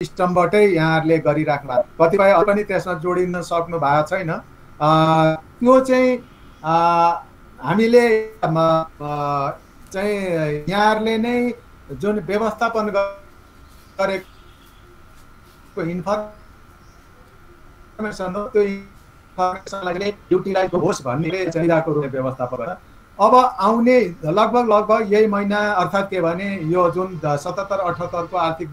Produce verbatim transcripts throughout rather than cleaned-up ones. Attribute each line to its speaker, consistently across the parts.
Speaker 1: सिस्टमबाटै यहाँहरूले गरिराख्नु भएको, कतिपय अरू पनि त्यसमा जोडिन सक्नु भएको छैन। त्यो चाहिँ हामीले चाहिँ यहाँहरूले नै जुन व्यवस्थापन गरेको इन्फर्मेसन हो त्यो इन्फर्मेसनलाई युटिलाइज होस् भन्ने चाहिरहेको रूपमा व्यवस्थापन गरेर अब आउने लगभग लगभग यही महिना अर्थात् के भने यो जुन सतहत्तर अठहत्तरको आर्थिक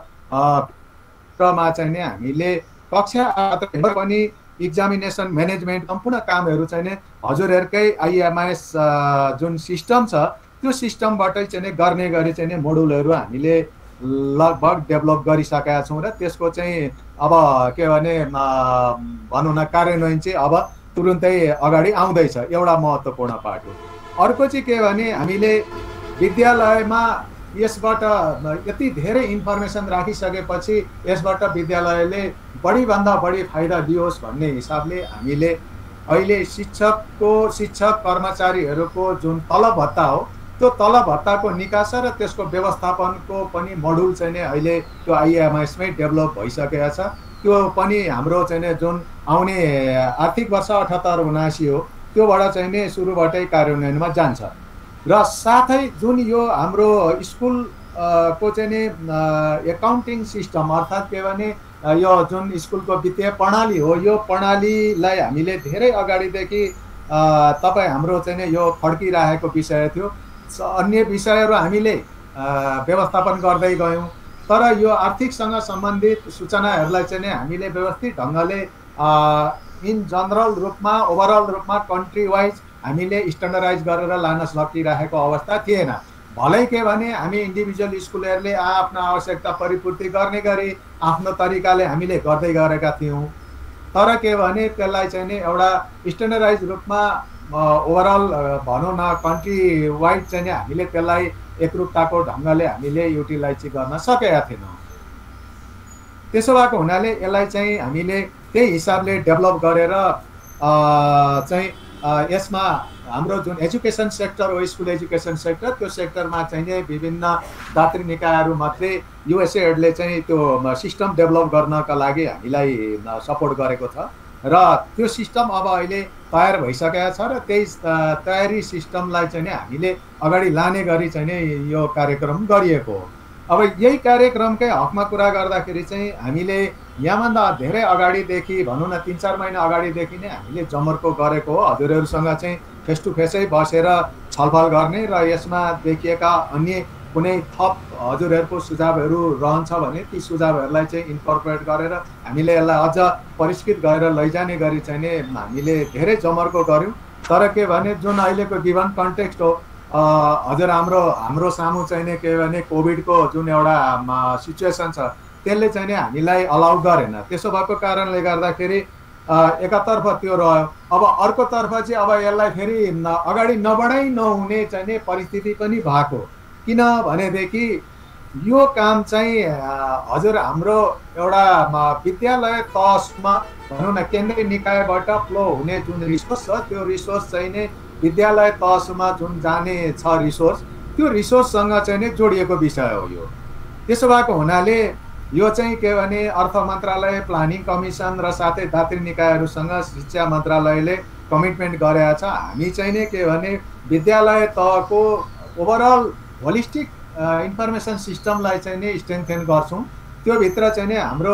Speaker 1: वर्षमा चाहिँ नि हामीले कक्षा पनि एक्जामिनेसन म्यानेजमेन्ट सम्पूर्ण कामहरू चाहिँ नि हजुरहरूकै आइएमआइएस जुन सिस्टम छ त्यो सिस्टमबाटै चाहिँ नि गर्ने गरी चाहिँ नि मोडुलहरू हामीले लगभग डेभलप गरिसकेका छौँ र त्यसको चाहिँ अब के भने भनौँ न कार्यान्वयन चाहिँ अब तुरुन्तै अगाडि आउँदैछ, एउटा महत्त्वपूर्ण पार्ट हो। अर्को चाहिँ के भने हामीले विद्यालयमा यसबाट यति धेरै इन्फर्मेसन राखिसकेपछि यसबाट विद्यालयले बढीभन्दा बढी फाइदा लियोस् भन्ने हिसाबले हामीले अहिले शिक्षकको शिक्षक कर्मचारीहरूको जुन तलब भत्ता हो त्यो तलब भत्ताको निकास र त्यसको व्यवस्थापनको पनि मोडुल चाहिँ नै अहिले त्यो आइएमआइएसमै डेभलप भइसकेको छ। त्यो पनि हाम्रो चाहिँ नि जुन आउने आर्थिक वर्ष अठहत्तर उनासी हो त्योबाट चाहिँ नि सुरुबाटै कार्यान्वयनमा जान्छ र साथै जुन यो हाम्रो स्कुल को चाहिँ नि एकाउन्टिङ सिस्टम अर्थात् के भने यो जुन स्कुलको वित्तीय प्रणाली हो यो प्रणालीलाई हामीले धेरै अगाडिदेखि तपाईँ हाम्रो चाहिँ नि यो खड्किरहेको विषय थियो। अन्य विषयहरू हामीले व्यवस्थापन गर्दै गयौँ तर यो आर्थिकसँग सम्बन्धित सूचनाहरूलाई चाहिँ नि हामीले व्यवस्थित ढङ्गले इन जनरल रूपमा ओभरअल रूपमा कन्ट्री वाइज हामीले स्ट्यान्डर्डाइज गरेर लान सकिरहेको अवस्था थिएन। भलै के भने हामी इन्डिभिजुअल स्कुलहरूले आफ्ना आवश्यकता परिपूर्ति गर्ने गरी आफ्नो तरिकाले हामीले गर्दै गरेका थियौँ तर के भने त्यसलाई चाहिँ नि एउटा स्ट्यान्डर्डाइज रूपमा ओभरअल भनौँ न कन्ट्री वाइड चाहिँ नि हामीले त्यसलाई एकरूपताको ढङ्गले हामीले युटिलाइज गर्न सकेका थिएनौँ। त्यसो भएको हुनाले यसलाई चाहिँ हामीले त्यही हिसाबले डेभलप गरेर चाहिँ यसमा हाम्रो जुन एजुकेसन सेक्टर हो स्कुल एजुकेसन सेक्टर त्यो सेक्टरमा चाहिँ नि विभिन्न दात्री निकायहरूमध्ये युएसएडले चाहिँ त्यो सिस्टम डेभलप गर्नका लागि हामीलाई सपोर्ट गरेको छ र त्यो सिस्टम अब अहिले तयार भइसकेको छ र त्यही तयारी सिस्टमलाई चाहिँ नि हामीले अगाडि लाने गरी चाहिँ नि यो कार्यक्रम गरिएको हो। अब यही कार्यक्रमकै हकमा कुरा गर्दाखेरि चाहिँ हामीले यहाँभन्दा धेरै अगाडिदेखि भनौँ न तीन चार महिना अगाडिदेखि नै हामीले जमर्को गरेको हो। हजुरहरूसँग चाहिँ फेस टु फेसै बसेर छलफल गर्ने र यसमा देखिएका अन्य कुनै थप हजुरहरूको सुझावहरू रहन्छ भने ती सुझावहरूलाई चाहिँ इन्कर्पोरेट गरेर हामीले यसलाई अझ परिष्कृत गरेर लैजाने गरी चाहिँ नि हामीले धेरै जमर्को गऱ्यौँ। तर के भने जुन अहिलेको गिभन कन्टेक्स्ट हो हजुर हाम्रो हाम्रो सामु चाहिँ नि के भने कोभिडको जुन एउटा सिचुएसन छ त्यसले चाहिँ नि हामीलाई अलाउ गरेन। त्यसो भएको कारणले गर्दाखेरि एकातर्फ त्यो रह्यो। अब अर्कोतर्फ चाहिँ अब यसलाई फेरि अगाडि नबढाइ नहुने चाहिँ नि परिस्थिति पनि भएको किनभनेदेखि यो काम चाहिँ हजुर हाम्रो एउटा विद्यालय तहमा भनौँ न केन्द्रीय निकायबाट फ्लो हुने जुन रिसोर्स छ त्यो रिसोर्स चाहिँ नै विद्यालय तहमा जुन जाने छ रिसोर्स त्यो रिसोर्ससँग चाहिँ नै जोडिएको विषय हो यो। त्यसो भएको हुनाले यो चाहिँ के भने अर्थ मन्त्रालय प्लानिङ कमिसन र साथै दात्री निकायहरूसँग शिक्षा मन्त्रालयले कमिटमेन्ट गरेका छ। हामी चाहिँ नै के भने विद्यालय तहको ओभरअल होलिस्टिक इन्फर्मेसन सिस्टमलाई चाहिँ नि स्ट्रेन्थेन गर्छौँ। त्योभित्र चाहिँ नि हाम्रो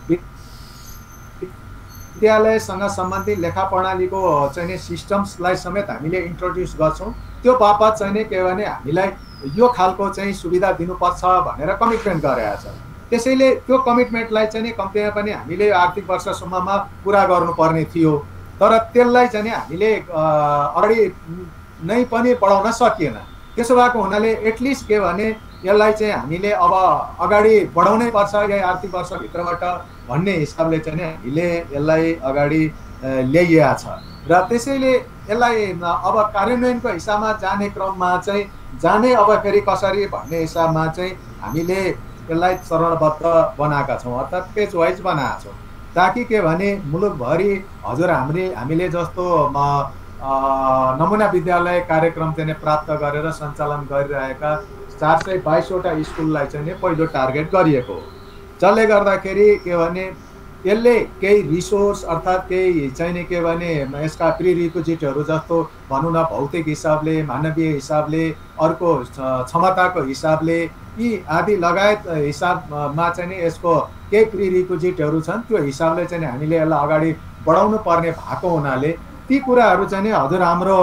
Speaker 1: विद्यालयसँग सम्बन्धित लेखा प्रणालीको चाहिँ नि सिस्टम्सलाई समेत हामीले इन्ट्रोड्युस गर्छौँ। त्यो बापत चाहिँ नि के भने हामीलाई यो खालको चाहिँ सुविधा दिनुपर्छ भनेर कमिटमेन्ट गरेका छ। त्यसैले त्यो कमिटमेन्टलाई चाहिँ नि कम्तीमा पनि हामीले आर्थिक वर्षसम्ममा पुरा गर्नुपर्ने थियो तर त्यसलाई चाहिँ नि हामीले अगाडि नै पनि बढाउन सकिएन। त्यसो भएको हुनाले एटलिस्ट के भने यसलाई चाहिँ हामीले अब अगाडि बढाउनै पर्छ यही आर्थिक वर्षभित्रबाट भन्ने हिसाबले चाहिँ नि हामीले यसलाई अगाडि ल्याइएको छ र त्यसैले यसलाई अब कार्यान्वयनको हिसाबमा जाने क्रममा चाहिँ जाने अब फेरि कसरी भन्ने हिसाबमा चाहिँ हामीले यसलाई चरणबद्ध बनाएका छौँ अर्थात् पेज वाइज बनाएका छौँ ताकि के भने मुलुकभरि हजुर हामीले हामीले जस्तो नमुना विद्यालय कार्यक्रम चाहिँ प्राप्त गरेर सञ्चालन गरिरहेका चार सय बाइसवटा स्कुललाई चाहिँ पहिलो टार्गेट गरिएको हो। जसले गर्दाखेरि के भने यसले केही रिसोर्स अर्थात् केही चाहिने के भने यसका प्रिरिक्विजिटहरू जस्तो भनौँ न भौतिक हिसाबले मानवीय हिसाबले अर्को क्षमताको हिसाबले यी आदि लगायत हिसाबमा चाहिँ यसको केही प्रिरिक्विजिटहरू छन् त्यो हिसाबले चाहिँ हामीले यसलाई अगाडि बढाउनु पर्ने भएको हुनाले ती कुराहरू चाहिँ हजुर हाम्रो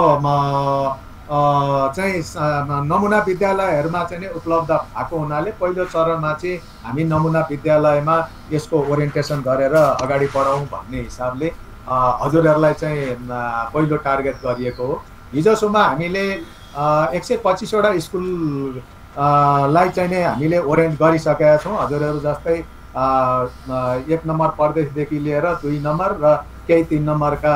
Speaker 1: चाहिँ नमुना विद्यालयहरूमा चाहिँ उपलब्ध भएको हुनाले पहिलो चरणमा चाहिँ हामी नमुना विद्यालयमा यसको ओरिएन्टेसन गरेर अगाडि बढाउँ भन्ने हिसाबले हजुरहरूलाई चाहिँ पहिलो टार्गेट गरिएको हो। हिजोसम्म हामीले एक सय पच्चिसवटा स्कुल लाई चाहिँ नै हामीले ओरिएन्ट गरिसकेका छौँ। हजुरहरू जस्तै एक नम्बर प्रदेशदेखि लिएर दुई नम्बर र केही तीन नम्बरका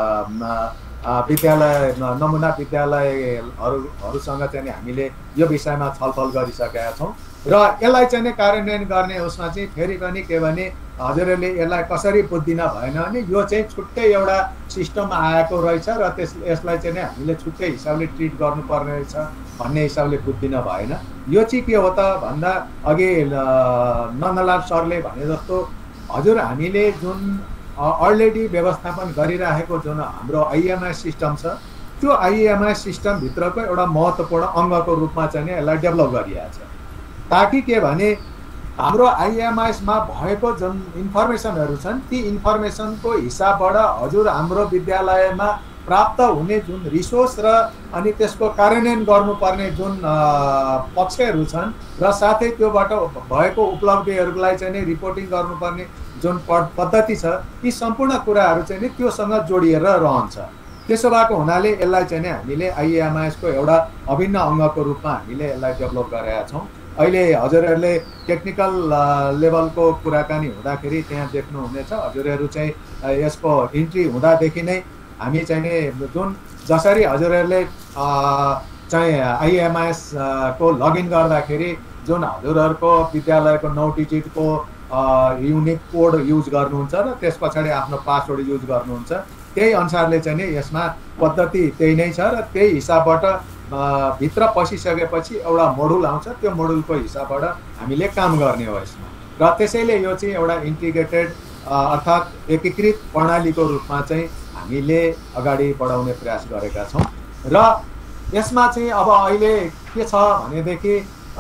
Speaker 1: विद्यालय नमुना विद्यालयहरूसँग चाहिँ हामीले यो विषयमा छलफल गरिसकेका छौँ र यसलाई चाहिँ कार्यान्वयन गर्ने उसमा चाहिँ फेरि पनि के भने हजुरहरूले यसलाई कसरी बुझ्दिन भएन भने यो चाहिँ छुट्टै एउटा सिस्टम आएको रहेछ र त्यस यसलाई चाहिँ हामीले छुट्टै हिसाबले ट्रिट गर्नुपर्ने रहेछ भन्ने हिसाबले बुझ्दिन भएन। यो चाहिँ के हो त भन्दा अघि नन्दलाल सरले भने जस्तो हजुर हामीले जुन अलरेडी व्यवस्थापन गरिराखेको जुन हाम्रो आइएमआइएस सिस्टम छ त्यो आइएमआइएस सिस्टमभित्रको एउटा महत्त्वपूर्ण अङ्गको रूपमा चाहिँ यसलाई डेभलप गरिएको छ ताकि के भने हाम्रो आइएमआइएसमा भएको जुन इन्फर्मेसनहरू छन् ती इन्फर्मेसनको हिसाबबाट हजुर हाम्रो विद्यालयमा प्राप्त हुने जुन रिसोर्स र अनि त्यसको कार्यान्वयन गर्नुपर्ने जुन पक्षहरू छन् र साथै त्योबाट भएको उपलब्धिहरूलाई चाहिँ रिपोर्टिङ गर्नुपर्ने जुन पद्धति छ यी सम्पूर्ण कुराहरू चाहिँ नि त्योसँग जोडिएर रहन्छ। त्यसो भएको हुनाले यसलाई चाहिँ हामीले आइएमआइएसको एउटा अभिन्न अङ्गको रूपमा हामीले यसलाई डेभलप गरेका छौँ। अहिले हजुरहरूले टेक्निकल लेभलको कुराकानी हुँदाखेरि त्यहाँ देख्नुहुनेछ हजुरहरू चाहिँ यसको इन्ट्री हुँदादेखि नै हामी चाहिँ नि जुन जसरी हजुरहरूले चाहिँ आइएमआइएस को लगइन गर्दाखेरि जुन हजुरहरूको विद्यालयको नौ डिजिटको युनिक कोड युज गर्नुहुन्छ र त्यस पछाडि आफ्नो पासवर्ड युज गर्नुहुन्छ त्यही अनुसारले चाहिँ नि यसमा पद्धति त्यही नै छ र त्यही हिसाबबाट भित्र पसिसकेपछि एउटा मोडुल आउँछ त्यो मोडुलको हिसाबबाट हामीले काम गर्ने हो यसमा र त्यसैले यो चाहिँ एउटा इन्टिग्रेटेड अर्थात् एकीकृत प्रणालीको रूपमा चाहिँ हामीले अगाडि बढाउने प्रयास गरेका छौँ र यसमा चाहिँ अब अहिले के छ भनेदेखि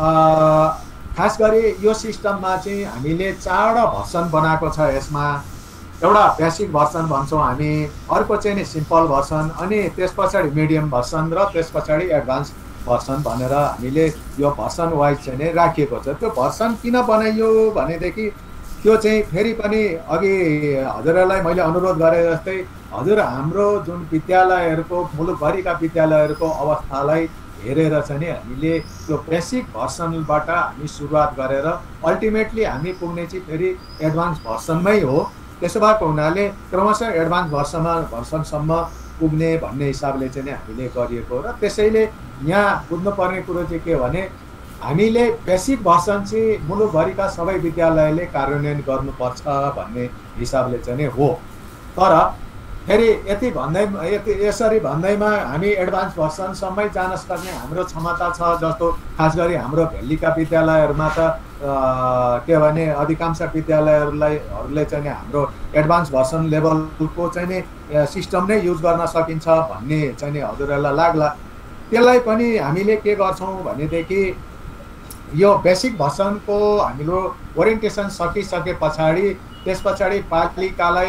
Speaker 1: खास गरी यो सिस्टममा चाहिँ हामीले चारवटा भर्सन बनाएको छ। यसमा एउटा बेसिक भर्सन भन्छौँ हामी, अर्को चाहिँ नि सिम्पल भर्सन, अनि त्यस पछाडि मिडियम भर्सन र त्यस पछाडि एडभान्स भर्सन भनेर हामीले यो भर्सन वाइज चाहिँ नै राखिएको छ। त्यो भर्सन किन बनाइयो भनेदेखि त्यो चाहिँ फेरि पनि अघि हजुरहरूलाई मैले अनुरोध गरे जस्तै हजुर हाम्रो जुन विद्यालयहरूको मुलुकभरिका विद्यालयहरूको अवस्थालाई हेरेर चाहिँ नि हामीले त्यो बेसिक भर्सनबाट हामी सुरुवात गरेर अल्टिमेटली हामी पुग्ने चाहिँ फेरि एडभान्स भर्सनमै हो। त्यसो भएको हुनाले क्रमशः एडभान्स भर्सनमा भर्सनसम्म पुग्ने भन्ने हिसाबले चाहिँ हामीले गरिएको र त्यसैले यहाँ बुझ्नुपर्ने कुरो चाहिँ के भने हामीले बेसिक भर्सन चाहिँ मुलुकभरिका सबै विद्यालयले कार्यान्वयन गर्नुपर्छ भन्ने हिसाबले चाहिँ नै हो। तर फेरि यति भन्दै यति यसरी भन्दैमा हामी एडभान्स भर्सनसम्मै जान सक्ने हाम्रो क्षमता छ। जस्तो खास गरी हाम्रो भेल्लीका विद्यालयहरूमा त के भने अधिकांश विद्यालयहरूलाई हरूले चाहिँ हाम्रो एडभान्स भर्सन लेभलको चाहिँ नि सिस्टम नै युज गर्न सकिन्छ भन्ने चाहिँ नि हजुरहरूलाई लाग्ला। त्यसलाई पनि हामीले के गर्छौँ भनेदेखि यो बेसिक भर्सनको हाम्रो ओरिएन्टेसन सकिसके पछाडि त्यस पछाडि पालिकालाई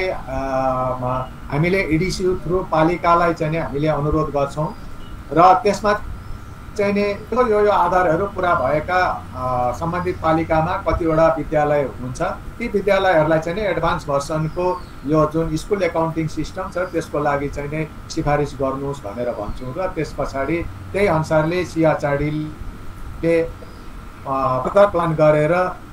Speaker 1: हामीले इडिसियु थ्रु पालिकालाई चाहिँ हामीले अनुरोध गर्छौँ र त्यसमा चाहिँ नि यो यो आधारहरू पुरा भएका सम्बन्धित पालिकामा कतिवटा विद्यालय हुनुहुन्छ ती विद्यालयहरूलाई चाहिँ एडभान्स भर्सनको यो जुन स्कुल एकाउन्टिङ सिस्टम छ त्यसको लागि चाहिँ नै सिफारिस गर्नुहोस् भनेर भन्छौँ र त्यस पछाडि त्यही अनुसारले सिआरचाडीले प्लान गरेर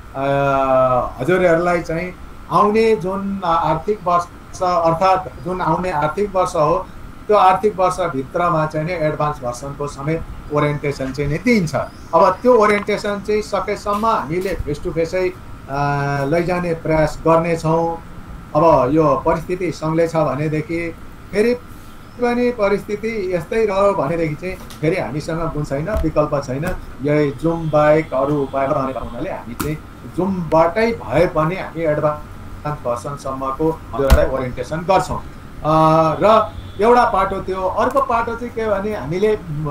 Speaker 1: हजुरहरूलाई चाहिँ आउने जुन आर्थिक वर्ष अर्थात् जुन आउने आर्थिक वर्ष हो त्यो आर्थिक वर्षभित्रमा चाहिँ नि एडभान्स भर्सनको समेत ओरिएन्टेसन चाहिँ नि दिन्छ। अब त्यो ओरिएन्टेसन चाहिँ सकेसम्म हामीले फेस टु फेसै लैजाने प्रयास गर्नेछौँ। अब यो परिस्थिति सँगले छ भनेदेखि फेरि पनि परिस्थिति यस्तै रह्यो भनेदेखि चाहिँ फेरि हामीसँग गुण छैन, विकल्प छैन। यही जुम बाहेक अरू उपाय रहने हुनाले हामी चाहिँ जुमबाटै भए पनि हामी एडभान्स भर्सनसम्मको हजुरहरूलाई ओरिएन्टेसन गर्छौँ। र एउटा पाटो त्यो। अर्को पाटो चाहिँ के भने हामीले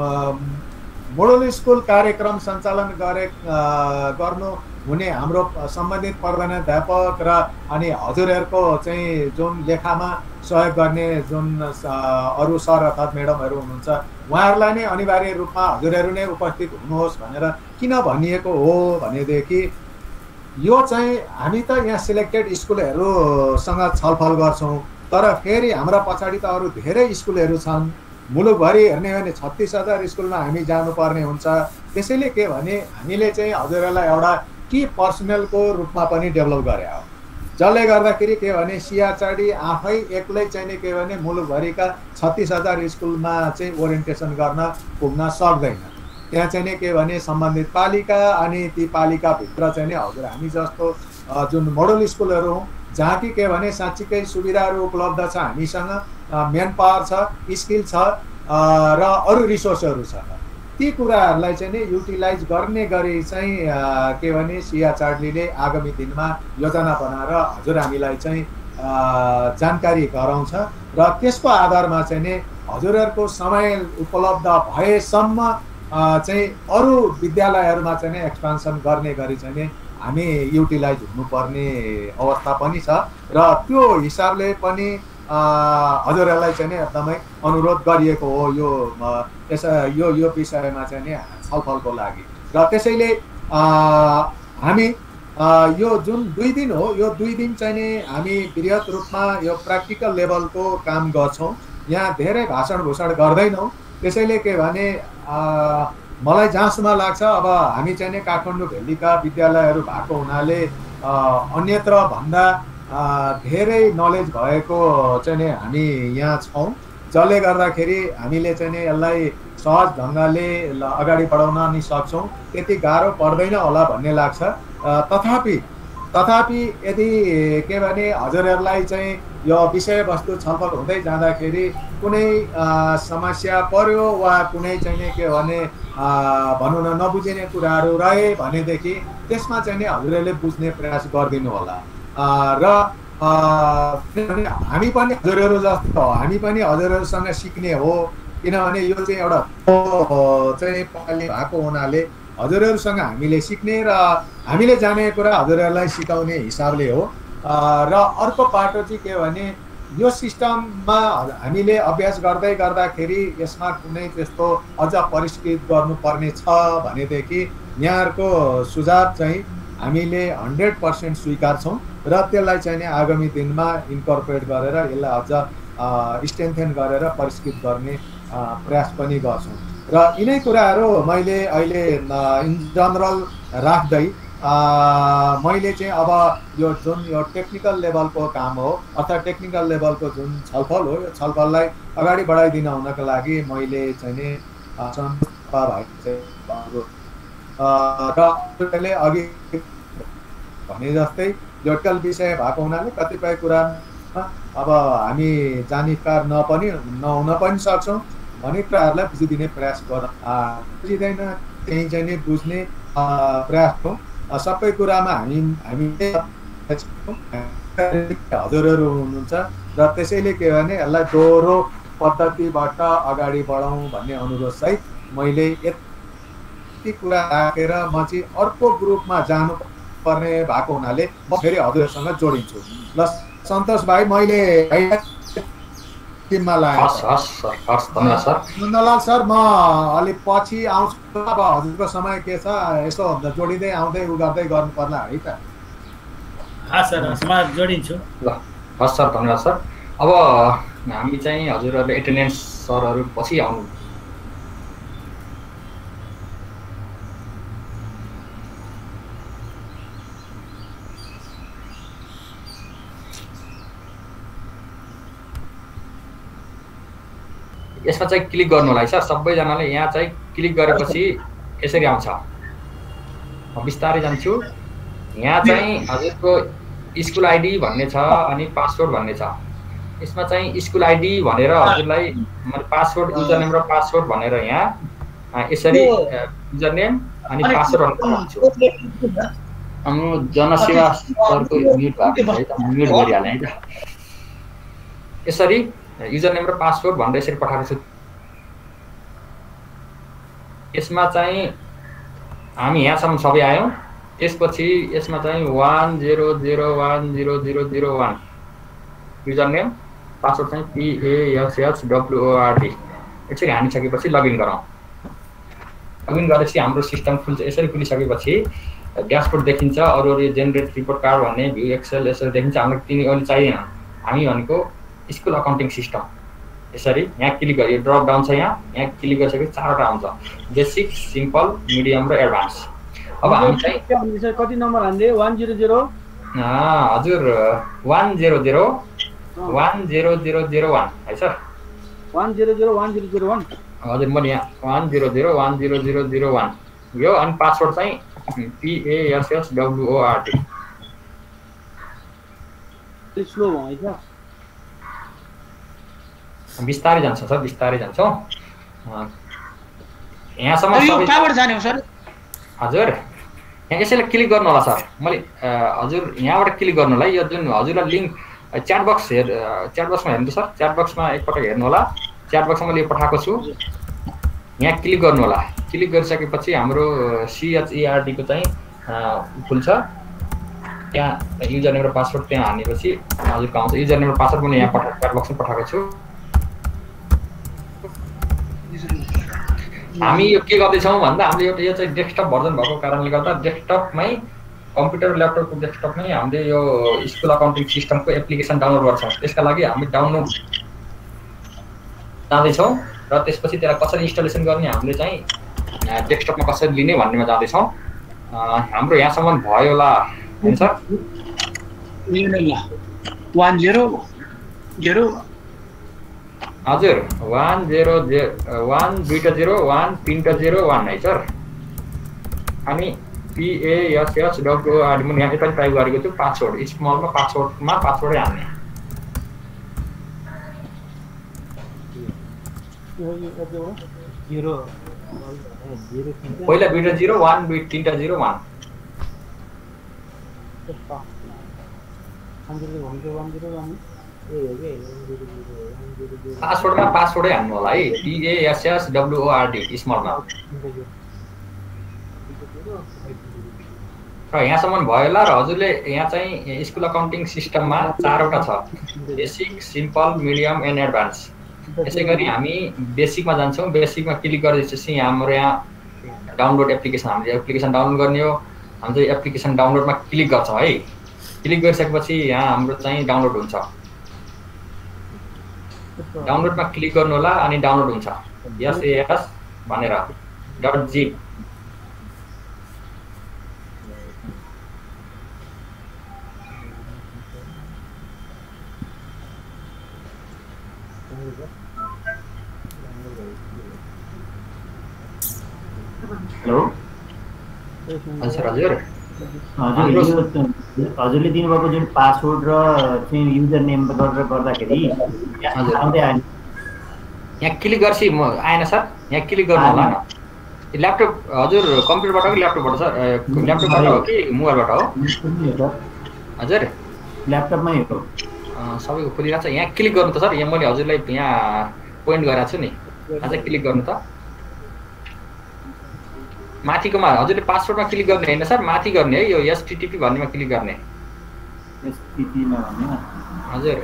Speaker 1: मोडल स्कुल कार्यक्रम सञ्चालन गरे गर्नु हुने हाम्रो सम्बन्धित प्रधानाध्यापक र अनि हजुरहरूको चाहिँ जुन लेखामा सहयोग गर्ने जुन अरू सर अर्थात् म्याडमहरू हुनुहुन्छ उहाँहरूलाई नै अनिवार्य रूपमा हजुरहरू नै उपस्थित हुनुहोस् भनेर किन भनिएको हो भनेदेखि यो चाहिँ हामी त यहाँ सिलेक्टेड स्कुलहरूसँग छलफल गर्छौँ, तर फेरि हाम्रा पछाडि त अरू धेरै स्कुलहरू छन्। मुलुकभरि हेर्ने हो भने छत्तिस हजार स्कुलमा हामी जानुपर्ने हुन्छ। त्यसैले के भने हामीले चाहिँ हजुरहरूलाई एउटा की पर्सनलको रूपमा पनि डेभलप गरे हो, जसले गर्दाखेरि के भने सिआरचाडी आफै एक्लै चाहिँ नि के भने मुलुकभरिका छत्तिस हजार स्कुलमा चाहिँ ओरिएन्टेसन गर्न पुग्न सक्दैन। त्यहाँ चाहिँ नि के भने सम्बन्धित पालिका अनि ती पालिकाभित्र चाहिँ नि हजुर हामी जस्तो जुन मोडल स्कुलहरू हौँ जहाँ कि के भने साँच्चीकै सुविधाहरू उपलब्ध छ, हामीसँग मेन पावर छ, स्किल छ र अरू रिसोर्सहरू छ। ती कुराहरूलाई चाहिँ नि युटिलाइज गर्ने गरी चाहिँ के भने सिआरचाडले आगामी दिनमा योजना बनाएर हजुर हामीलाई चाहिँ जानकारी गराउँछ र त्यसको आधारमा चाहिँ नि हजुरहरूको समय उपलब्ध भएसम्म चाहिँ अरू विद्यालयहरूमा चाहिँ नि एक्सपान्सन गर्ने गरी चाहिँ नि हामी युटिलाइज हुनुपर्ने अवस्था पनि छ र त्यो हिसाबले पनि हजुरहरूलाई चाहिँ नि एकदमै अनुरोध गरिएको हो यो यस यो यो विषयमा चाहिँ नि छलफलको लागि। र त्यसैले हामी यो जुन दुई दिन हो यो दुई दिन चाहिँ नि हामी बृहत रूपमा यो प्र्याक्टिकल लेभलको काम गर्छौँ, यहाँ धेरै भाषण भूषण गर्दैनौँ। त्यसैले के भने मलाई जहाँसम्म लाग्छ अब हामी चाहिँ नि काठमाडौँ भेल्लीका विद्यालयहरू भएको हुनाले अन्यत्र भन्दा धेरै नलेज भएको चाहिँ नि हामी यहाँ छौँ, जसले गर्दाखेरि हामीले चाहिँ नि यसलाई सहज ढङ्गले अगाडि बढाउन नि सक्छौँ। त्यति गाह्रो पर्दैन होला भन्ने लाग्छ। तथापि तथापि यदि के भने हजुरहरूलाई चाहिँ यो विषयवस्तु छलफल हुँदै जाँदाखेरि कुनै समस्या पर्यो वा कुनै चाहिँ नि के भने भनौँ न नबुझिने कुराहरू रहे भनेदेखि त्यसमा चाहिँ नि हजुरहरूले बुझ्ने प्रयास गरिदिनु होला। र हामी पनि हजुरहरू जस्तो हामी पनि हजुरहरूसँग सिक्ने हो, किनभने यो चाहिँ एउटा चाहिँ पालि भएको हुनाले हजुरहरूसँग हामीले सिक्ने र हामीले जानेको कुरा हजुरहरूलाई सिकाउने हिसाबले हो। र अर्को पाटो चाहिँ के भने यो सिस्टममा हामीले अभ्यास गर्दै गर्दाखेरि यसमा कुनै त्यस्तो अझ परिष्कृत गर्नुपर्ने छ भनेदेखि यहाँहरूको सुझाव चाहिँ हामीले हन्ड्रेड पर्सेन्ट स्वीकार्छौँ र त्यसलाई चाहिँ नि आगामी दिनमा इन्कर्पोरेट गरेर यसलाई अझ स्ट्रेन्थेन गरेर परिष्कृत गर्ने प्रयास पनि गर्छौँ। र यिनै कुराहरू मैले अहिले इन जनरल राख्दै मैले चाहिँ अब यो जुन यो टेक्निकल लेभलको काम हो अर्थात् टेक्निकल लेभलको जुन छलफल हो यो छलफललाई अगाडि बढाइदिन हुनको लागि मैले चाहिँ नि र अघि भने जस्तै जटिल विषय भएको हुनाले कतिपय कुरामा अब हामी जानकार नपनि नहुन पनि सक्छौँ भन्ने कुराहरूलाई बुझिदिने प्रयास गर बुझिँदैन त्यही चाहिँ नि बुझ्ने प्रयास हो। सबै कुरामा हामी हामीले हजुरहरू हुनुहुन्छ र त्यसैले के भने यसलाई दोहोरो पद्धतिबाट अगाडि बढाउँ भन्ने अनुरोध सहित मैले यति कुरा राखेर म चाहिँ अर्को ग्रुपमा जानु पर्ने भएको हुनाले म फेरि हजुरसँग जोडिन्छु। ल सन्तोष भाइ मैले टिममा लागेँ। नन्दलाल सर म अलिक पछि आउँछु, अब हजुरको समय के छ यसो जोडिँदै आउँदै उ गर्दै गर्नु पर्ला है त।
Speaker 2: हस् सर म जोडिन्छु।
Speaker 3: ल हस् सर धन्यवाद सर। अब हामी चाहिँ हजुरहरूले एटेन्डेन्स सरहरू पछि आउनु। यसमा चाहिँ क्लिक गर्नु होला है सर, सबैजनाले यहाँ चाहिँ क्लिक गरेपछि यसरी आउँछ। म बिस्तारै जान्छु। यहाँ चाहिँ हजुरको स्कुल आइडी भन्ने छ अनि पासवर्ड भन्ने छ। यसमा चाहिँ स्कुल आइडी भनेर हजुरलाई मैले पासवर्ड युजर नेम र पासवर्ड भनेर यहाँ यसरी युजर नेम अनि पासवर्ड भन्छु। हाम्रो जनसेवा सरको म्युट भएको है त म्युट गरिहालेँ है त। यसरी युजर नेम र पासवर्ड भनेर यसरी पठाएको छु। यसमा चाहिँ हामी यहाँसम्म सबै आयौँ। त्यसपछि यसमा चाहिँ one zero zero one zero zero zero one user name password चाहिँ पिएएसएच डब्लुओआरडी यसरी हानिसकेपछि लगइन गरौँ। लगइन गरेपछि हाम्रो सिस्टम खुल्छ। यसरी खुलिसकेपछि ड्यासबोर्ड देखिन्छ, अरू अरू जेनेरेट रिपोर्ट कार्ड भन्ने भ्यू एक्सेल यसरी देखिन्छ। हाम्रो तिनी अहिले चाहिएन, हामी भनेको स्कुल अकाउन्टिङ सिस्टम। यसरी यहाँ क्लिक गरियो, ड्रप डाउन छ यहाँ, यहाँ क्लिक गरिसकेपछि चारवटा आउँछ, बेसिक, सिम्पल, मिडियम र एडभान्स। अब हामी चाहिँ
Speaker 4: कति नम्बर हाल्ने वान जिरो जिरो
Speaker 3: हजुर one zero zero one zero zero zero one है sir
Speaker 4: one zero zero one zero zero one
Speaker 3: हजुर मैले यहाँ one zero zero one zero zero zero one यो अनि पासवर्ड चाहिँ पिएएसएस डब्लुओआरडी।
Speaker 4: स्लो भयो
Speaker 3: बिस्तारै जान्छ सर, बिस्तारै जान्छौँ। यहाँसम्म
Speaker 2: कहाँबाट जाने हो सर?
Speaker 3: हजुर यहाँ यसैलाई क्लिक गर्नु होला सर। मैले हजुर यहाँबाट क्लिक गर्नु होला। यो जुन हजुरलाई लिङ्क च्याट बक्स हेर च्याट बक्समा हेर्नु सर, च्याट बक्समा एकपटक हेर्नु होला। च्याट बक्समा मैले पठाएको छु, यहाँ क्लिक गर्नु होला। क्लिक गरिसकेपछि हाम्रो सिएचइआरडीको चाहिँ खुल्छ। त्यहाँ युजर नेम र पासवर्ड त्यहाँ हानेपछि हजुरको आउँछ। युजर नेम र पासवर्ड मैले यहाँ पठा च्याट बक्समा पठाएको छु। हामी यो के गर्दैछौँ भन्दा हामीले एउटा यो चाहिँ डेस्कटप भर्जन भएको कारणले गर्दा डेस्कटपमै कम्प्युटर ल्यापटपको डेस्कटपमै हामीले यो स्कुल अकाउन्टिङ सिस्टमको एप्लिकेसन डाउनलोड गर्छौँ। त्यसका लागि हामी डाउनलोड जाँदैछौँ र त्यसपछि त्यसलाई कसरी इन्स्टलेसन गर्ने हामीले चाहिँ डेस्कटपमा कसरी लिने भन्नेमा जाँदैछौँ। हाम्रो यहाँसम्म भयो होला होइन सर?
Speaker 2: वान जिरो जिरो
Speaker 3: हजुर वान जिरो जिरो वान दुईवटा जिरो वान तिनवटा जिरो वान है सर। अनि पिएएसएस डब्लुओआरडी मैले यहाँ पनि टाइप गरेको छु। पासवर्ड स्मलमा पासवर्डमा पासवर्डै हाल्ने। पहिला दुईवटा जिरो वान दुई तिनवटा जिरो वान पासवर्डमा पासवर्डै हाल्नु होला है, पिएएसएस डब्लुओआरडी स्मलमा। र यहाँसम्म भयो होला। र हजुरले यहाँ चाहिँ स्कुल अकाउन्टिङ सिस्टममा चारवटा छ, basic, simple, medium and advance. यसै गरी हामी बेसिकमा जान्छौँ। बेसिकमा क्लिक गरेपछि यहाँ हाम्रो यहाँ डाउनलोड एप्लिकेसन, हामीले एप्लिकेसन डाउनलोड गर्ने हो। हामी चाहिँ एप्लिकेसन डाउनलोडमा क्लिक गर्छौँ है। क्लिक गरिसकेपछि यहाँ हाम्रो चाहिँ डाउनलोड हुन्छ। डाउनलोडमा क्लिक गर्नु होला अनि डाउनलोड हुन्छ एसएएस भनेर डट जिप।
Speaker 5: हेलो
Speaker 3: हजुर हजुर
Speaker 5: हजुर हजुरले दिनुभएको जुन पासवर्ड र चाहिँ युजर नेम गरेर गर्दाखेरि
Speaker 3: यहाँ क्लिक गर्छु म आएन सर। यहाँ क्लिक गर्नु होला न। ल्यापटप हजुर कम्प्युटरबाट हो कि ल्यापटपबाट सर? ल्यापटपबाट हो कि मोबाइलबाट हो? हजुर
Speaker 5: ल्यापटपमै हो।
Speaker 3: सबैको खुलिरहेको छ। यहाँ क्लिक गर्नु त सर। यहाँ मैले हजुरलाई यहाँ पोइन्ट गरेको छु नि, अझै क्लिक गर्नु त। माथिकोमा हजुरले पासवर्डमा क्लिक गर्ने होइन सर, माथि गर्ने है, यो एसटीटीपी भन्नेमा क्लिक गर्ने।
Speaker 5: एसटीटीपीमा भन्ने
Speaker 3: हजुर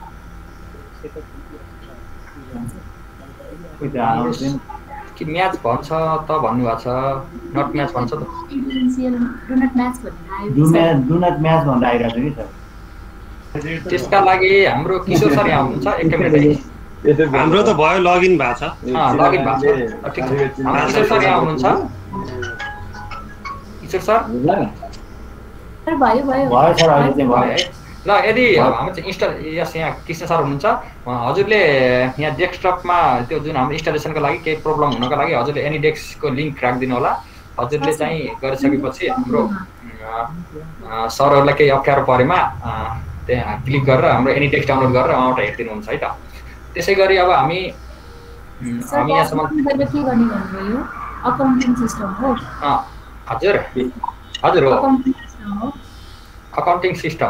Speaker 3: कि म्याच भन्छ त भन्नुभएको छ, नट म्याच भन्छ त।
Speaker 5: डु नट म्याच भनेर आइरहेको छ कि सर।
Speaker 3: त्यसका लागि हाम्रो किशोर सर यहाँ हुनुहुन्छ, एक मिनट।
Speaker 6: हाम्रो त भयो, लगइन भएको छ।
Speaker 3: लगइन भएको छ, ठिक छ। हाम्रो किशोर सर यहाँ हुनुहुन्छ। किशोर सर
Speaker 5: भयो भयो सर, अहिले चाहिँ भयो।
Speaker 3: ल यदि हाम्रो चाहिँ इन्स्टल यस यहाँ कृष्ण सर हुनुहुन्छ, हजुरले यहाँ डेस्कटपमा त्यो जुन हाम्रो इन्स्टलेसनको लागि केही प्रब्लम हुनको लागि हजुरले एनी डेस्कको लिङ्क राखिदिनु होला। हजुरले चाहिँ गरिसकेपछि हाम्रो सरहरूलाई केही अप्ठ्यारो परेमा त्यहाँ क्लिक गरेर हाम्रो एनी टेक्स्ट डाउनलोड गरेर उहाँबाट हेरिदिनुहुन्छ है त। त्यसै गरी अब हामी हामी यहाँसम्म
Speaker 7: के गर्ने भन्नुभयो अकाउन्टिङ सिस्टम हो
Speaker 3: हजुर हजुर हो
Speaker 7: अकाउन्टिङ सिस्टम हो
Speaker 3: अकाउन्टिङ सिस्टम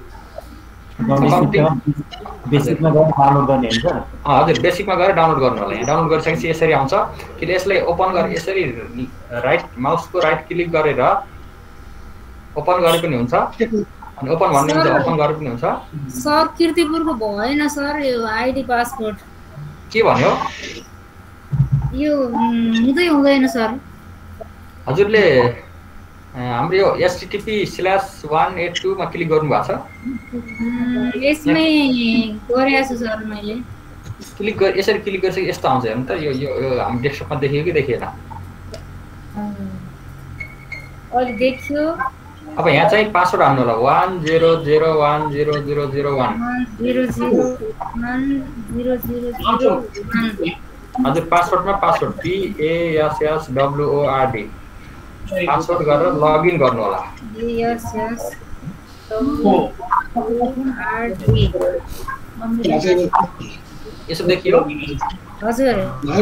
Speaker 5: बेसिकमा गएर डाउनलोड गर्ने हुन्छ
Speaker 3: हजुर बेसिकमा गएर डाउनलोड गर्नु होला। यहाँ डाउनलोड गरिसकेपछि यसरी आउँछ कि यसलाई ओपन गरेर यसरी राइट माउसको राइट क्लिक गरेर ओपन गरे पनि हुन्छ अनि ओपन भन्ने हुन्छ ओपन गरे पनि हुन्छ।
Speaker 7: सर कीर्तिपुरको भएन सर यो आइडी पासपोर्ट
Speaker 3: के भन्यो
Speaker 7: यो हुँदै हुँदैन सर।
Speaker 3: हजुरले हाम्रो यो H T T P slash one at two मा क्लिक गर्नु भएको छ
Speaker 7: यसमै गरेको छु सर मैले
Speaker 3: क्लिक गर यसरी क्लिक गरिसके यस्तो आउँछ हेर्नु त यो यो हाम्रो डेस्कटपमा देखियो कि देखिएन
Speaker 7: अहिले देखियो।
Speaker 3: अब यहाँ चाहिँ पासवर्ड हाल्नु होला one zero zero one zero zero zero one
Speaker 7: zero zero one zero zero zero
Speaker 3: हजुर पासवर्डमा पासवर्ड पिएएसएस डब्लुओआरडी पासवर्ड गरेर लगइन गर्नु होला। यसो देखियो
Speaker 7: हजुर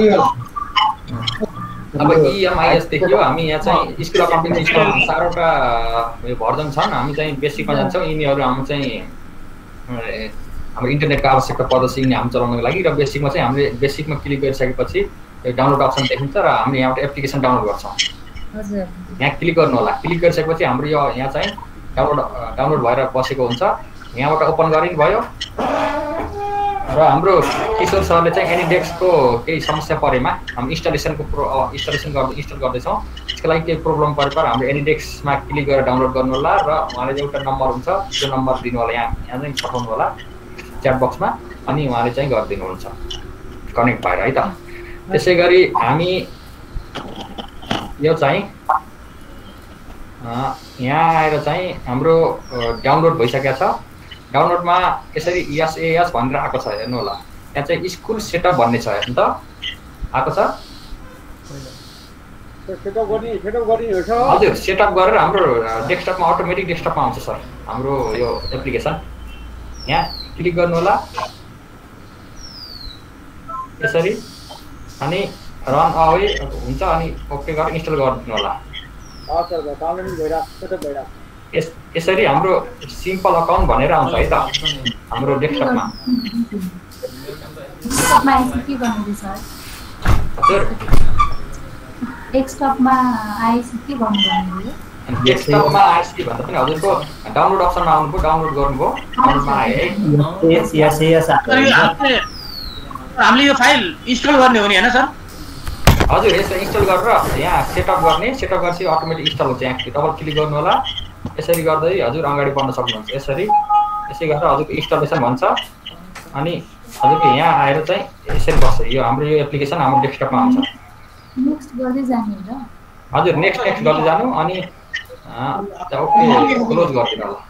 Speaker 3: अब इएमआइएस देखियो। हामी यहाँ चाहिँ स्कुल अकाउन्टिङ सिस्टम चारवटा भर्जन छन्। हामी चाहिँ बेसिकमा जान्छौँ यिनीहरू हाम्रो चाहिँ हाम्रो इन्टरनेटको आवश्यकता पर्दछ यिनी हामी चलाउनको लागि र बेसिकमा चाहिँ हामीले बेसिकमा क्लिक गरिसकेपछि डाउनलोड अप्सन देखिन्छ र हामीले यहाँबाट एप्लिकेसन डाउनलोड गर्छौँ। यहाँ क्लिक गर्नु होला। क्लिक गरिसकेपछि हाम्रो यो यहाँ चाहिँ डाउनलोड डाउनलोड भएर बसेको हुन्छ। यहाँबाट ओपन गरिनु भयो र हाम्रो किशोर सरले चाहिँ एनिडेक्सको केही समस्या परेमा हामी इन्स्टलेसनको प्रो इन्स्टलेसन गर्दै इन्स्टल गर्दैछौँ। त्यसको लागि केही प्रब्लम परे पर हाम्रो एनिडेक्समा क्लिक गरेर डाउनलोड गर्नु होला र उहाँले एउटा नम्बर हुन्छ त्यो नम्बर दिनु होला यहाँ यहाँ चाहिँ पठाउनु होला च्याट बक्समा अनि उहाँले चाहिँ गरिदिनुहुन्छ कनेक्ट भएर है त। त्यसै गरी हामी यो चाहिँ यहाँ आएर चाहिँ हाम्रो डाउनलोड भइसकेको छ। डाउनलोडमा यसरी एसएएस भनेर आएको छ हेर्नु होला। यहाँ चाहिँ स्कुल सेटअप भन्ने छ हेर्नु त आएको छ हजुर सेटअप गरेर हाम्रो डेस्कटपमा अटोमेटिक डेस्कटपमा आउँछ सर हाम्रो यो एप्लिकेसन। यहाँ क्लिक गर्नु होला यसरी अनि रन अवे हुन्छ अनि ओके गरेर इन्स्टल गरिदिनु होला। यसरी हाम्रो सिम्पल अकाउन्ट भनेर आउँछ है त हाम्रो डेस्कटपमा। हजुर
Speaker 7: डेस्कटपमा आएपछि के गर्नुपर्ने हो
Speaker 3: डेस्कटपमा आएपछि भन्दा पनि हजुरको डाउनलोड अप्सनमा आउनुभयो डाउनलोड गर्नुभयो डाउनलोडमा आयो है।
Speaker 5: यस यस यस
Speaker 2: हामीले यो फाइल इन्स्टल गर्ने हो नि हैन सर
Speaker 3: हजुर यसलाई इन्स्टल गरेर यहाँ सेटअप गर्ने सेटअप गरेपछि अटोमेटिक इन्स्टल हुन्छ। यहाँ डबल क्लिक गर्नु होला यसरी गर्दै हजुर अगाडि बढ्न सक्नुहुन्छ। यसरी यसै गरेर हजुरको इन्स्टलेसन भन्छ अनि हजुरको यहाँ आएर चाहिँ यसरी बस्छ यो हाम्रो यो एप्लिकेसन हाम्रो डेस्कटपमा आउँछ।
Speaker 7: नेक्स्ट गर्दै जाने र
Speaker 3: हजुर नेक्स्ट नेक्स्ट गर्दै जानु अनि ओके क्लोज गरिदिनु होला।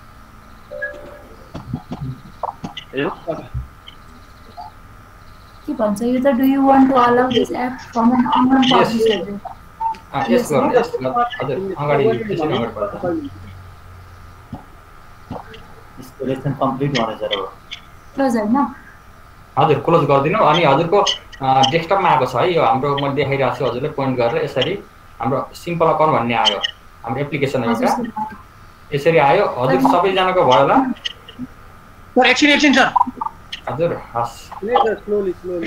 Speaker 7: के भन्छ यो त do you want to allow this app from an online publisher
Speaker 3: uh यस गर्नु यस हजुर अगाडि त्यसरी अगाडि बढ्छ।
Speaker 5: इन्स्टलेसन कम्प्लिट भनेछ र
Speaker 7: क्लोज हैन
Speaker 3: हजुर क्लोज गरिदिनु अनि हजुरको डेस्कटपमा आएको छ है यो हाम्रो म देखाइरहेको छु हजुरले पोइन्ट गरेर यसरी हाम्रो सिम्पल अकाउन्ट भन्ने आयो हाम्रो एप्लिकेसन एउटा यसरी आयो। हजुर सबैजनाको भयो होला
Speaker 2: सर एकछिन एकछिन सर
Speaker 3: हजुर हस्
Speaker 4: slowly slowly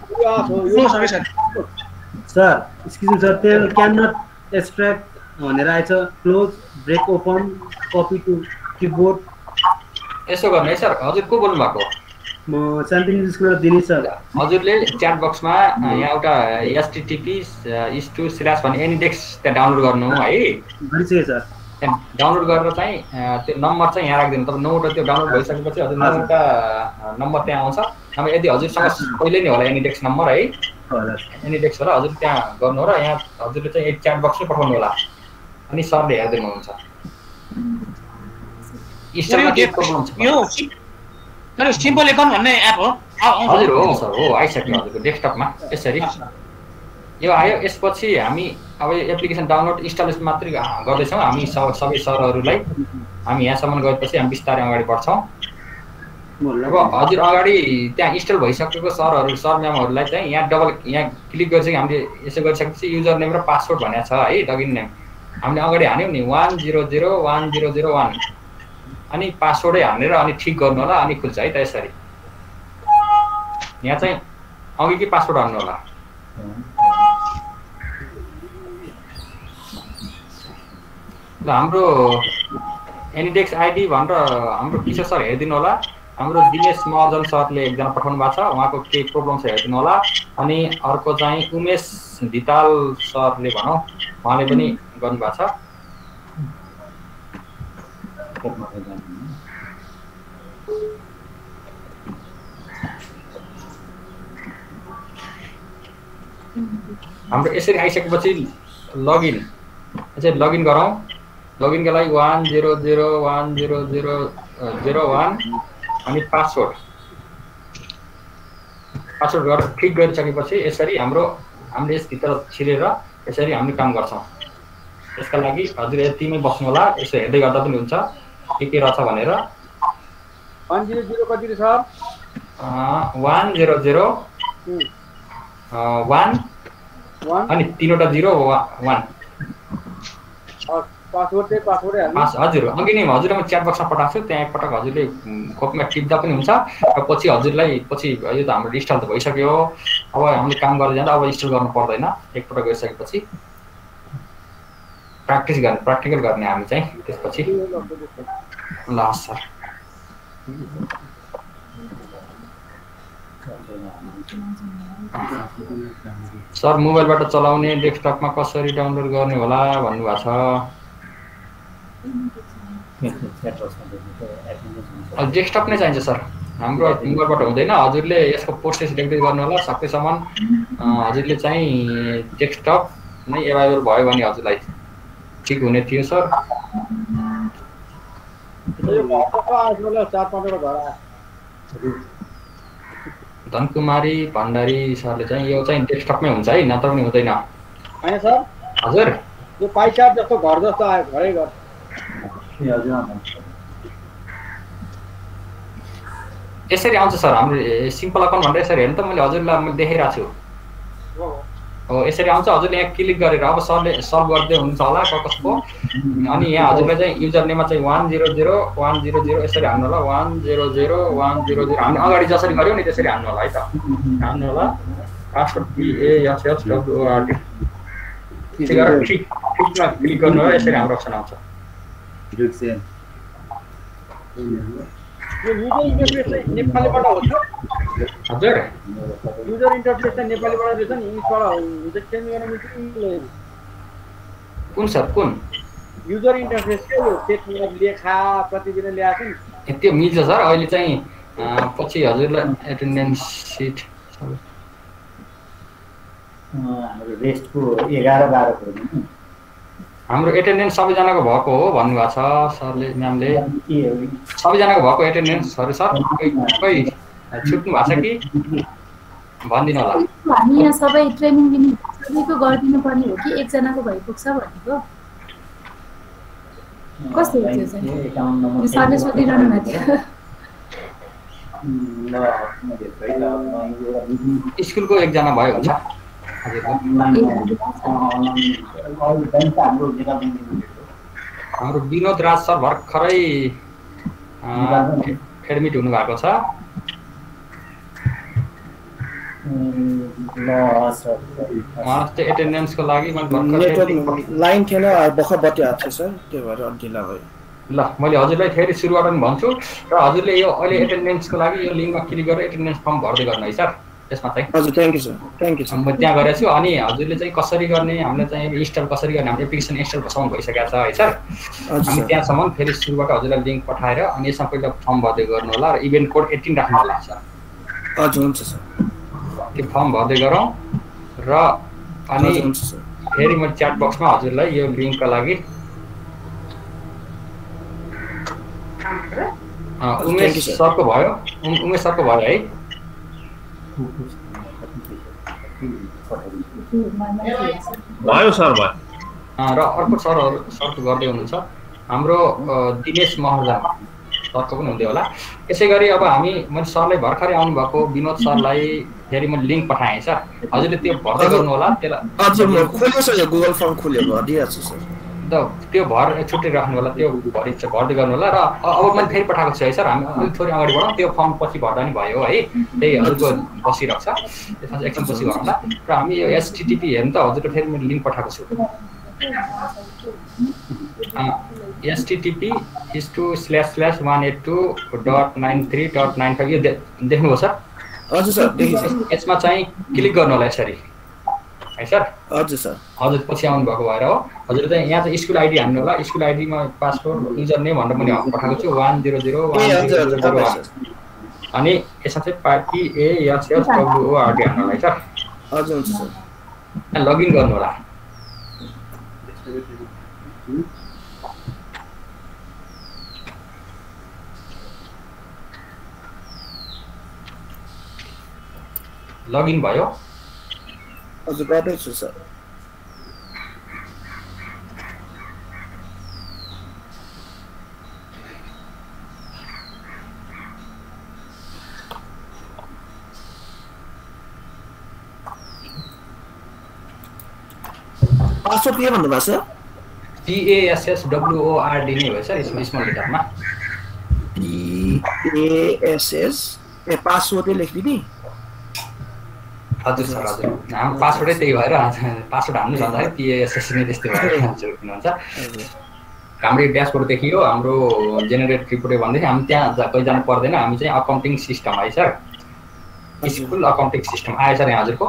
Speaker 4: sir excuse sir त्यो क्यान नट एक्सट्र्याक्ट भनेर आएछ close break open copy to keyboard
Speaker 3: यसो गर्ने है सर। हजुर को बोल्नु भएको
Speaker 4: म शान्तिनी स्कुलबाट दिनेश सर।
Speaker 3: हजुरले च्याट बक्समा यहाँ एउटा एचटीटीपी इस टु स्ल्यास भन्ने एनिडेक्स त्यहाँ डाउनलोड गर्नु है
Speaker 4: गरिसकेँ सर।
Speaker 3: त्यहाँ डाउनलोड गरेर चाहिँ त्यो नम्बर चाहिँ यहाँ राखिदिनु तपाईँ नौवटा त्यो डाउनलोड भइसकेपछि हजुर नौवटा नम्बर त्यहाँ आउँछ। नभए यदि हजुरसँग पहिले नै होला एनिडेक्स नम्बर है एनिडेक्स होला हजुर त्यहाँ गर्नु हो र यहाँ हजुरले चाहिँ एक च्याट बक्समै पठाउनु होला अनि सरले हेरिदिनुहुन्छ।
Speaker 2: यो सर सिम्पल अकाउन्ट भन्ने एप हो
Speaker 3: हजुर हो सर हो आइसक्यो हजुरको डेस्कटपमा यसरी यो आयो। यसपछि हामी अब यो एप्लिकेसन डाउनलोड इन्स्टलेसन मात्रै गर्दैछौँ हामी सब सबै सरहरूलाई हामी यहाँसम्म गएपछि हामी बिस्तारै अगाडि बढ्छौँ। अब हजुर अगाडि त्यहाँ इन्स्टल भइसकेको सरहरू सर म्यामहरूलाई चाहिँ यहाँ डबल यहाँ क्लिक गरिसक्यो हामीले यसो गरिसकेपछि युजर नेम र पासवर्ड भनेको छ है लगइन नेम हामीले अगाडि हान्यौँ नि one zero zero one zero zero one अनि पासवर्डै हानेर अनि ठिक गर्नु होला अनि खुल्छ है त यसरी यहाँ चाहिँ अघि कि पासवर्ड हान्नु होला ल हाम्रो एनिडेक्स आइडी भनेर हाम्रो किशोर सर हेरिदिनु होला हाम्रो दिनेश महर्जन सरले एकजना पठाउनु भएको छ उहाँको केही प्रब्लम छ हेरिदिनु होला अनि अर्को चाहिँ उमेश धिताल सरले भनौँ उहाँले पनि गर्नुभएको छ हाम्रो यसरी आइसकेपछि लगइन यसरी लगइन गरौँ लगइनको लागि one zero zero one zero zero zero one अनि पासवर्ड पासवर्ड गरेर क्लिक गरिसकेपछि यसरी हाम्रो हामीले यसभित्र छिरेर यसरी हामीले काम गर्छौँ यसका लागि हजुर यतिमै बस्नु होला यसो हेर्दै गर्दा पनि हुन्छ के के रहेछ भनेर
Speaker 8: वान जिरो जिरो कति छ
Speaker 3: वान जिरो जिरो वान अनि तीनवटा जिरो वान
Speaker 8: पासवर्ड चाहिँ पासवर्डै
Speaker 3: पास हजुर अघि नै हजुरलाई म च्याट बक्समा पठाएको छु त्यहाँ एकपटक हजुरले कपीमा टिप्दा पनि हुन्छ र पछि हजुरलाई पछि यो त हाम्रो इन्स्टल त भइसक्यो अब हामीले काम गर्दै जाँदा अब इन्स्टल गर्नु पर्दैन एकपटक गरिसकेपछि प्र्याक्टिस गर्ने प्र्याक्टिकल गर्ने हामी चाहिँ त्यसपछि ल सर सर मोबाइलबाट चलाउने डेस्कटपमा कसरी डाउनलोड गर्ने होला भन्नुभएको छ डेस्कटप नै चाहिन्छ सर हाम्रो मोबाइलबाट हुँदैन हजुरले यसको प्रोसेस लेख्दै गर्नु होला सकेसम्म हजुरले चाहिँ डेस्कटप नै एभाइलेबल भयो भने हजुरलाई ठिक हुने थियो सर धनकुमारी भण्डारी सरले चाहिँ यो चाहिँ डेस्कटपमै हुन्छ है नत्र पनि हुँदैन
Speaker 8: हैन सर
Speaker 3: हजुर
Speaker 8: यो पाइचार्ट जस्तो घर जस्तो आयो घरै घर
Speaker 3: यसरी आउँछ सर हाम्रो सिम्पल अकाउन्ट भनेर यसरी हेर्नु त मैले हजुरलाई मैले देखाइरहेको छु हो यसरी आउँछ हजुरले यहाँ क्लिक गरेर अब सरले सल्भ गर्दै हुनुहुन्छ होला कसको अनि यहाँ हजुरलाई चाहिँ युजर नेममा चाहिँ one zero zero one zero zero यसरी हान्नु होला one zero zero one zero zero हामी अगाडि जसरी गऱ्यौँ नि त्यसरी हान्नु होला है त हान्नु होला पासवर्ड पिएएचएचडब्लुआरटी त्यसै गरेर ठिक ठिकमा क्लिक गर्नु होला यसरी हाम्रो अप्सन आउँछ
Speaker 8: यो युजर इन्टरफेस चाहिँ नेपालीबाट हो
Speaker 3: हजुर
Speaker 8: युजर इन्टरफेस चाहिँ नेपालीबाट रहेछ नि इङ्ग्लिसबाट हुन्छ चेन्ज गर्न मिल्छ
Speaker 3: कुन सर कुन
Speaker 8: युजर इन्टरफेस के हो सेट लेखा प्रतिदिन ल्याएको नि
Speaker 3: त्यो मिल्छ सर अहिले चाहिँ पछि हजुरलाई एटेन्डेन्स सिट
Speaker 5: हाम्रो रेस्टको एघार बाह्र
Speaker 3: हाम्रो एटेन्डेन्स सबैजनाको भएको हो भन्नुभएको छ सरले म्यामले सबैजनाको भएको एटेन्डेन्सहरू सर कोही छुट्नु भएको छ कि भनिदिनु होला
Speaker 7: हामी यहाँ सबै ट्रेनिङ दिनु सबैको गरिदिनु पर्ने हो कि एकजनाको भइपुग्छ भनेको कस्तो हो त्यो चाहिँ सरले सोधिरहनु भएको
Speaker 3: थियो स्कुलको एकजना भयो हुन्छ हाम्रो विनोद राज सर भर्खरै एडमिट हुनुभएको छ एटेन्डेन्सको लागि
Speaker 9: लाइन थिएन भर्खर बत्ती आएको थियो सर त्यही भएर ढिला भयो
Speaker 3: ल मैले हजुरलाई फेरि सुरुबाट पनि भन्छु र हजुरले यो अहिले एटेन्डेन्सको लागि यो लिङ्कमा क्लिक गरेर एटेन्डेन्स फर्म भर्दै गर्नु है सर त्यसमा चाहिँ
Speaker 9: हजुर thank you sir thank you sir
Speaker 3: म त्यहाँ गरेको छु अनि हजुरले चाहिँ कसरी गर्ने हामीले चाहिँ इन्स्टल कसरी गर्ने हाम्रो एप्लिकेसन इन्स्टल भएसम्म भइसकेको छ है सर हामी त्यहाँसम्म फेरि सुरुबाट हजुरलाई लिङ्क पठाएर अनि यसमा पहिला फर्म भर्दै गर्नु होला र इभेन्ट कोड एट्टिन राख्नु होला सर
Speaker 9: हजुर हुन्छ सर
Speaker 3: त्यो फर्म भर्दै गरौँ र अनि फेरि म च्याट बक्समा हजुरलाई यो लिङ्कका लागि उमेश सरको भयो उमेश सरको भयो है
Speaker 6: भयो सर भयो
Speaker 3: र अर्को सरहरू सरको गर्दै हुनुहुन्छ हाम्रो दिनेश महर्जन सरको पनि हुँदै होला। यसै गरी अब हामी मैले सरलाई भर्खरै आउनुभएको विनोद सरलाई फेरि मैले लिङ्क पठाएँ सर, हजुरले त्यो भर्दै गर्नु होला। त्यसलाई
Speaker 9: हजुर म खोल्यो सर, यो गुगल फर्म खोल्यो भरिदिइहाल्छु सर।
Speaker 3: त त्यो भर छुट्टै राख्नु होला, त्यो भरि भर्दै गर्नु होला। र अब मैले फेरि पठाएको छु है सर, हामी अलिक थोरै अगाडि बढौँ, त्यो फर्म पछि भर्दा नि भयो है, त्यही हजुरको बसिरहेको छ, त्यसमा चाहिँ एकछिन पछि गरौँला। र हामी यो एचटिटिपी हेर्नु त हजुरको फेरि मैले लिङ्क पठाएको छु, H T T P is two slash slash one at two dot nine three dot nine five यो देख्नुभयो सर?
Speaker 9: हजुर सर देखिन्छ।
Speaker 3: यसमा चाहिँ क्लिक गर्नु होला यसरी है सर।
Speaker 9: हजुर सर।
Speaker 3: हजुर पछि आउनु भएको भएर हो। हजुर चाहिँ यहाँ चाहिँ स्कुल आइडी हान्नु होला, स्कुल आइडीमा पासवर्ड युजर नेम भनेर मैले पठाएको छु one zero zero one zero zero one. अनि यसमा चाहिँ पार्टी एएसएस डब्लुओआरडी हान्नु होला है सर।
Speaker 9: हजुर हुन्छ सर।
Speaker 3: यहाँ लगइन गर्नु होला। लगइन भयो?
Speaker 9: हजुर गर्दैछु सर। पासवर्ड के भन्नुभएको सर?
Speaker 3: पिएएसएस डब्लुओआरडी नै हो सर, स्मल लेटरमा
Speaker 9: पिएएसएस ए पासवर्डै लेखिदिने?
Speaker 3: हजुर सर हजुर, हाम्रो पासवर्डै त्यही भएर पासवर्ड हान्नु भन्दाखेरि पिएएसएस नै त्यस्तै भएर हुन्छ। हाम्रो ड्यासबोर्ड देखियो, हाम्रो जेनेरेट रिपोर्ट भन्दाखेरि हामी त्यहाँ कहीँ जानु पर्दैन, हामी चाहिँ अकाउन्टिङ सिस्टम है सर, स्कुल अकाउन्टिङ सिस्टम आयो सर यहाँ हजुरको।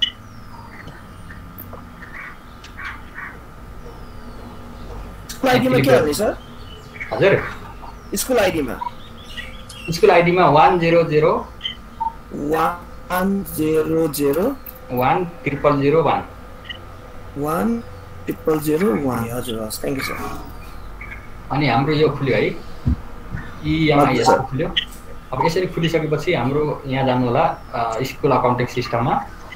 Speaker 9: स्कुल आइडीमा के हाल्ने सर?
Speaker 3: हजुर
Speaker 9: स्कुल आइडीमा
Speaker 3: स्कुल आइडीमा one zero zero
Speaker 9: one zero zero
Speaker 3: one triple zero one
Speaker 9: one triple zero one. हजुर हस्, थ्याङ्क यू सर।
Speaker 3: अनि हाम्रो यो खुल्यो है, इएमआइएस खुल्यो। अब यसरी खुलिसकेपछि हाम्रो यहाँ जानु होला स्कुल अकाउन्टिङ सिस्टममा।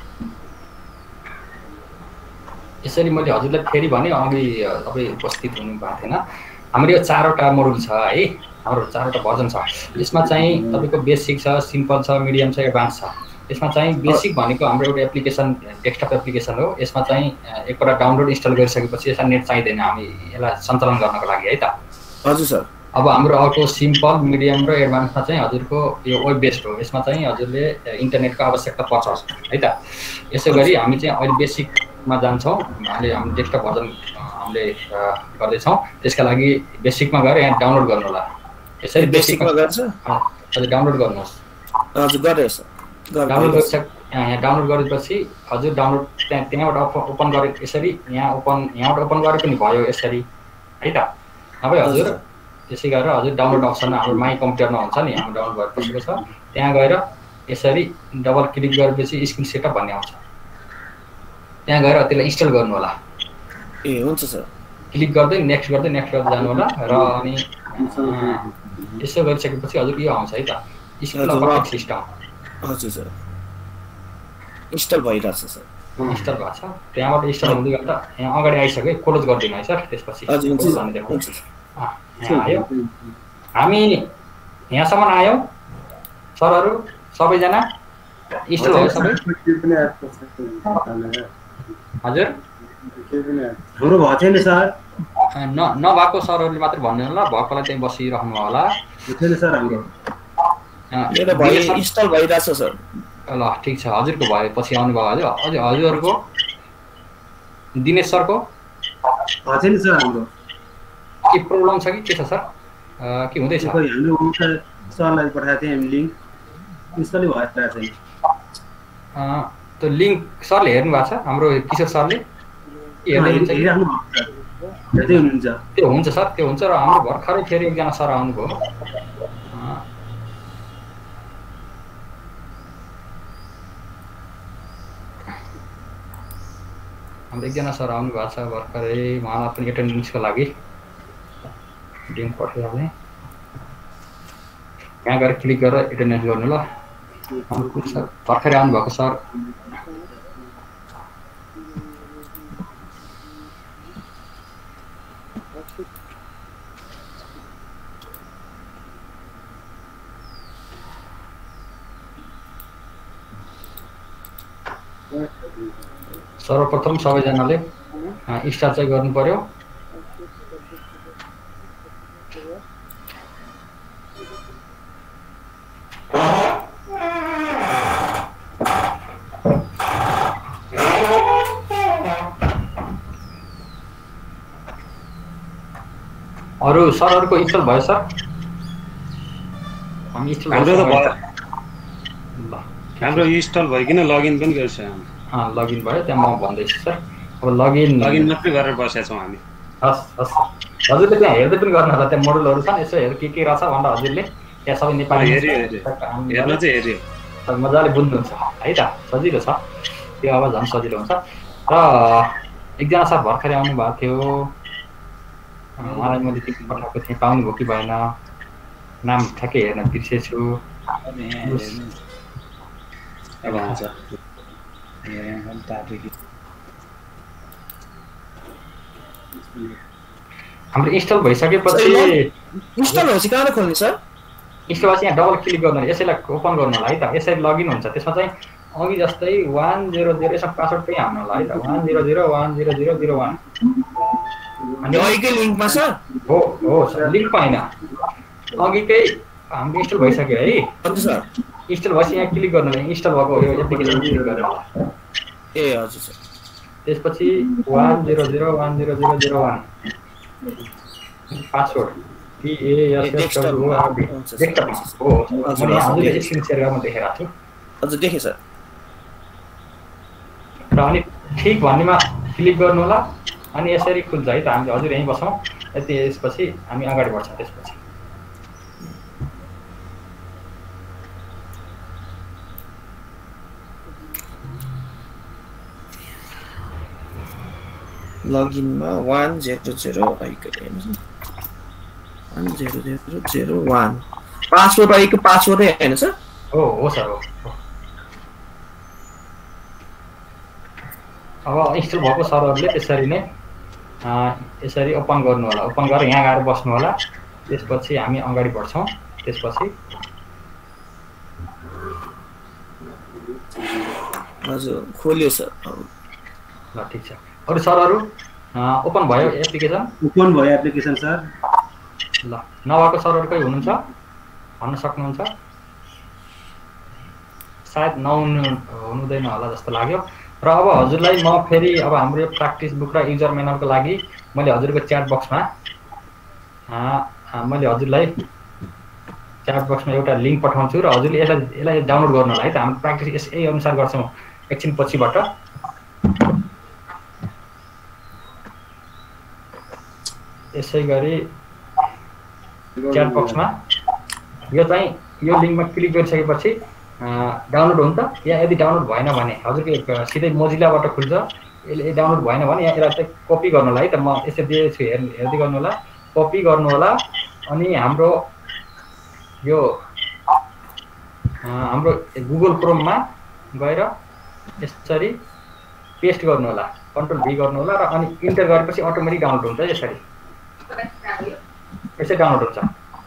Speaker 3: यसरी मैले हजुरलाई फेरि भने अघि तपाईँ उपस्थित हुनु भएको थिएन। हाम्रो यो चारवटा मोडुल छ है, हाम्रो चारवटा भर्जन छ। यसमा चाहिँ तपाईँको बेसिक छ, सिम्पल छ, मिडियम छ, एडभान्स छ। यसमा चाहिँ बेसिक भनेको हाम्रो एउटा एप्लिकेसन डेस्कटप एप्लिकेसन हो। यसमा चाहिँ एकपल्ट डाउनलोड इन्स्टल गरिसकेपछि यसमा नेट चाहिँदैन, हामी यसलाई सञ्चालन गर्नको लागि है त।
Speaker 9: हजुर सर।
Speaker 3: अब हाम्रो अर्को सिम्पल, मिडियम र एडभान्समा चाहिँ हजुरको यो वेब बेस्ड हो। यसमा चाहिँ हजुरले इन्टरनेटको आवश्यकता पर्छ है त। यसै गरी हामी चाहिँ अहिले बेसिकमा जान्छौँ, हामीले हाम्रो डेस्कटप भर्जन हामीले गर्दैछौँ। त्यसका लागि बेसिकमा गएर यहाँ डाउनलोड गर्नु होला। यसरी
Speaker 9: बेसिकमा गर्छ?
Speaker 3: हजुर डाउनलोड गर्नुहोस्।
Speaker 9: हजुर गरेँ सर।
Speaker 3: डाउनलोड गरिसक यहाँ डाउनलोड गरेपछि हजुर डाउनलोड त्यहाँ त्यहाँबाट ओपन गरे, यसरी यहाँ ओपन यहाँबाट ओपन गरे पनि भयो यसरी है त। अब हजुर त्यसै गरेर हजुर डाउनलोड अप्सन हाम्रो माई कम्प्युटरमा हुन्छ नि, हाम्रो डाउनलोड भइसकेको छ। त्यहाँ गएर यसरी डबल क्लिक गरेपछि स्क्रिन सेटअप भन्ने आउँछ, त्यहाँ गएर त्यसलाई इन्स्टल गर्नु होला।
Speaker 9: ए हुन्छ सर।
Speaker 3: क्लिक गर्दै नेक्स्ट गर्दै नेक्स्ट गर्दै जानु होला। र अनि यसो गरिसकेपछि हजुर यो आउँछ है त, स्कुल अकाउन्टिङ सिस्टम।
Speaker 9: हजुर सर, इन्स्टल भइरहेछ सर।
Speaker 3: इन्स्टल भएको छ, त्यहाँबाट इन्स्टल हुँदै गर्दा यहाँ अगाडि आइसक्यो, क्लोज गरिदिनु है सर। त्यसपछि यहाँ आयो, हामी यहाँसम्म आयौँ सरहरू सबैजना इन्स्टल भयो सबै? हजुर
Speaker 4: हाम्रो भएको छैन सर।
Speaker 3: न नभएको सरहरूले मात्र भन्नु होला, भएकोलाई चाहिँ बसिरहनु होला।
Speaker 9: इन्स्टल भइरहेछ सर।
Speaker 3: ल ठिक छ, हजुरको भयो पछि आउनुभयो। हजुर हजुर हजुरहरूको दिनेश सरको
Speaker 4: छैन सर। हाम्रो
Speaker 3: के प्रब्लम छ कि के छ सर, के हुँदैछ?
Speaker 4: सरलाई पठाएको थिएँ हामी लिङ्क, इन्स्टलै भइरहेको छैन।
Speaker 3: त्यो लिङ्क सरले हेर्नु भएको छ, हाम्रो किशोर सरले हेर्नुहुन्छ? त्यो हुन्छ सर, त्यो हुन्छ। र हाम्रो भर्खरै फेरि एकजना सर आउनुभयो, हाम्रो एकजना सर आउनु भएको छ भर्खरै, उहाँलाई पनि एटेन्डेन्सको लागि लिङ्क पठाइहाल्ने। यहाँ गएर क्लिक गरेर एटेन्डेन्स गर्नु ल। सर भर्खरै आउनुभएको सर, सर्वप्रथम सबैजनाले स्टार्ट चाहिँ गर्नु पर्यो। अरू सरहरूको इन्स्टल भयो सर? हामी इन्स्टल
Speaker 10: हाम्रो त भयो। हाम्रो इन्स्टल भइकिन लगइन पनि गरिसक्यौँ।
Speaker 3: अँ लगइन भयो, त्यहाँ म भन्दैछु सर। अब लगइन
Speaker 10: लगइन मात्रै गरेर बसेका छौँ हामी।
Speaker 3: हस् हस् हजुरले त्यहाँ हेर्दै पनि गर्नु होला, त्यहाँ मोडलहरू छन्, यसो हेर के के रहेछ भनेर हजुरले त्यहाँ सबै नेपाली
Speaker 10: हेर्नु चाहिँ हेर्यो
Speaker 3: मजाले बुझ्नुहुन्छ है त, सजिलो छ त्यो। अब झन् सजिलो हुन्छ। र एकजना सर भर्खरै आउनु भएको थियो, उहाँलाई मैले टिकट पठाएको थिएँ, पाउनुभयो कि भएन नाम ठ्याक्कै हेर्न बिर्सेछु। हाम्रो इन्स्टल भइसकेपछि
Speaker 9: इन्स्टल भएपछि कहाँ खोल्ने सर?
Speaker 3: इन्स्टल भएपछि यहाँ डबल क्लिक गर्नु, यसैलाई ओपन गर्नु होला है त। यसरी लगइन हुन्छ। त्यसमा चाहिँ अघि जस्तै वान जिरो जिरो यसमा पासवर्ड पनि हाल्नु होला है त। One zero zero one zero zero zero one
Speaker 9: अघिकै लिङ्कमा सर?
Speaker 3: हो हो सर, लिङ्कमा होइन, अघिकै हाम्रो इन्स्टल भइसक्यो है
Speaker 9: सर।
Speaker 3: इन्स्टल भएपछि यहाँ क्लिक गर्नु होला, इन्स्टल भएको यो एप्लिकेसन क्लिक गर्नु होला।
Speaker 9: ए हजुर सर।
Speaker 3: त्यसपछि one zero zero one zero zero zero one password desktop हो। मैले हजुरले स्क्रिन सेयर गरेर देखाइरहेको छु।
Speaker 9: हजुर देखेँ सर।
Speaker 3: र अनि ठिक भन्नेमा क्लिक गर्नु होला, अनि यसरी खुल्छ है त। हामी हजुर यहीँ बसौँ, यति यसपछि हामी अगाडि बढ्छौँ। त्यसपछि
Speaker 9: लगइनमा one zero zero one zero zero zero one password अहिलेको पासवर्डै होइन सर?
Speaker 3: हो हो सर हो। अब इन्स्टल भएको सरहरूले त्यसरी नै यसरी ओपन गर्नु होला। ओपन गरेर यहाँ गएर बस्नु होला। त्यसपछि हामी अगाडि बढ्छौँ। त्यसपछि
Speaker 9: हजुर खोल्यो सर।
Speaker 3: ल ठिक छ। अरू सरहरू ओपन भयो एप्लिकेसन?
Speaker 4: ओपन भयो एप्लिकेसन सर।
Speaker 3: ल नभएको सरहरू कोही हुनुहुन्छ भन्न सक्नुहुन्छ? सायद नहुनु हुनुहुँदैन होला जस्तो लाग्यो। र अब हजुरलाई म फेरि अब हाम्रो यो प्र्याक्टिस बुक र युजर म्यानुअलको लागि मैले हजुरको च्याट बक्समा मैले हजुरलाई च्याट बक्समा एउटा लिङ्क पठाउँछु र हजुरले यसलाई यसलाई डाउनलोड गर्नु होला है त। हाम्रो प्र्याक्टिस यसै अनुसार गर्छौँ एकछिन पछिबाट। यसै गरी च्याट बक्समा यो चाहिँ यो लिङ्कमा क्लिक गरिसकेपछि डाउनलोड हुन्छ। या यदि डाउनलोड भएन भने हजुरको सिधै मोजिलाबाट खुल्छ। यसले डाउनलोड भएन भने यहाँ यसलाई चाहिँ कपी गर्नु होला है त। म यसरी दिएको छु, हेर् हेर्दै गर्नु होला, कपी गर्नु होला। अनि हाम्रो यो हाम्रो गुगल क्रोममा गएर यसरी पेस्ट गर्नु होला, कन्ट्रोल भी गर्नु होला र अनि इन्टर गरेपछि अटोमेटिक डाउनलोड हुन्छ। यसरी यसरी डाउनलोड हुन्छ।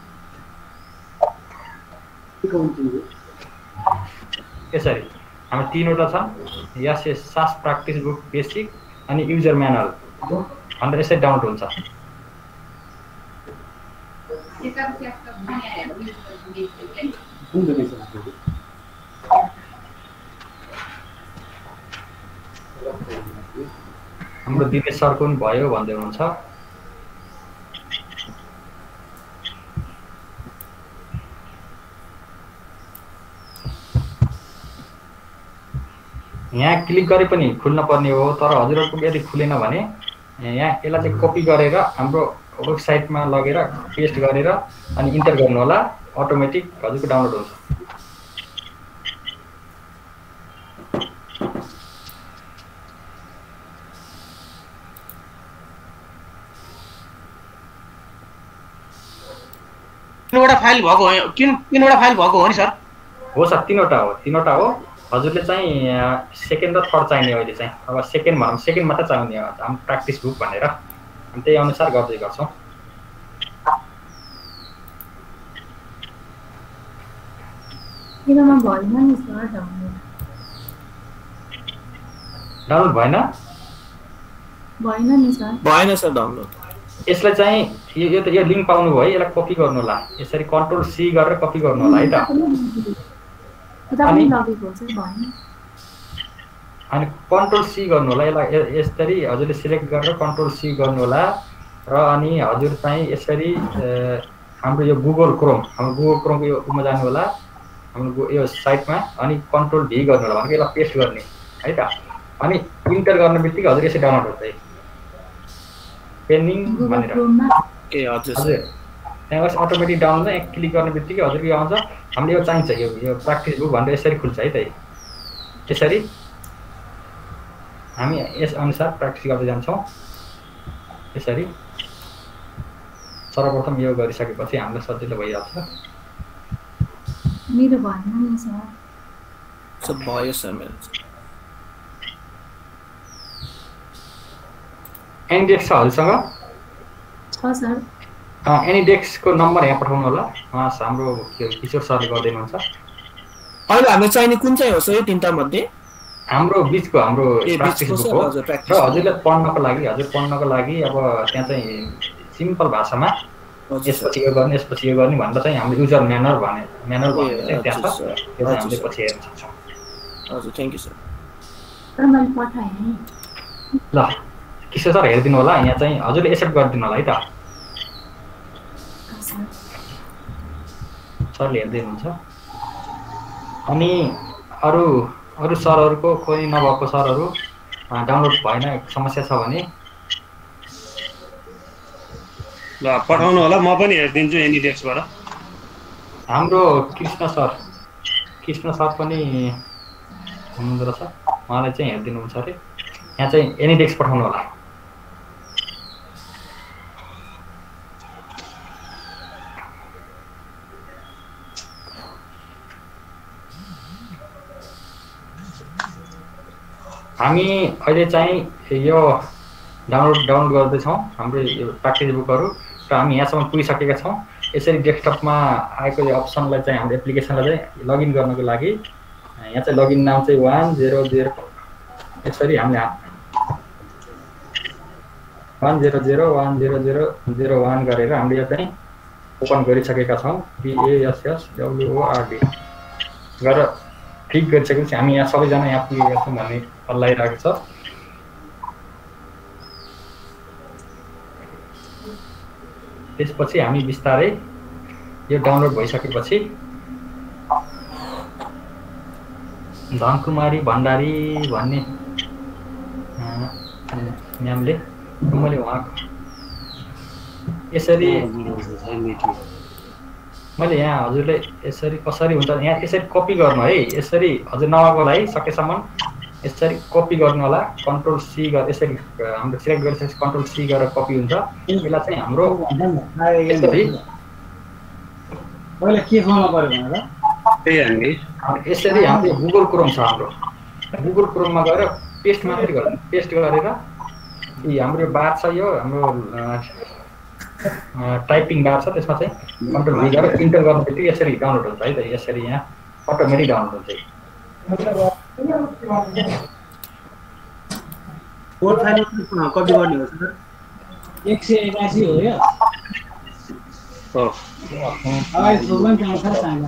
Speaker 3: यसरी हाम्रो तीनवटा छन्, यस यस सास प्र्याक्टिस बुक बेसिक अनि युजर म्यानुअल भनेर यसरी डाउनलोड हुन्छ। हाम्रो दिनेश सरको पनि भयो भन्दै हुनुहुन्छ। यहाँ क्लिक गरे पनि खुल्न पर्ने हो, तर हजुरहरूको यदि खुलेन भने यहाँ यसलाई चाहिँ कपी गरेर हाम्रो वेबसाइटमा लगेर पेस्ट गरेर अनि इन्टर गर्नु होला, अटोमेटिक हजुरको डाउनलोड हुन्छ।
Speaker 2: तीनवटा फाइल भएको हो, किन तीनवटा फाइल भएको हो नि सर?
Speaker 3: हो सर, तीनवटा हो, तीनवटा हो। हजुरले चाहिँ सेकेन्ड र थर्ड चाहिने अहिले चाहिँ अब सेकेन्ड भनौँ, सेकेन्ड मात्रै चाहिने हो हाम्रो प्र्याक्टिस बुक भनेर, हामी त्यही अनुसार गर्दै गर्छौँ। डाउनलोड भएन
Speaker 7: भएन नि सर
Speaker 9: भएन सर डाउनलोड
Speaker 3: यसलाई चाहिँ यो यो त यो लिङ्क पाउनु भयो यसलाई कपी गर्नु होला यसरी कन्ट्रोल सी गरेर कपी गर्नु होला है त
Speaker 7: अनि लगेको चाहिँ भएन
Speaker 3: अनि कन्ट्रोल सी गर्नु होला यसलाई यसरी हजुरले सिलेक्ट गरेर कन्ट्रोल सी गर्नु होला र अनि हजुर चाहिँ यसरी हाम्रो यो गुगल क्रोम हाम्रो गुगल क्रोमको यो उमा जानु होला हाम्रो यो साइटमा अनि कन्ट्रोल भी गर्नु होला भनेको यसलाई पेस्ट गर्ने है त अनि इन्टर गर्ने बित्तिकै हजुर यसरी डाउनलोड हुन्छ पेन्डिङ भनेर
Speaker 9: ए हजुर
Speaker 3: त्यहाँ बस अटोमेटिक डाउनलोड एक क्लिक गर्ने बित्तिकै हजुरको यो आउँछ हामीले यो चाहिन्छ यो यो प्र्याक्टिस बुक भनेर यसरी खुल्छ है त यसरी हामी यस अनुसार प्र्याक्टिस गर्दै जान्छौँ यसरी सर्वप्रथम यो गरिसकेपछि हामीलाई सजिलो भइहाल्छ
Speaker 7: मेरो भएन नि सर
Speaker 9: सब भयो सर मेरो
Speaker 3: एनिडेक्स छ हजुरसँग
Speaker 7: छ सर
Speaker 3: एनिडेक्सको नम्बर यहाँ पठाउनु होला हाम्रो किशोर सरले गर्दै हुनुहुन्छ
Speaker 9: अहिले हामीलाई चाहिने कुन चाहिँ हो सर यो तीनटा मध्ये
Speaker 3: हाम्रो बिचको हाम्रो प्र्याक्टिस बुक हो र हजुरले पढ्नको लागि हजुर पढ्नको लागि अब त्यहाँ चाहिँ सिम्पल भाषामा यसपछि यो गर्ने यसपछि यो गर्ने भनेर चाहिँ हाम्रो युजर म्यानर भने म्यानर भने चाहिँ त्यहाँ छ त्यो चाहिँ हामीले पछि हेर्न सक्छौँ
Speaker 9: हजुर थ्याङ्क यू सर
Speaker 7: तर मैले पठाएँ नि
Speaker 3: ल किशोर सर हेरिदिनु होला यहाँ चाहिँ हजुरले एक्सेप्ट गरिदिनु होला है त सरले हेर्दै हुनुहुन्छ अनि अरू अरू सरहरूको कोही नभएको सरहरू डाउनलोड भएन समस्या छ भने
Speaker 10: ल पठाउनु होला म पनि हेरिदिन्छु एनिडेक्सबाट
Speaker 3: हाम्रो कृष्ण सर कृष्ण सर पनि हुनुहुँदो रहेछ उहाँलाई चाहिँ हेरिदिनुहुन्छ अरे यहाँ चाहिँ एनिडेक्स पठाउनु होला हामी अहिले चाहिँ यो डाउनलोड डाउनलोड गर्दैछौँ हाम्रो यो प्र्याक्टिस बुकहरू र हामी यहाँसम्म पुगिसकेका छौँ यसरी डेस्कटपमा आएको यो अप्सनलाई चाहिँ हाम्रो एप्लिकेसनलाई चाहिँ लगइन गर्नको लागि यहाँ चाहिँ लगइन नाम चाहिँ वान जिरो जिरो यसरी हामीले one zero zero one zero zero zero one गरेर हामीले यो चाहिँ ओपन गरिसकेका छौँ पिएएसएस डब्लुओआरडी गरेर क्लिक गरिसकेपछि हामी यहाँ सबैजना यहाँ पुगेका छौँ भन्ने हल्लाइरहेको छ त्यसपछि हामी बिस्तारै यो डाउनलोड भइसकेपछि धनकुमारी भण्डारी भन्ने म्यामले मैले उहाँको यसरी मैले यहाँ हजुरले यसरी कसरी हुन्छ यहाँ यसरी कपी गर्नु है यसरी हजुर नभएकोलाई सकेसम्म यसरी कपी गर्नु होला कन्ट्रोल सी गरेर यसरी हाम्रो सिलेक्ट गरिसकेपछि कन्ट्रोल सी गरेर कपी हुन्छ यसलाई चाहिँ हाम्रो यसरी
Speaker 8: पहिला के गर्नु पर्यो भनेर
Speaker 10: त्यही हामी
Speaker 3: यसरी हाम्रो गुगल क्रोम छ हाम्रो गुगल क्रोममा गएर पेस्ट मात्रै गर्नु पेस्ट गरेर हाम्रो बार छ यो हाम्रो टाइपिङ बार छ त्यसमा चाहिँ कन्ट्रोल भी गरेर इन्टर गर्ने बित्तिकै यसरी डाउनलोड हुन्छ है त यसरी यहाँ अटोमेटिक डाउनलोड हुन्छ
Speaker 4: कोड फाइल कपी गर्ने हो सर
Speaker 8: एक सय एकासी हो यो
Speaker 10: हो
Speaker 8: आइ प्रोग्राम पाउँछ चाहिन्छ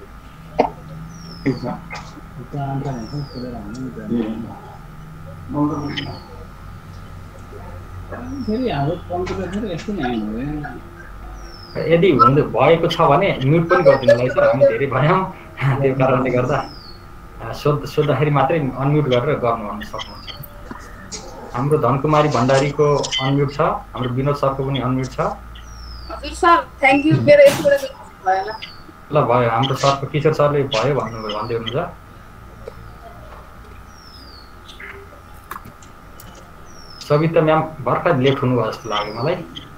Speaker 8: फेरि हाम्रो कम्प्युटर फेरि यस्तो नै आइनु
Speaker 3: यदि हुँदै भएको छ भने म्युट पनि गरिदिनु होला सर हामी धेरै भयौँ त्यो कारणले गर्दा सोध सोद्धाखेरि मात्रै अनम्युट गरेर गर्नु भन्न सक्नुहुन्छ हाम्रो धनकुमारी भण्डारीको अनम्युट छ हाम्रो विनोद सरको पनि अनम्युट छ
Speaker 11: हजुर सर थ्याङ्क यू मेरो एकपल्ट भयो ल
Speaker 3: ल भयो हाम्रो सरको किशोर सरले भयो भन्नुभयो भन्दै हुनुहुन्छ सविता म्याम भर्खर लेट हुनुभयो जस्तो लाग्यो मलाई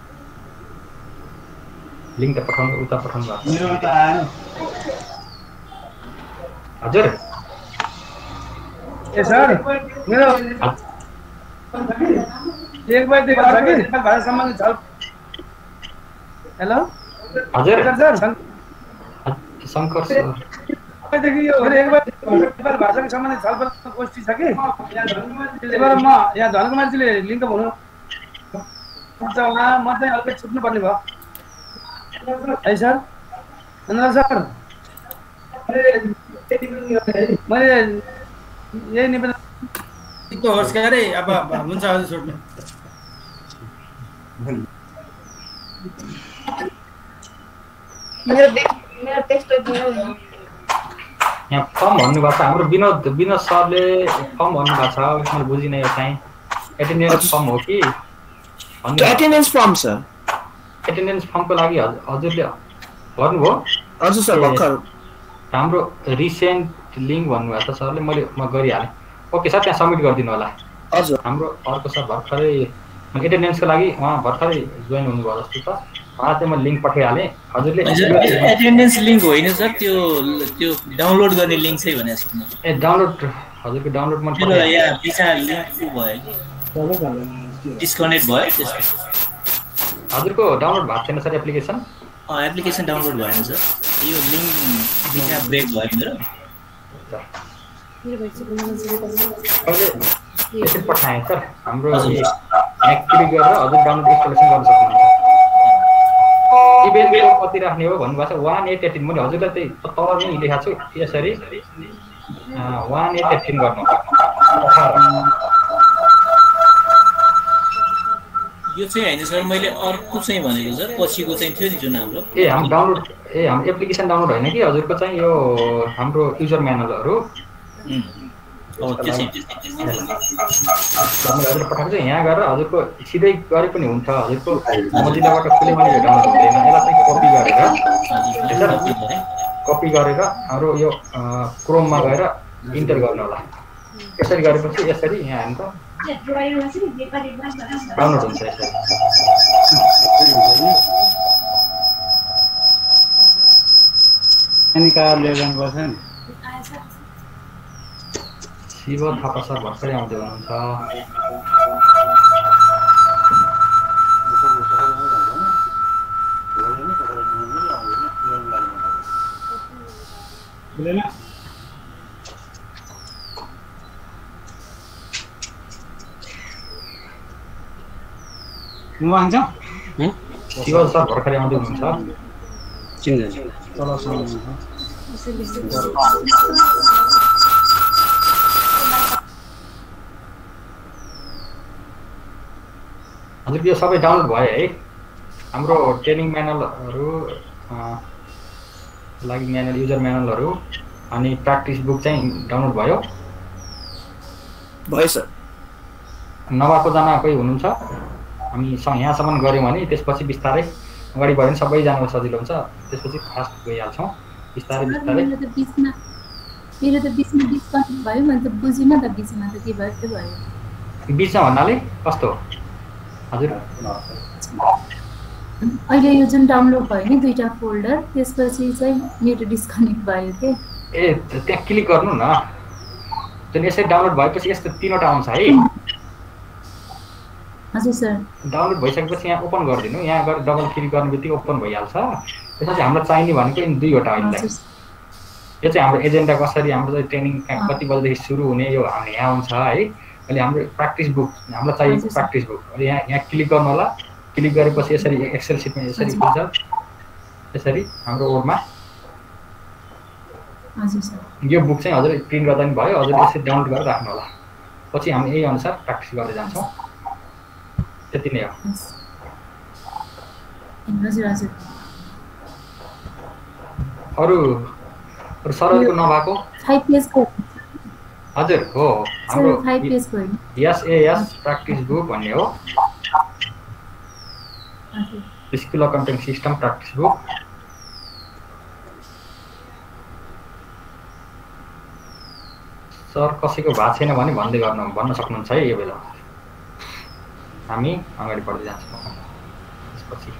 Speaker 3: लिङ्क त पठाउनु उता पठाउनु भएको हजुर
Speaker 8: ए सर मेरो एक बजेदेखि छ कि भाषासम्म छ हेलो
Speaker 3: हजुर
Speaker 8: सर
Speaker 3: शङ्कर सर
Speaker 8: देखि यो एकबार नेपाली भाषाको सम्बन्धित छलफलको गोष्ठी छ कि त्यही भएर म यहाँ धनकुमारजीले लिङ्क भन्नु हुन्छ उहाँ म चाहिँ अलिकति छुट्नुपर्ने भयो है सर अनुराग सर मैले यही निवेदन
Speaker 12: होस् क्यारे अब हुन्छ हजुर छोड्नु
Speaker 11: मेरो मेरो टेक्स्ट दिनु
Speaker 3: यहाँ फर्म भन्नुभएको छ हाम्रो विनोद विनोद सरले फर्म भन्नुभएको छ मैले बुझिनँ यो चाहिँ एटेन्डेन्स फर्म हो कि
Speaker 9: एटेन्डेन्स फर्म सर
Speaker 3: एटेन्डेन्स फर्मको लागि हजुरले गर्नुभयो
Speaker 9: हजुर सर भर्खर
Speaker 3: हाम्रो रिसेन्ट लिङ्क भन्नुभएको छ सरले मैले म गरिहालेँ ओके सर त्यहाँ सबमिट गरिदिनु होला
Speaker 9: हजुर
Speaker 3: हाम्रो अर्को सर भर्खरै एटेन्डेन्सको लागि उहाँ भर्खरै जोइन हुनुभयो जस्तो छ उहाँ चाहिँ म लिङ्क पठाइहालेँ हजुरले
Speaker 12: एटेन्डेन्स लिङ्क होइन सर त्यो त्यो डाउनलोड गर्ने लिङ्क चाहिँ भनेको छु
Speaker 3: ए डाउनलोड हजुरको डाउनलोड मन
Speaker 12: पर्यो यहाँ बिचा लिङ्क भयो डिस्कनेक्ट भयो त्यसको
Speaker 3: हजुरको डाउनलोड भएको छैन सर एप्लिकेसन
Speaker 12: अँ एप्लिकेसन डाउनलोड भएन सर यो लिङ्क बिचा ब्रेक भयो मेरो
Speaker 3: यसरी पठाएँ सर हाम्रो यहाँ क्लिक गरेर हजुर डाउनलोड इन्स्टलेसन गर्न सक्नुहुन्छ इभेन्ट कति राख्ने हो भन्नुभएको छ वान एट एटिन मैले हजुरलाई त्यही तल नै लेखाएको छु यसरी वान एट एटिन गर्नु
Speaker 12: यो चाहिँ होइन सर मैले अर्को चाहिँ भनेको सर पछिको चाहिँ थियो नि जुन हाम्रो
Speaker 3: ए हाम्रो डाउनलोड ए हाम्रो एप्लिकेसन डाउनलोड होइन कि हजुरको चाहिँ यो हाम्रो युजर म्यानुअलहरू हजुरले पठाएको चाहिँ यहाँ गएर हजुरको सिधै गरे पनि हुन्छ हजुरको मोजिलाबाट कुनै पनि डाउनलोड हुँदैन यसलाई चाहिँ कपी गरेर कपी गरेर हाम्रो यो क्रोममा गएर इन्टर गर्नु होला यसरी गरेपछि यसरी यहाँ हाल्नु डाउनलोड हुन्छ यसरी
Speaker 13: अनि कार्ड लिएर जानुपर्छ नि
Speaker 3: शिव थापा सर भर्खरै आउँदै हुनुहुन्छ शिव सर भर्खरै आउँदै हुनुहुन्छ हजुर यो सबै डाउनलोड भयो है हाम्रो ट्रेनिङ म्यानुअलहरू लागि म्यानुअल युजर म्यानुअलहरू अनि प्र्याक्टिस बुक चाहिँ डाउनलोड भयो
Speaker 9: भयो सर
Speaker 3: नभएको जना कोही हुनुहुन्छ हामी यहाँसम्म गऱ्यौँ भने त्यसपछि बिस्तारै अगाडि बढ्यो भने सबैजनाको सजिलो हुन्छ त्यसपछि फास्ट गइहाल्छौँ बिस्तारै बिस्तारै
Speaker 7: मेरो त बिचमा मेरो त बिचमा डिस्कनेक्ट भयो मैले त बुझिनँ त बिचमा त के भयो त्यो भयो
Speaker 3: बिचमा भन्नाले कस्तो हजुर
Speaker 7: अहिले यो जुन डाउनलोड भयो नि दुईटा फोल्डर त्यसपछि चाहिँ मेरो डिस्कनेक्ट भयो के
Speaker 3: ए त्यहाँ क्लिक गर्नु न जुन यसरी डाउनलोड भएपछि यस्तो तीनवटा आउँछ है
Speaker 7: हजुर सर
Speaker 3: डाउनलोड भइसकेपछि यहाँ ओपन गरिदिनु यहाँ गएर डबल क्लिक गर्ने बित्तिकै ओपन भइहाल्छ त्यसपछि हामीलाई चाहिने भनेको यिनी दुईवटा अहिले यो चाहिँ हाम्रो एजेन्डा कसरी हाम्रो चाहिँ ट्रेनिङ कति बजेदेखि सुरु हुने यो हामी यहाँ आउँछ है अहिले हाम्रो प्र्याक्टिस बुक हामीलाई चाहिएको प्र्याक्टिस बुक यहाँ यहाँ क्लिक गर्नु होला क्लिक गरेपछि यसरी एक्सेल सिटमा यसरी हुन्छ यसरी हाम्रो ओडमा यो बुक चाहिँ हजुर प्रिन्ट गर्दा पनि भयो हजुर यसरी डाउनलोड गरेर राख्नु होला पछि हामी यही अनुसार प्र्याक्टिस गर्दै जान्छौँ त्यति नै हो अरू सरलको नभएको हजुर हो हाम्रो एसएएस प्र्याक्टिस बुक भन्ने हो school accounting system practice book sir कसैको भएको छैन भने भन्दै गर्नु भन्न सक्नुहुन्छ है यो बेला हामी अगाडि बढ्दै जान्छौँ त्यसपछि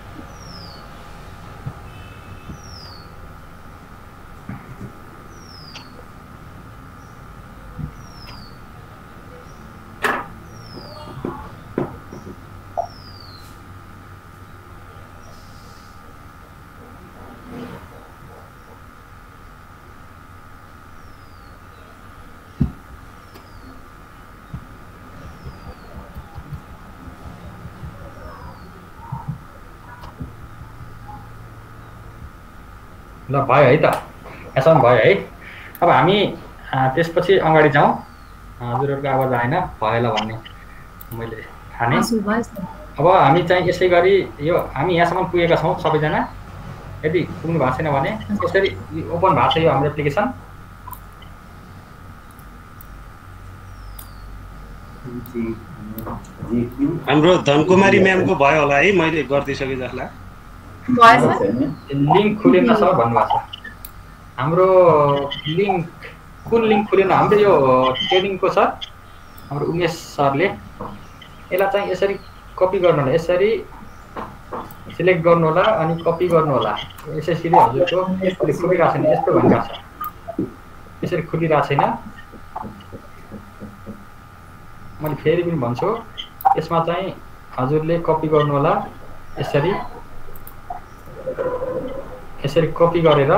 Speaker 3: ल भयो है त यहाँसम्म भयो है अब हामी त्यसपछि अगाडि जाउँ हजुरहरूको आवाज आएन भयो ल भन्ने मैले ठाने अब हामी चाहिँ यसै गरी यो हामी यहाँसम्म पुगेका छौँ सबैजना यदि पुग्नु भएको छैन भने यसरी ओपन भएको छ यो हाम्रो एप्लिकेसन
Speaker 10: हाम्रो धनकुमारी म्यामको भयो होला है मैले गरिदिइसकेँ जस्तो लाग्छ
Speaker 3: लिङ्क खुलेन सर भन्नुभएको छ हाम्रो लिङ्क कुन लिङ्क खुलेन हाम्रो यो ट्रेनिङको सर हाम्रो उमेश सरले यसलाई चाहिँ यसरी कपी गर्नु होला यसरी सिलेक्ट गर्नु होला अनि कपी गर्नु होला यसरी हजुरको यसले खुलिरहेको छैन यस्तो भनिरहेको छ यसरी खुलिरहेको छैन मैले फेरि पनि भन्छु यसमा चाहिँ हजुरले कपी गर्नु होला यसरी यसरी कपी गरेर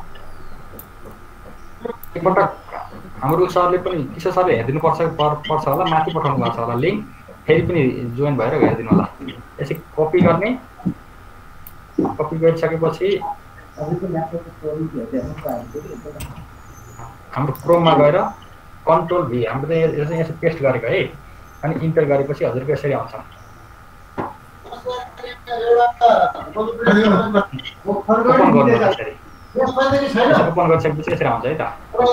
Speaker 3: एकपटक हाम्रो सरले पनि किशोर सरले हेरिदिनु पर्छ पर्छ होला माथि पठाउनु भएको छ होला लिङ्क फेरि पनि जोइन भएर हेरिदिनु होला यसरी कपी गर्ने कपी गरिसकेपछि हाम्रो क्रोममा गएर कन्ट्रोल भी हाम्रो चाहिँ यसरी यसरी पेस्ट गरेको है अनि इन्टर गरेपछि हजुरको यसरी आउँछ ओपन गर्नु यसरी ओपन गरिसकेपछि यसरी आउँछ है त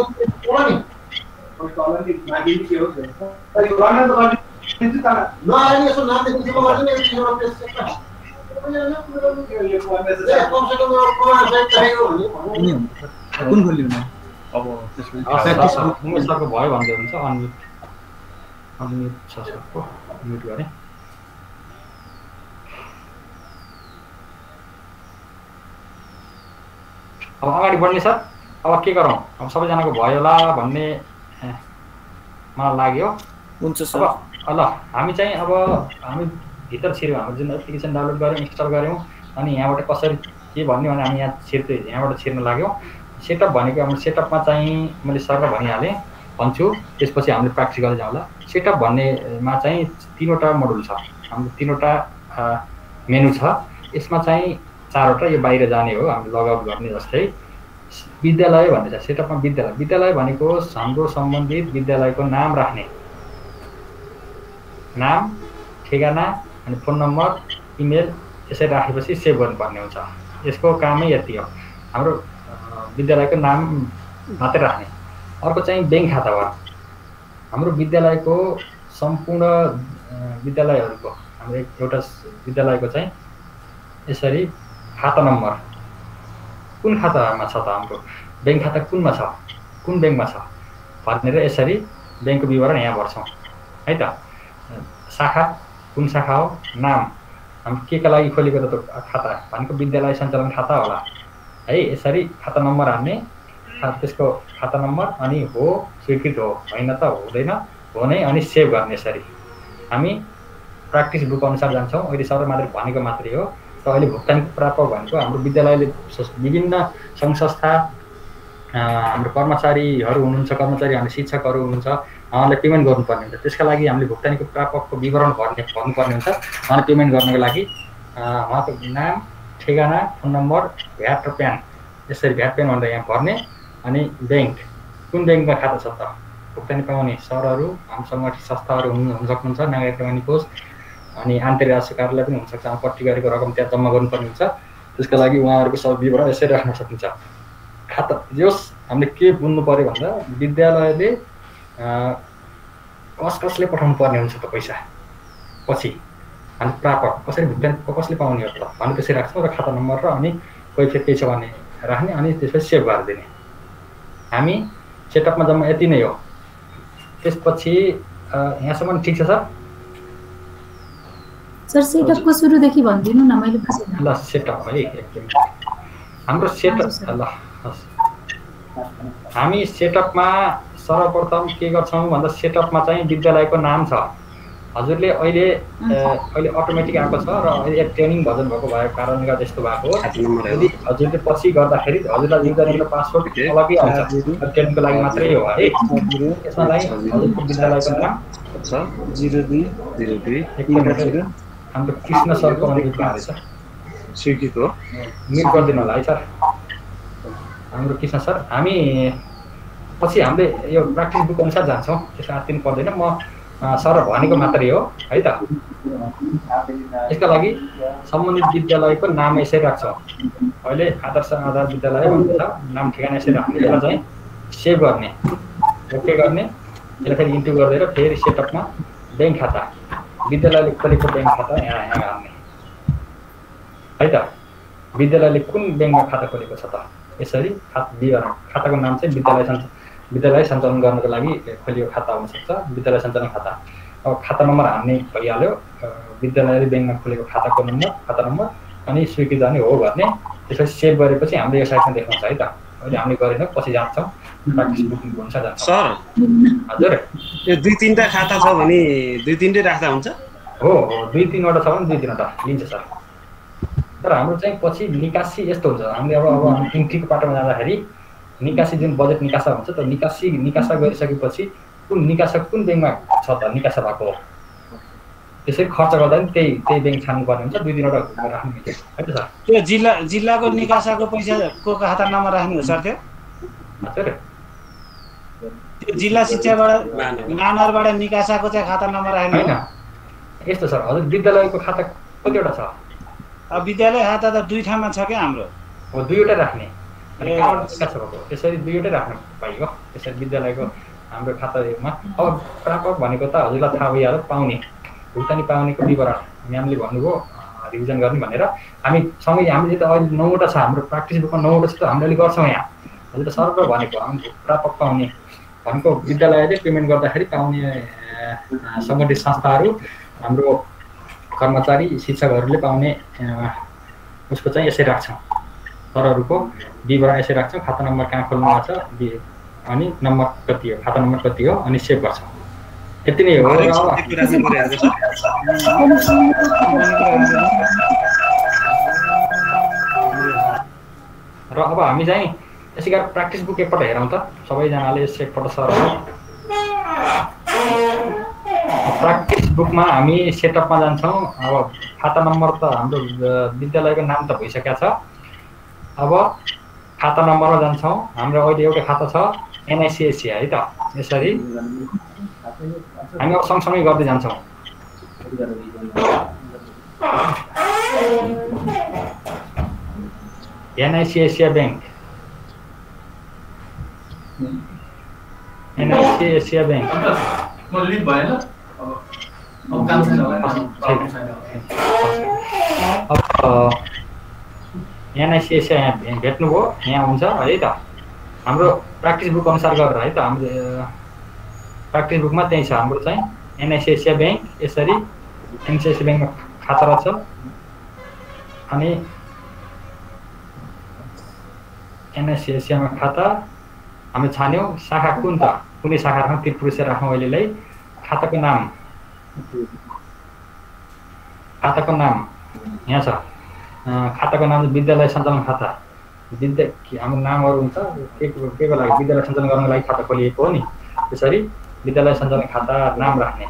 Speaker 12: कुन खोल्नु अब
Speaker 3: उमेश सरको भयो भन्दै हुन्छ अनम्युट अनम्युट छ सरको म्युट गरेँ अब अगाडि बढ्ने सर अब के गरौँ अब सबैजनाको भयो होला भन्ने मलाई लाग्यो
Speaker 9: हुन्छ सर
Speaker 3: अब ल हामी चाहिँ अब हामी भित्र छिर्यौँ हाम्रो जुन एप्लिकेसन डाउनलोड गऱ्यौँ इन्स्टल गऱ्यौँ अनि यहाँबाट कसरी के भन्ने भने हामी यहाँ छिर्दै यहाँबाट छिर्न लाग्यौँ सेटअप भनेको हाम्रो सेटअपमा चाहिँ मैले सरलाई भनिहालेँ भन्छु त्यसपछि हामीले प्र्याक्टिस गर्दै जाउँला सेटअप भन्नेमा चाहिँ तिनवटा मोडुल छ हाम्रो तिनवटा मेनु छ यसमा चाहिँ चारवटा यो बाहिर जाने हो हामीले लगआउट गर्ने जस्तै विद्यालय भन्ने छ सेटअपमा विद्यालय विद्यालय भनेको हाम्रो सम्बन्धित विद्यालयको नाम राख्ने नाम ठेगाना अनि फोन नम्बर इमेल यसरी राखेपछि सेभ गर्नुपर्ने हुन्छ यसको कामै यति हो हाम्रो विद्यालयको नाम मात्रै राख्ने अर्को चाहिँ ब्याङ्क खाता हो हाम्रो विद्यालयको सम्पूर्ण विद्यालयहरूको हाम्रो एउटा विद्यालयको चाहिँ यसरी खाता नम्बर कुन खातामा छ त हाम्रो ब्याङ्क खाता कुनमा छ कुन ब्याङ्कमा छ भनेर यसरी ब्याङ्कको विवरण यहाँ भर्छौँ है त शाखा कुन शाखा हो नाम हाम्रो के का लागि खोलेको त खाता भनेको विद्यालय सञ्चालन खाता होला है यसरी खाता नम्बर हाल्ने त्यसको खाता नम्बर अनि हो स्वीकृत हो होइन त हुँदैन हो नै अनि सेभ गर्ने यसरी हामी प्र्याक्टिस बुक अनुसार जान्छौँ अहिले सर मात्रै भनेको मात्रै हो र अहिले भुक्तानी प्राप्त भनेको हाम्रो विद्यालयले विभिन्न सङ्घ संस्था हाम्रो कर्मचारीहरू हुनुहुन्छ कर्मचारी हामी शिक्षकहरू हुनुहुन्छ उहाँलाई पेमेन्ट गर्नुपर्ने हुन्छ त्यसका लागि हामीले भुक्तानीको प्रापकको विवरण भर्ने भन्नुपर्ने हुन्छ उहाँले पेमेन्ट गर्नको लागि उहाँको नाम ठेगाना फोन नम्बर भ्याट र प्यान यसरी भ्याट प्यान भनेर यहाँ भर्ने अनि ब्याङ्क कुन ब्याङ्कमा खाता छ त भुक्तानी पाउने सरहरू हाम्रो सङ्गठित संस्थाहरू हुनु हुन सक्नुहुन्छ नागरिक पेमानी कोष अनि अन्तर्राष्ट्रिय कार्यालय पनि हुनसक्छ पट्टी गरेको रकम त्यहाँ जम्मा गर्नुपर्ने हुन्छ त्यसका लागि उहाँहरूको सब विवरण यसरी राख्न सकिन्छ खाता जस हामीले के बुझ्नु पऱ्यो भन्दा विद्यालयले कस कसले पठाउनु पर्ने हुन्छ त पैसा पछि अनि प्रापक कसरी भुक्तानी कसले पाउने हो त भने त्यसरी राख्छौँ र खाता नम्बर र अनि कोही फेरि केही छ भने राख्ने अनि त्यसपछि सेभ गरिदिने हामी सेटअपमा जम्मा यति नै हो त्यसपछि यहाँसम्म ठिक छ सर
Speaker 7: सर सेटअपको सुरुदेखि भनिदिनु न मैले बुझेन
Speaker 3: ल सेटअप है एकदम हाम्रो सेटअप ल हामी सेटअपमा सर्वप्रथम के गर्छौँ भन्दा सेटअपमा चाहिँ विद्यालयको नाम छ हजुरले अहिले अहिले अटोमेटिक आएको छ र अहिले ट्रेनिङ भजन भएको भएको कारणले गर्दा यस्तो भएको हो यदि हजुरले पछि गर्दाखेरि हजुरलाई युजर नेम र पासवर्ड अलग्गै आउँछ ट्रेनिङको लागि मात्रै हो है यसमा लागि हजुरको विद्यालयको नाम
Speaker 10: छ जिरो दुई जिरो दुई
Speaker 3: हाम्रो कृष्ण सरको अनुरोध भएको छ
Speaker 10: स्वीकृत हो
Speaker 3: म्युट गरिदिनु होला है सर हाम्रो कृष्ण सर हामी पछि हामीले यो प्र्याक्टिस बुक अनुसार जान्छौँ त्यसमा आत्तिनु पर्दैन म सर भनेको मात्रै हो है त यसका लागि सम्बन्धित विद्यालयको नाम यसरी राख्छौँ अहिले आदर्श आधार विद्यालय भन्ने छ नाम ठेगाना यसरी राख्ने यसलाई चाहिँ सेभ गर्ने ओके गर्ने यसलाई फेरि इन्टु गरिदिएर फेरि सेटअपमा ब्याङ्क खाता विद्यालयले खोलेको ब्याङ्क खाता यहाँ यहाँ हाल्ने है त विद्यालयले कुन ब्याङ्कमा खाता खोलेको छ त यसरी खाता विवरण खाताको नाम चाहिँ विद्यालय सञ्चालन विद्यालय सञ्चालन गर्नको लागि खोलिएको खाता हुनसक्छ विद्यालय सञ्चालन खाता अब खाता नम्बर हाल्ने भइहाल्यो विद्यालयले ब्याङ्कमा खोलेको खाताको नम्बर खाता नम्बर अनि स्वीकृत गर्ने हो गर्ने त्यसपछि सेभ गरेपछि हामीले यो साइडमा देखाउँछ है त अहिले हामीले गरेनौँ पछि जान्छौँ प्र्याक्टिस बुकिङ अनुसार जान्छौँ
Speaker 10: सर
Speaker 3: हजुर
Speaker 10: यो दुई तिनवटा खाता छ भने दुई तिनटै राख्दा हुन्छ
Speaker 3: हो दुई तिनवटा छ भने दुई तिनवटा लिन्छ सर तर हाम्रो चाहिँ पछि निकासी यस्तो हुन्छ हामीले अब अब इन्ट्रीको पाटोमा जाँदाखेरि निकासी जुन बजेट निकासा हुन्छ त निकासी निकासा गरिसकेपछि कुन निकासा कुन ब्याङ्कमा छ त निकासा भएको त्यसरी खर्च गर्दा पनि त्यही त्यही ब्याङ्क छान्नुपर्ने हुन्छ दुई तिनवटा राख्नु मिल्छ है त सर
Speaker 6: त्यो जिल्ला जिल्लाको निकासाको पैसाको खाता नम्बर राख्ने हो सर त्यो
Speaker 3: हजुर
Speaker 6: त्यो जिल्ला शिक्षाबाट मानरबाट निकासाको चाहिँ खाता नम्बर राख्ने
Speaker 3: होइन यस्तो सर हजुर विद्यालयको खाता कतिवटा छ
Speaker 6: अब विद्यालय खाता त दुई ठाउँमा छ क्या हाम्रो
Speaker 3: हो दुईवटा राख्ने अनि कहाँबाट निकासा भएको त्यसरी दुईवटै राख्नु पाइयो त्यसरी विद्यालयको हाम्रो खातामा अब प्रापक भनेको त हजुरलाई थाहा भइहाल्यो पाउने भुक्तानी पाउनेको विवरण म्यामले भन्नुभयो रिभिजन गर्ने भनेर हामी सँगै हामीले त अहिले नौवटा छ हाम्रो प्र्याक्टिस बुकमा नौवटा छ त हामीले अहिले गर्छौँ यहाँ हजुर त सरकार भनेको हामी प्रापक पाउने भनेको विद्यालयले पेमेन्ट गर्दाखेरि पाउने सङ्गठित संस्थाहरू हाम्रो कर्मचारी शिक्षकहरूले पाउने उसको चाहिँ यसरी राख्छौँ सरहरूको विवरण यसरी राख्छौँ खाता नम्बर कहाँ खोल्नु भएको छ अनि नम्बर कति हो खाता नम्बर कति हो अनि सेभ गर्छौँ यति नै हो र अब हामी चाहिँ यसै गरी प्र्याक्टिस बुक एकपल्ट हेरौँ त सबैजनाले यसो एकपल्ट सर प्र्याक्टिस बुकमा हामी सेटअपमा जान्छौँ अब खाता नम्बर त हाम्रो विद्यालयको नाम त भइसकेको छ अब खाता नम्बरमा जान्छौँ हाम्रो अहिले एउटा खाता छ एनआइसिएससी है त यसरी हामी अब सँगसँगै गर्दै जान्छौँ एनआइसिएसिया ब्याङ्क एनआइसिएसिया ब्याङ्क एनआइसिएसिया यहाँ भेट्नुभयो यहाँ हुन्छ है त हाम्रो प्र्याक्टिस बुक अनुसार गरेर है त हाम्रो प्र्याक्टिस बुकमा त्यही छ हाम्रो चाहिँ एनआइसिएसिया ब्याङ्क यसरी एनआइसिएसिया ब्याङ्कमा खाता रहेछ अनि एनआइसिएसियामा खाता हामी छान्यौँ शाखा कुन त कुनै शाखा राखौँ त्रिपुरेश्वर राखौँ अहिलेलाई खाताको नाम खाताको नाम यहाँ छ खाताको नाम विद्यालय सञ्चालन खाता विद्या हाम्रो नामहरू हुन्छ के केको लागि विद्यालय सञ्चालन गर्नको लागि खाता खोलिएको हो नि त्यसरी विद्यालय सञ्चालन खाता नाम राख्ने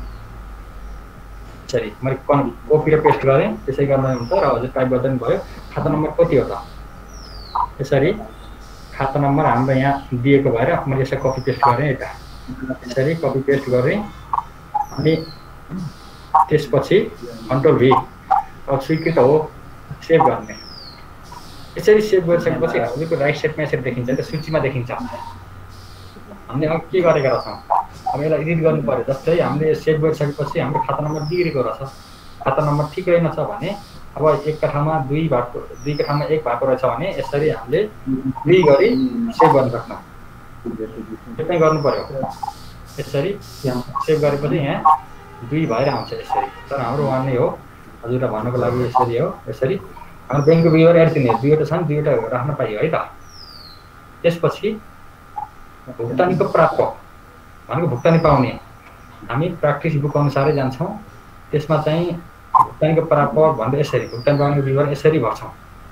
Speaker 3: यसरी मैले कपी र पेस्ट गरेँ त्यसै गर्दा हुन्छ र हजुर टाइप गर्दा पनि भयो खाता नम्बर कति हो त यसरी खाता नम्बर हाम्रो यहाँ दिएको भएर मैले यसरी कपी पेस्ट गरेँ यता यसरी कपी पेस्ट गरेँ अनि त्यसपछि कन्ट्रोल भी अब स्वीकृत हो सेभ गर्ने यसरी सेभ गरिसकेपछि हजुरको राइट साइडमा यसरी देखिन्छ त्यो सूचीमा देखिन्छ हामीले अब के गरेका रहेछौँ अब यसलाई एडिट गर्नु पऱ्यो जस्तै हामीले सेभ गरिसकेपछि हाम्रो खाता नम्बर बिग्रेको रहेछ खाता नम्बर ठिक रहेनछ भने अब एकका ठाउँमा दुई भएको दुईको ठाउँमा एक भएको रहेछ भने यसरी हामीले दुई गरी सेभ गर्न सक्छौँ त्यसमै गर्नु पऱ्यो यसरी सेभ गरेपछि यहाँ दुई भएर आउँछ यसरी तर हाम्रो वान नै हो हजुरलाई भन्नको लागि यसरी हो यसरी हाम्रो ब्याङ्कको विवरण हेर्छौँ दुईवटा छ नि दुईवटा राख्न पाइयो है त त्यसपछि भुक्तानीको प्राप्त भनेको भुक्तानी पाउने हामी प्र्याक्टिस बुक अनुसारै जान्छौँ त्यसमा चाहिँ भुक्तानीको प्राप्त भनेर यसरी भुक्तानी पाउनेको विवरण यसरी भर्छौँ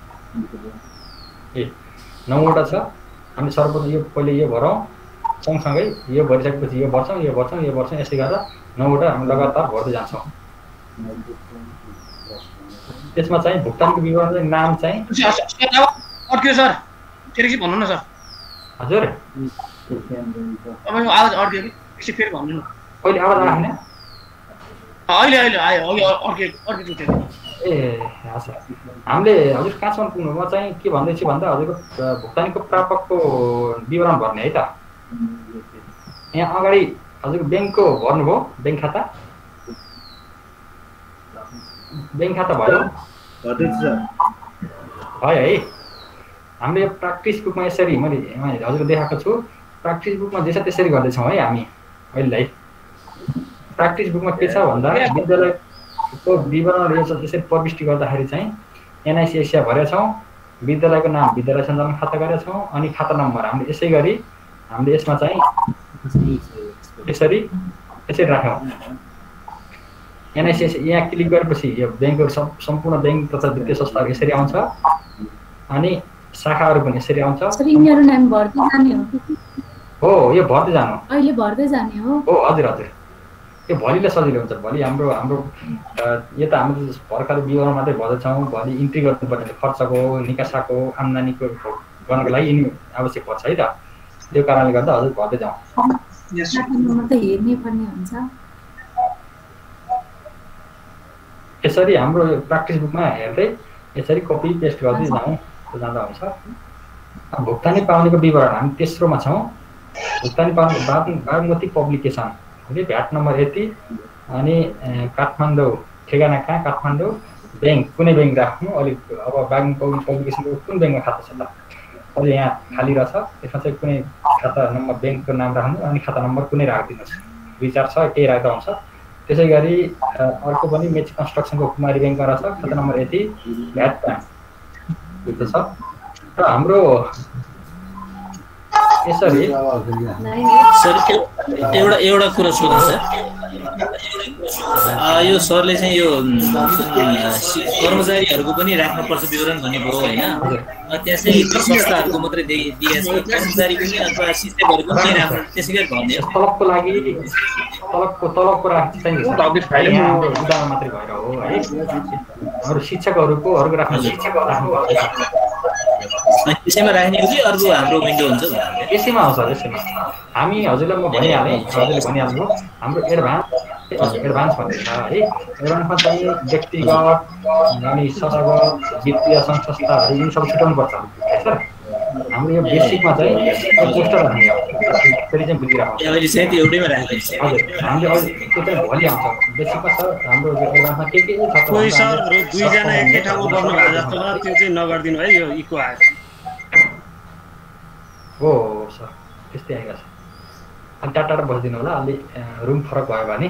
Speaker 3: ए नौवटा छ हामी सर्वप्रथम यो पहिले यो भरौँ सँगसँगै यो भरिसकेपछि यो भर्छौँ यो भर्छौँ यो भर्छौँ यसै गरेर नौवटा हामी लगातार भर्दै जान्छौँ त्यसमा चाहिँ भुक्तानीको विवरण चाहिँ नाम चाहिँ
Speaker 2: अड्क्यो सर फेरि एकछिन भन्नु न सर
Speaker 3: हजुर
Speaker 2: तपाईँको आवाज अड्क्यो कि एकछिन फेरि भन्नु न
Speaker 3: अहिले आवाज आएन
Speaker 2: अहिले अहिले आयो अघि अर्कै अर्कै थियो
Speaker 3: ए हजुर हामीले हजुर कहाँसम्म पुग्नु म चाहिँ के भन्दैछु भन्दा हजुरको भुक्तानीको प्रापकको विवरण भर्ने है त यहाँ अगाडि हजुरको ब्याङ्कको भर्नुभयो ब्याङ्क खाता ब्याङ्क खाता भयो भयो है हामीले यो प्र्याक्टिस बुकमा यसरी मैले हजुरको देखाएको छु प्र्याक्टिस बुकमा जे छ त्यसरी गर्दैछौँ है हामी अहिलेलाई प्र्याक्टिस बुकमा के छ भन्दा विद्यालयको विवरण यो छ त्यसरी प्रविष्टि गर्दाखेरि चाहिँ एनआइसी एसिया भरेका छौँ विद्यालयको नाम विद्यालय सञ्चालन खाता गरेका छौँ अनि खाता नम्बर हामीले यसै गरी हामीले यसमा चाहिँ यसरी यसरी राख्यौँ एनआइसी यहाँ क्लिक गरेपछि यो ब्याङ्कहरू सब सम्पूर्ण ब्याङ्क तथा वित्तीय संस्थाहरू यसरी आउँछ अनि शाखाहरू पनि यसरी आउँछ हो यो भर्दै जानु
Speaker 7: अहिले भर्दै जाने हो
Speaker 3: हो हजुर हजुर यो भोलिलाई सजिलो हुन्छ भोलि हाम्रो हाम्रो यो त हाम्रो भर्खर विवरण मात्रै भर्दैछौँ भोलि इन्ट्री गर्नुपर्ने खर्चको निकासाको आम्दानीको गर्नको लागि यिनी आवश्यक पर्छ है त त्यो कारणले गर्दा हजुर भर्दै जाउँ
Speaker 7: हेर्नै पर्ने हुन्छ
Speaker 3: यसरी हाम्रो प्र्याक्टिस बुकमा हेर्दै यसरी कपी पेस्ट गर्दै जाउँ जाँदा हुन्छ भुक्तानी पाउनेको विवरण हामी तेस्रोमा छौँ भुक्तानी पाउने Bagmati publication okay VAT number यति अनि काठमाडौँ ठेगाना कहाँ काठमाडौँ ब्याङ्क कुनै ब्याङ्क राख्नु अलिक अब बागमती पब्लिकेसनको कुन ब्याङ्कमा खाता छ त अहिले यहाँ खाली रहेछ त्यसमा चाहिँ कुनै खाता नम्बर ब्याङ्कको नाम राख्नु अनि खाता नम्बर कुनै राखिदिनुहोस् दुई चार छ केही राख्दा हुन्छ त्यसै गरी अर्को पनि मेची कन्स्ट्रक्सनको कुमारी ब्याङ्कमा रहेछ खाता नम्बर यति भ्याट ब्याङ्क त्यो छ र हाम्रो यसरी
Speaker 12: सर एउटा एउटा कुरा सोध्नु सर यो सरले चाहिँ यो कर्मचारीहरूको पनि राख्नुपर्छ विवरण भन्ने भयो होइन त्यहाँ चाहिँ संस्थाहरूको मात्रै दिएको छ कर्मचारीको पनि अथवा शिक्षकहरूको पनि राख्नु त्यसै गरी भन्ने
Speaker 3: तलबको लागि तलबको तलबको राख्छ मात्रै भएर हो है अरू शिक्षकहरूको अरूको राख्नु
Speaker 12: त्यसैमा राख्ने कि अर्को हाम्रो विन्डो हुन्छ
Speaker 3: यसैमा आउँछ यसैमा हामी हजुरलाई म भनिहालेँ हजुरले भनिहाल्नु हाम्रो एडभान्स एडभान्स भन्ने छ है एडभान्समा चाहिँ व्यक्तिगत अनि संस्थागत वित्तीय संस्थाहरू यिनी सबै छुट्याउनुपर्छ है सर हाम्रो यो बेसिकमा चाहिँ पोस्टर राख्ने हो फेरि चाहिँ बुझिराख्नु
Speaker 12: एउटैमा राख्ने
Speaker 3: हजुर हामीले अहिले त्यो चाहिँ भोलि आउँछ बेसिकमा सर हाम्रो एडभान्समा के के छ
Speaker 10: कोही सरहरू दुईजना एकै ठाउँमा गर्नु भएको जस्तो भयो त्यो चाहिँ नगरिदिनु है यो इको आएर
Speaker 3: हो सर त्यस्तै आएको छ अलि टाढा टाढा बसिदिनु होला अलि रुम फरक भयो भने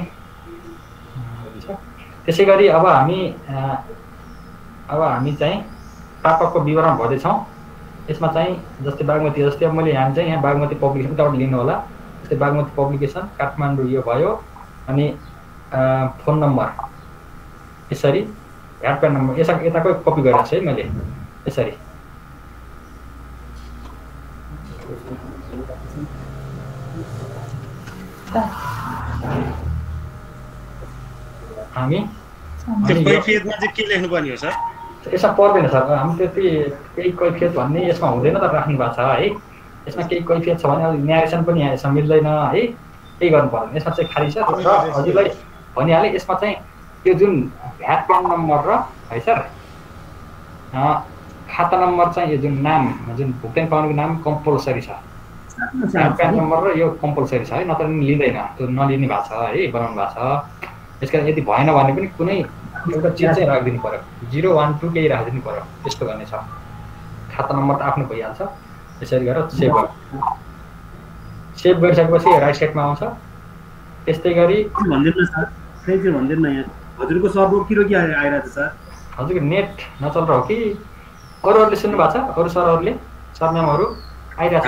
Speaker 3: त्यसै गरी अब हामी अब हामी चाहिँ प्रापकको विवरण भर्दैछौँ यसमा चाहिँ जस्तै बागमती जस्तै अब मैले यहाँ चाहिँ यहाँ बागमती पब्लिकेसन उताबाट लिनु होला जस्तै बागमती पब्लिकेसन काठमाडौँ यो भयो अनि फोन नम्बर यसरी भ्याट प्यान नम्बर यता यताकै कपी गरेको छु है मैले यसरी हामी
Speaker 10: त्यो कैफियतमा चाहिँ के लेख्नुपर्ने हो सर
Speaker 3: यसमा पर्दैन सर हामी त्यति केही कैफियत भन्ने यसमा हुँदैन त राख्नु भएको छ है यसमा केही कैफियत छ भने न्यारेसन पनि यहाँ यसमा मिल्दैन है केही गर्नु पर्दैन यसमा चाहिँ खाली छ र हजुरलाई भनिहालेँ यसमा चाहिँ त्यो जुन भ्याट प्यान नम्बर र है सर खाता नम्बर चाहिँ यो जुन नाम जुन भुक्तानी पाउनेको नाम कम्पलसरी छ भ्याट प्यान नम्बर र यो कम्पलसरी छ है नत्र लिँदैन त्यो नलिने भएको छ है बनाउनु भएको छ त्यस कारण यदि भएन भने पनि कुनै एउटा चिज चाहिँ राखिदिनु पर्यो जिरो वान टू केही राखिदिनु पर्यो त्यस्तो गर्ने छ खाता नम्बर त आफ्नो भइहाल्छ त्यसरी गरेर सेभ गर्नु सेभ गरिसकेपछि राइट साइडमा आउँछ त्यस्तै गरी
Speaker 4: भन्दिनु सर फेरि भन्दिनु न यहाँ हजुरको सर्भर किरो के आइरहेको छ सर
Speaker 3: हजुरको नेट नचल रह्यो कि अरूहरूले सुन्नु भएको छ अरू सरहरूले सर म्यामहरू आइरहेको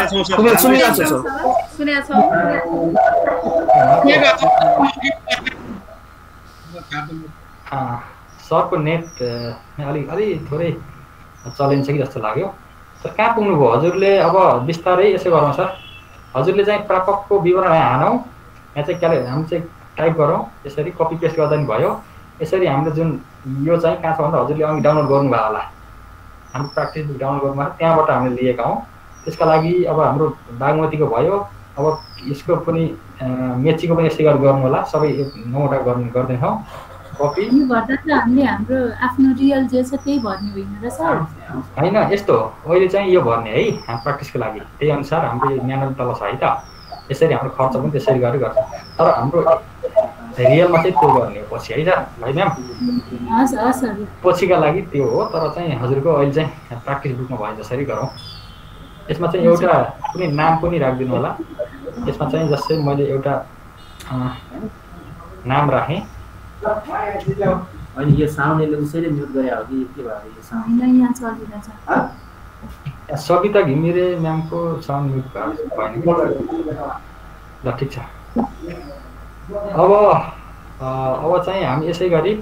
Speaker 3: सरको नेट अलिक अलि थोरै चलिन्छ कि जस्तो लाग्यो सर कहाँ पुग्नुभयो हजुरले अब बिस्तारै यसो गरौँ सर हजुरले चाहिँ प्रापकको विवरण यहाँ हानौँ यहाँ चाहिँ क्याले हामी चाहिँ टाइप गरौँ यसरी कपी पेस्ट गर्दा नि भयो यसरी हामीले जुन यो चाहिँ कहाँ छ भन्दा हजुरले अघि डाउनलोड गर्नुभयो होला हाम्रो प्र्याक्टिस बुक डाउनलोड गर्नुमा त्यहाँबाट हामीले लिएका हौँ। त्यसका लागि अब हाम्रो बागमतीको भयो, अब यसको पनि मेचीको पनि यसै गरी गर्नु होला, सबै नौवटा गर्नु गर्दैछौँ कपी।
Speaker 7: यो गर्दा त हामीले हाम्रो आफ्नो रियल जे छ त्यही भर्ने होइन र सर?
Speaker 3: होइन, यस्तो अहिले चाहिँ यो भर्ने है हाम्रो प्र्याक्टिसको लागि, त्यही अनुसार हाम्रो म्यानुअल तल छ है त, यसरी हाम्रो खर्च पनि त्यसरी गरेर गर्छ। तर हाम्रो रियलमा चाहिँ त्यो गर्ने हो पछि है त भाइ म्याम?
Speaker 7: हस् हस्
Speaker 3: पछिका लागि त्यो हो, तर चाहिँ हजुरको अहिले चाहिँ प्र्याक्टिस बुकमा भए जसरी गरौँ। यसमा चाहिँ एउटा कुनै नाम पनि राखिदिनु होला। यसमा चाहिँ जस्तै मैले एउटा नाम राखेँ।
Speaker 4: अनि यो साउन्डले उसैले म्युट गरे हो कि के भयो यो साउन्ड?
Speaker 7: होइन, यहाँ चलिरहेछ।
Speaker 3: सविता घिमिरे म्यामको साउन्ड म्युट भयो भएन। ल ठिक छ। अब अब चाहिँ हामी यसै गरी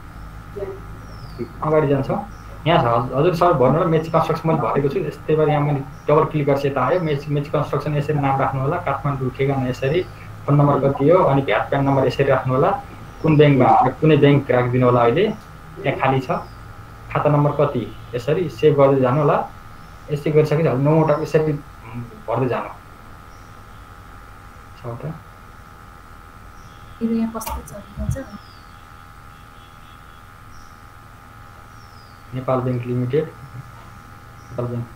Speaker 3: अगाडि जान्छौँ। यहाँ छ हजुर सर भन्नु होला मेची कन्स्ट्रक्सन मैले भरेको छु। त्यही भएर यहाँ मैले डबल क्लिक गरेर यता आयो। मेची मेची कन्स्ट्रक्सन यसरी नाम राख्नु होला, काठमाडौँ ठेगाना यसरी, फोन नम्बर कति हो, अनि भ्याट प्यान नम्बर यसरी राख्नु होला। कुन ब्याङ्कमा कुनै ब्याङ्क राखिदिनु होला, अहिले त्यहाँ खाली छ। खाता नम्बर कति यसरी सेभ गर्दै जानु होला। यसरी गरिसकेपछि अब नौवटा यसरी भर्दै जानु। छवटा
Speaker 7: यहाँ कस्तो चलिरहेछ?
Speaker 3: Nepal bank limited, Nepal bank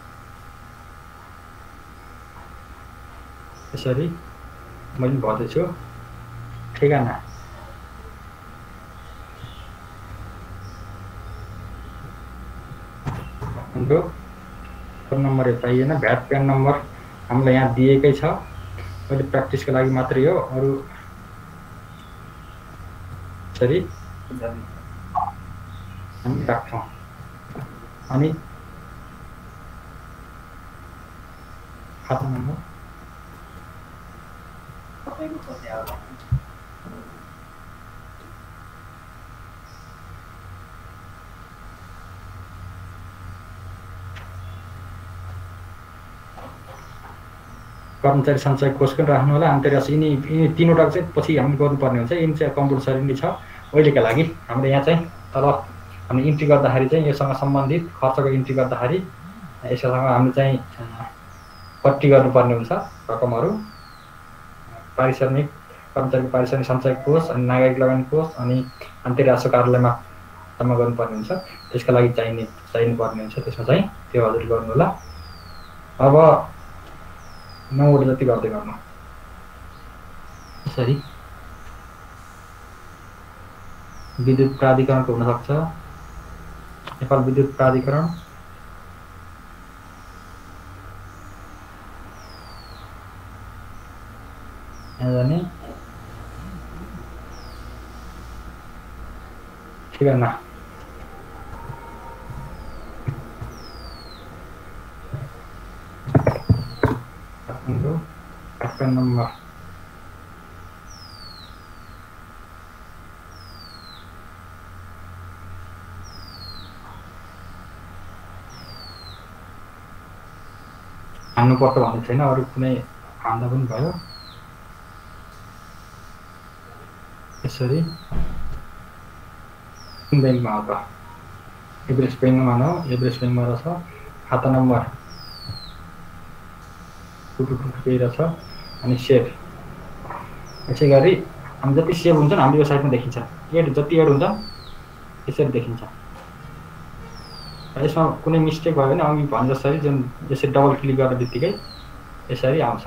Speaker 3: यसरी मैले भर्दैछु। ठेगाना हाम्रो फोन नम्बर यो चाहिएन, भ्याट प्यान नम्बर हामीलाई यहाँ दिएकै छ, अहिले प्र्याक्टिसको लागि मात्रै हो। अरू यसरी हामी राख्छौँ। अनि खाता नम्बर कर्मचारी सञ्चय कोष पनि राख्नु होला। अनि त्यस यिनी यिनी तिनवटा चाहिँ पछि हामीले गर्नुपर्ने हुन्छ। यिनी चाहिँ कम्पलसरी नै छ अहिलेका लागि। हाम्रो यहाँ चाहिँ तल हामीले इन्ट्री गर्दाखेरि चाहिँ योसँग सम्बन्धित खर्चको इन्ट्री गर्दाखेरि यससँग हामीले चाहिँ पट्टी गर्नुपर्ने हुन्छ रकमहरू। पारिश्रमिक कर्मचारीको पारिश्रमिक सञ्चय कोष, अनि नागरिक लगानी कोष, अनि अन्तर्राष्ट्रिय राजस्व कार्यालयमा जम्मा गर्नुपर्ने हुन्छ। त्यसका लागि चाहिने चाहिनु पर्ने हुन्छ। त्यसमा चाहिँ त्यो हजुर गर्नु होला। अब नौवटा जति गर्दै गर्नु यसरी। विद्युत प्राधिकरणको हुनसक्छ, नेपाल विद्युत प्राधिकरण, यहाँ जाने ठेगाना प्यान नम्बर हान्नुपर्छ भन्ने छैन, अरू कुनै हान्दा पनि भयो। यसरी कुन ब्याङ्कमा हो त? एभरेस्ट ब्याङ्कमा हो, एभरेस्ट ब्याङ्कमा रहेछ। खाता नम्बर टुटु टुटु केही रहेछ। अनि सेभ यसै गरी हामी जति सेभ हुन्छन् हाम्रो यो साइडमा देखिन्छ। एड जति एड हुन्छ यसरी देखिन्छ। यसमा कुनै मिस्टेक भयो भने अघि भने जसरी जुन यसरी डबल क्लिक गर्ने बित्तिकै यसरी आउँछ।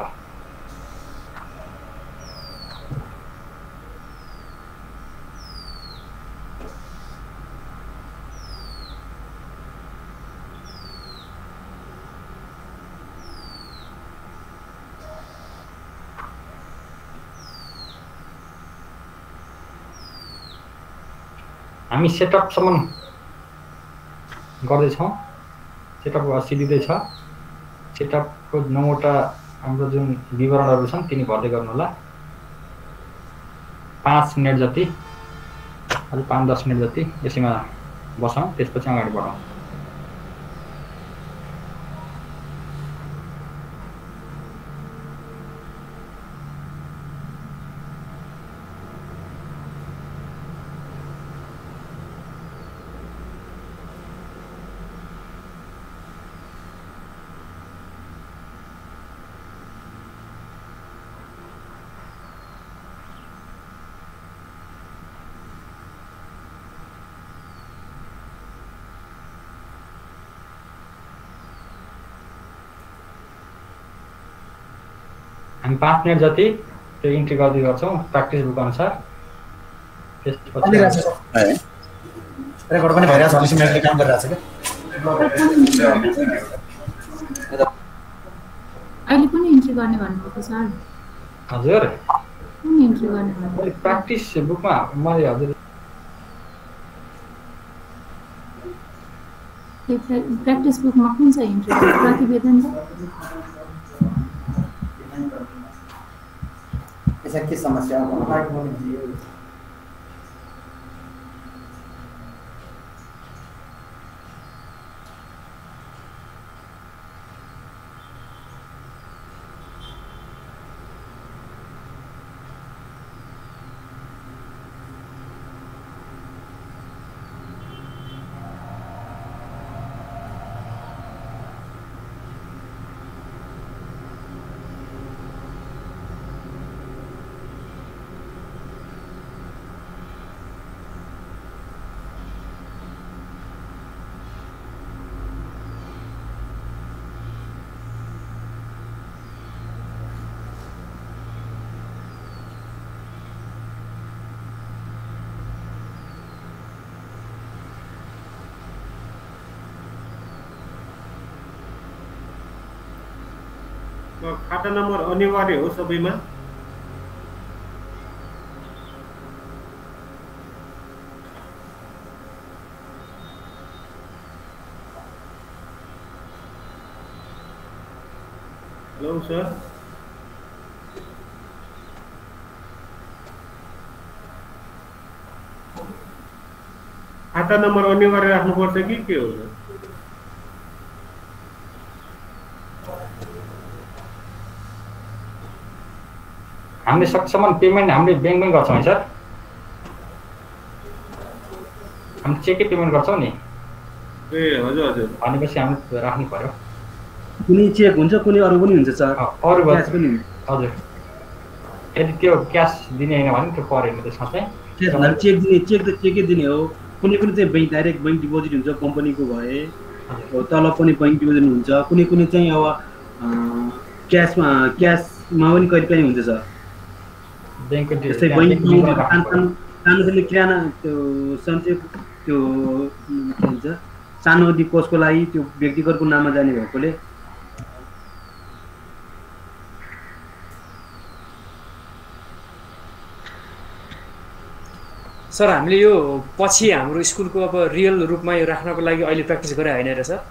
Speaker 3: हामी सेटअपसम्म गर्दैछौँ। सेटअप सिधिँदैछ। सेटअपको नौवटा हाम्रो जुन विवरणहरू छन् तिनी भर्दै गर्नु होला। पाँच मिनट जति, अझै पाँच दस मिनट जति यसैमा बसौँ, त्यसपछि अगाडि बढौँ। हामी पाँच मिनट जति त्यो इन्ट्री गर्दै गर्छौँ प्र्याक्टिस बुक अनुसार। त्यसपछि
Speaker 13: रेकर्ड पनि भइरहेछ भनेपछि मैले काम गरिरहेछ क्या।
Speaker 7: अहिले पनि इन्ट्री गर्ने भन्नुभएको सर?
Speaker 3: हजुर
Speaker 7: कुन इन्ट्री गर्ने भन्नुभएको?
Speaker 3: प्र्याक्टिस बुकमा मैले हजुर
Speaker 7: प्र्याक्टिस बुकमा कुन छ इन्ट्री? प्रतिवेदन छ?
Speaker 9: ऐसा के समस्या हो?
Speaker 10: खाता नम्बर अनिवार्य हो सबैमा? हेलो सर, खाता नम्बर अनिवार्य राख्नुपर्छ कि के हो?
Speaker 3: हामीले सकेसम्म पेमेन्ट हामीले ब्याङ्कमै गर्छौँ है सर। हामी चेकै पेमेन्ट गर्छौँ नि।
Speaker 10: ए हजुर हजुर।
Speaker 3: भनेपछि हामीले राख्नु पर्यो।
Speaker 4: कुनै चेक हुन्छ कुनै अरू पनि हुन्छ सर?
Speaker 3: अरू
Speaker 4: क्यास पनि हुन्छ।
Speaker 3: हजुर यदि त्यो क्यास दिने होइन भने त्यो परेन त्यसमा चाहिँ।
Speaker 4: चेक दिने चेक त चेकै दिने हो। कुनै कुनै चाहिँ बैंक डाइरेक्ट बैंक डिपोजिट हुन्छ कम्पनीको भए, तलब पनि बैंक डिपोजिट हुन्छ। कुनै कुनै चाहिँ अब क्यासमा क्यासमा पनि कहिले काहीँ हुन्छ सर। जस्तै बैंक सानो सानो किराना त्यो सञ्चय त्यो के भन्छ सानो अवधि कोषको लागि त्यो व्यक्तिगतको नाममा जाने भएकोले
Speaker 14: सर हामीले यो पछि हाम्रो स्कुलको अब रियल रूपमा यो राख्नको लागि अहिले प्र्याक्टिस गरे होइन र सर?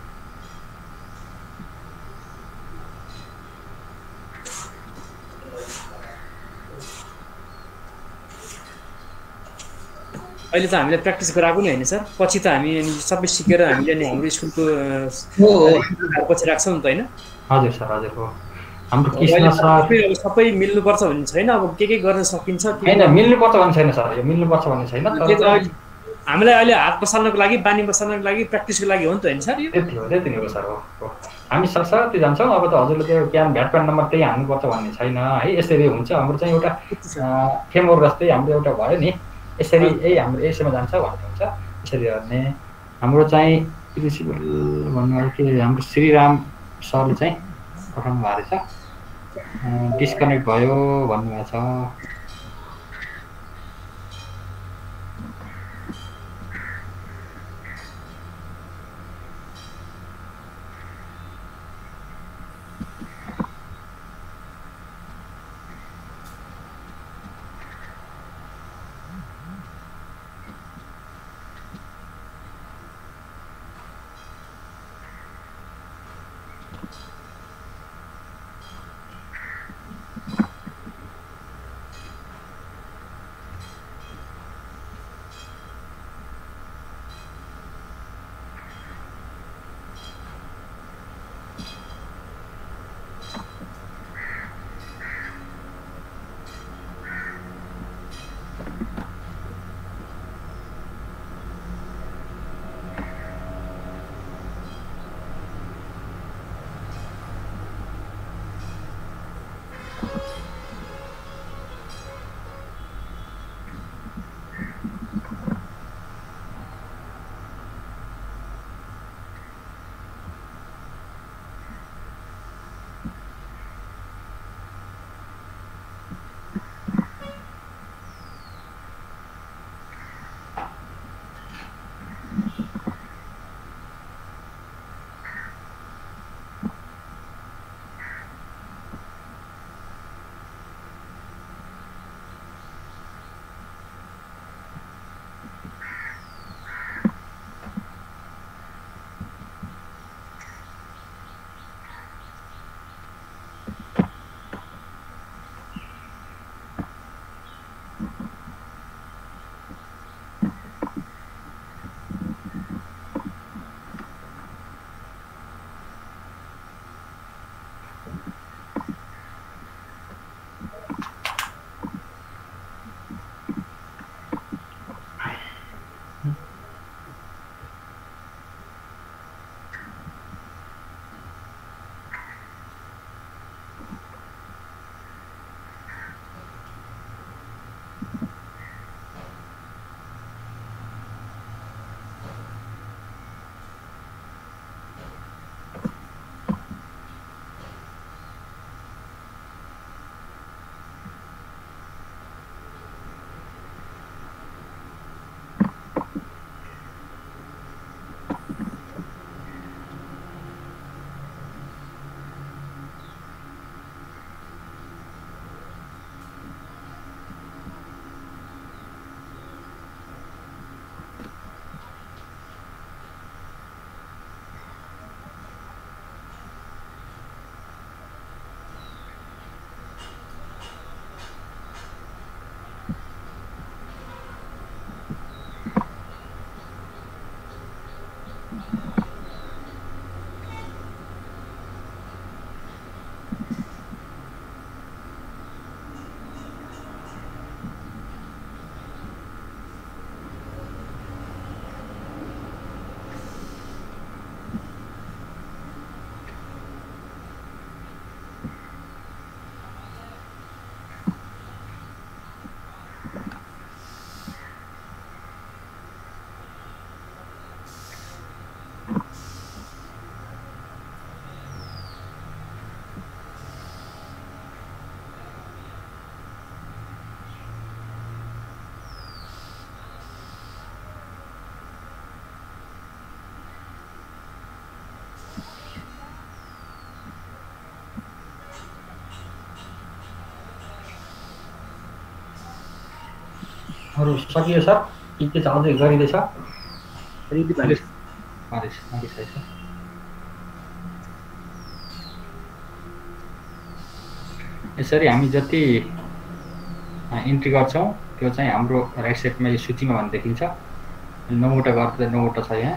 Speaker 14: अहिले त हामीले प्र्याक्टिस गराएको नि होइन सर, पछि त हामी सबै सिकेर हामीले नि हाम्रो स्कुलको पछि राख्छौँ नि त होइन?
Speaker 3: हजुर सर हजुर हो। हाम्रो कृष्ण सर
Speaker 14: सबै मिल्नुपर्छ भन्ने छैन, अब के के गर्न सकिन्छ
Speaker 3: होइन मिल्नुपर्छ भन्ने छैन सर, यो मिल्नुपर्छ भन्ने छैन।
Speaker 14: हामीलाई अहिले हात बसाल्नको लागि बानी बसाल्नको लागि प्र्याक्टिसको लागि हो नि त होइन सर?
Speaker 3: त्यति हो त्यति नै हो सर। हो हामी सरसर्ती जान्छौँ। अब त हजुरले त्यो क्यान भ्याट प्यान नम्बर त्यही हाल्नुपर्छ भन्ने छैन है। यसरी हुन्छ हाम्रो चाहिँ एउटा फ्रेमवर्क जस्तै हाम्रो एउटा भयो नि, यसरी यही हाम्रो यसैमा जान्छ भन्ने हुन्छ। यसरी गर्ने हाम्रो चाहिँ प्रिन्सिपल भन्नुभयो कि हाम्रो श्रीराम सरले चाहिँ पठाउनु भएको रहेछ, डिस्कनेक्ट भयो भन्नुभएको छ। अरू सकियो सर के के अझै गरिँदैछ
Speaker 4: रेडी भयो
Speaker 3: हरेस बाँकी छैन यसरी हामी जति इन्ट्री गर्छौँ त्यो चाहिँ हाम्रो राइट साइडमा यो सूचीमा भने देखिन्छ नौवटा गर्दा नौवटा छ यहाँ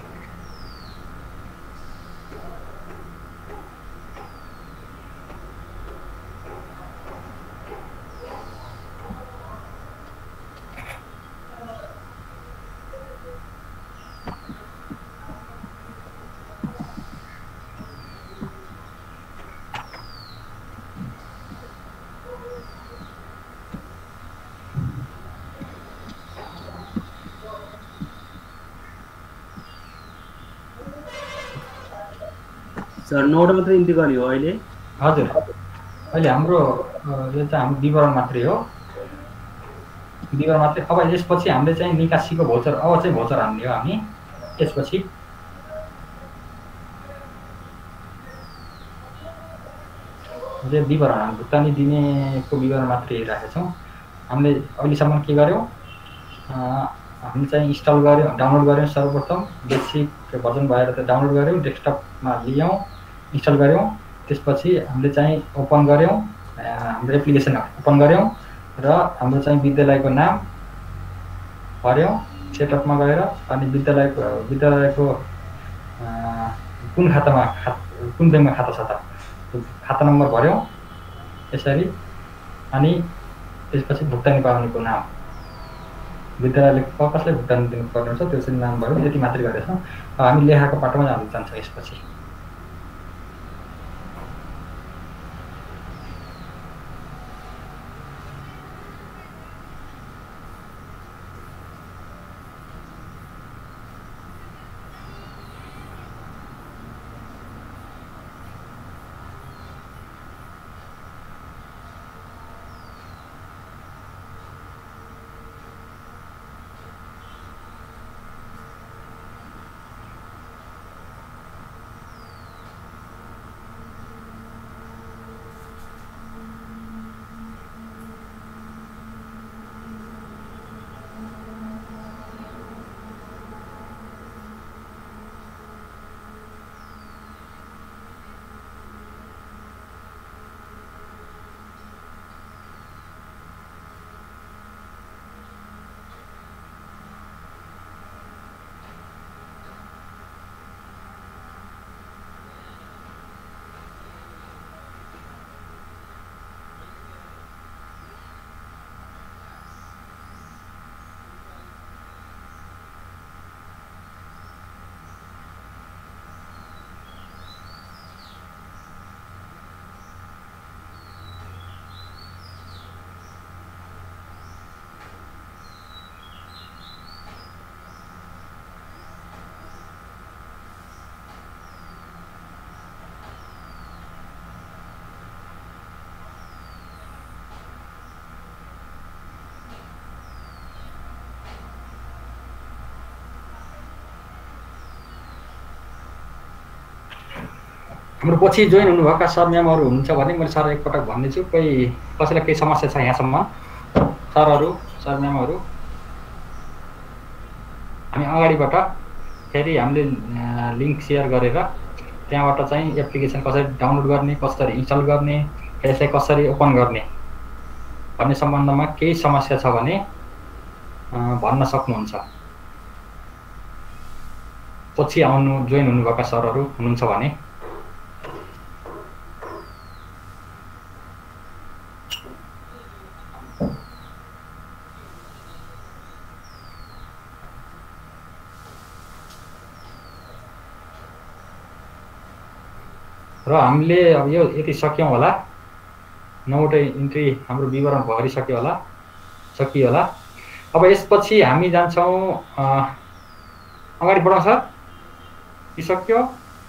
Speaker 4: सर नौवटा मात्रै इन्ट्री गर्ने हो अहिले
Speaker 3: हजुर अहिले हाम्रो यो चाहिँ हाम्रो विवरण मात्रै हो विवरण मात्रै अब यसपछि हामीले चाहिँ निकासीको भोचर अब चाहिँ भोचर हान्ने हो हामी यसपछि यो विवरण हामी भुक्तानी दिनेको विवरण मात्रै राखेका छौँ हामीले अहिलेसम्म के गर्यौँ हामीले चाहिँ इन्स्टल गर्यौँ डाउनलोड गर्यौँ सर्वप्रथम बेसिक भर्जन भएर त डाउनलोड गर्यौँ डेस्कटपमा लियौँ इन्स्टल गऱ्यौँ त्यसपछि हामीले चाहिँ ओपन गऱ्यौँ हाम्रो एप्लिकेसन ओपन गऱ्यौँ र हाम्रो चाहिँ विद्यालयको नाम भर्यौँ सेटअपमा गएर अनि विद्यालयको विद्यालयको कुन खातामा खा कुन ब्याङ्कमा खाता छ त खाता नम्बर भर्यौँ यसरी अनि त्यसपछि भुक्तानी पाउनेको नाम विद्यालयले कसलाई भुक्तानी दिनुपर्ने हुन्छ त्यो चाहिँ नाम भर्यौँ यति मात्रै गरेछौँ हामी लेखाको पाटोमा जानु जान्छ यसपछि हाम्रो पछि जोइन हुनुभएका सर म्यामहरू हुनुहुन्छ भने मैले सर एकपटक भन्नेछु कोही कसैलाई केही समस्या छ यहाँसम्म सरहरू सर म्यामहरू हामी अगाडिबाट फेरि हामीले लिङ्क सेयर गरेर त्यहाँबाट चाहिँ एप्लिकेसन कसरी डाउनलोड गर्ने कसरी इन्स्टल गर्ने यसलाई कसरी ओपन गर्ने भन्ने सम्बन्धमा केही समस्या छ भने भन्न सक्नुहुन्छ पछि आउनु जोइन हुनुभएका सरहरू हुनुहुन्छ भने र हामीले अब यो यति सक्यौँ होला नौवटै इन्ट्री हाम्रो विवरण भरिसक्यो होला सकियो होला। अब यसपछि हामी जान्छौँ अगाडि बढौँ सर कि सक्यो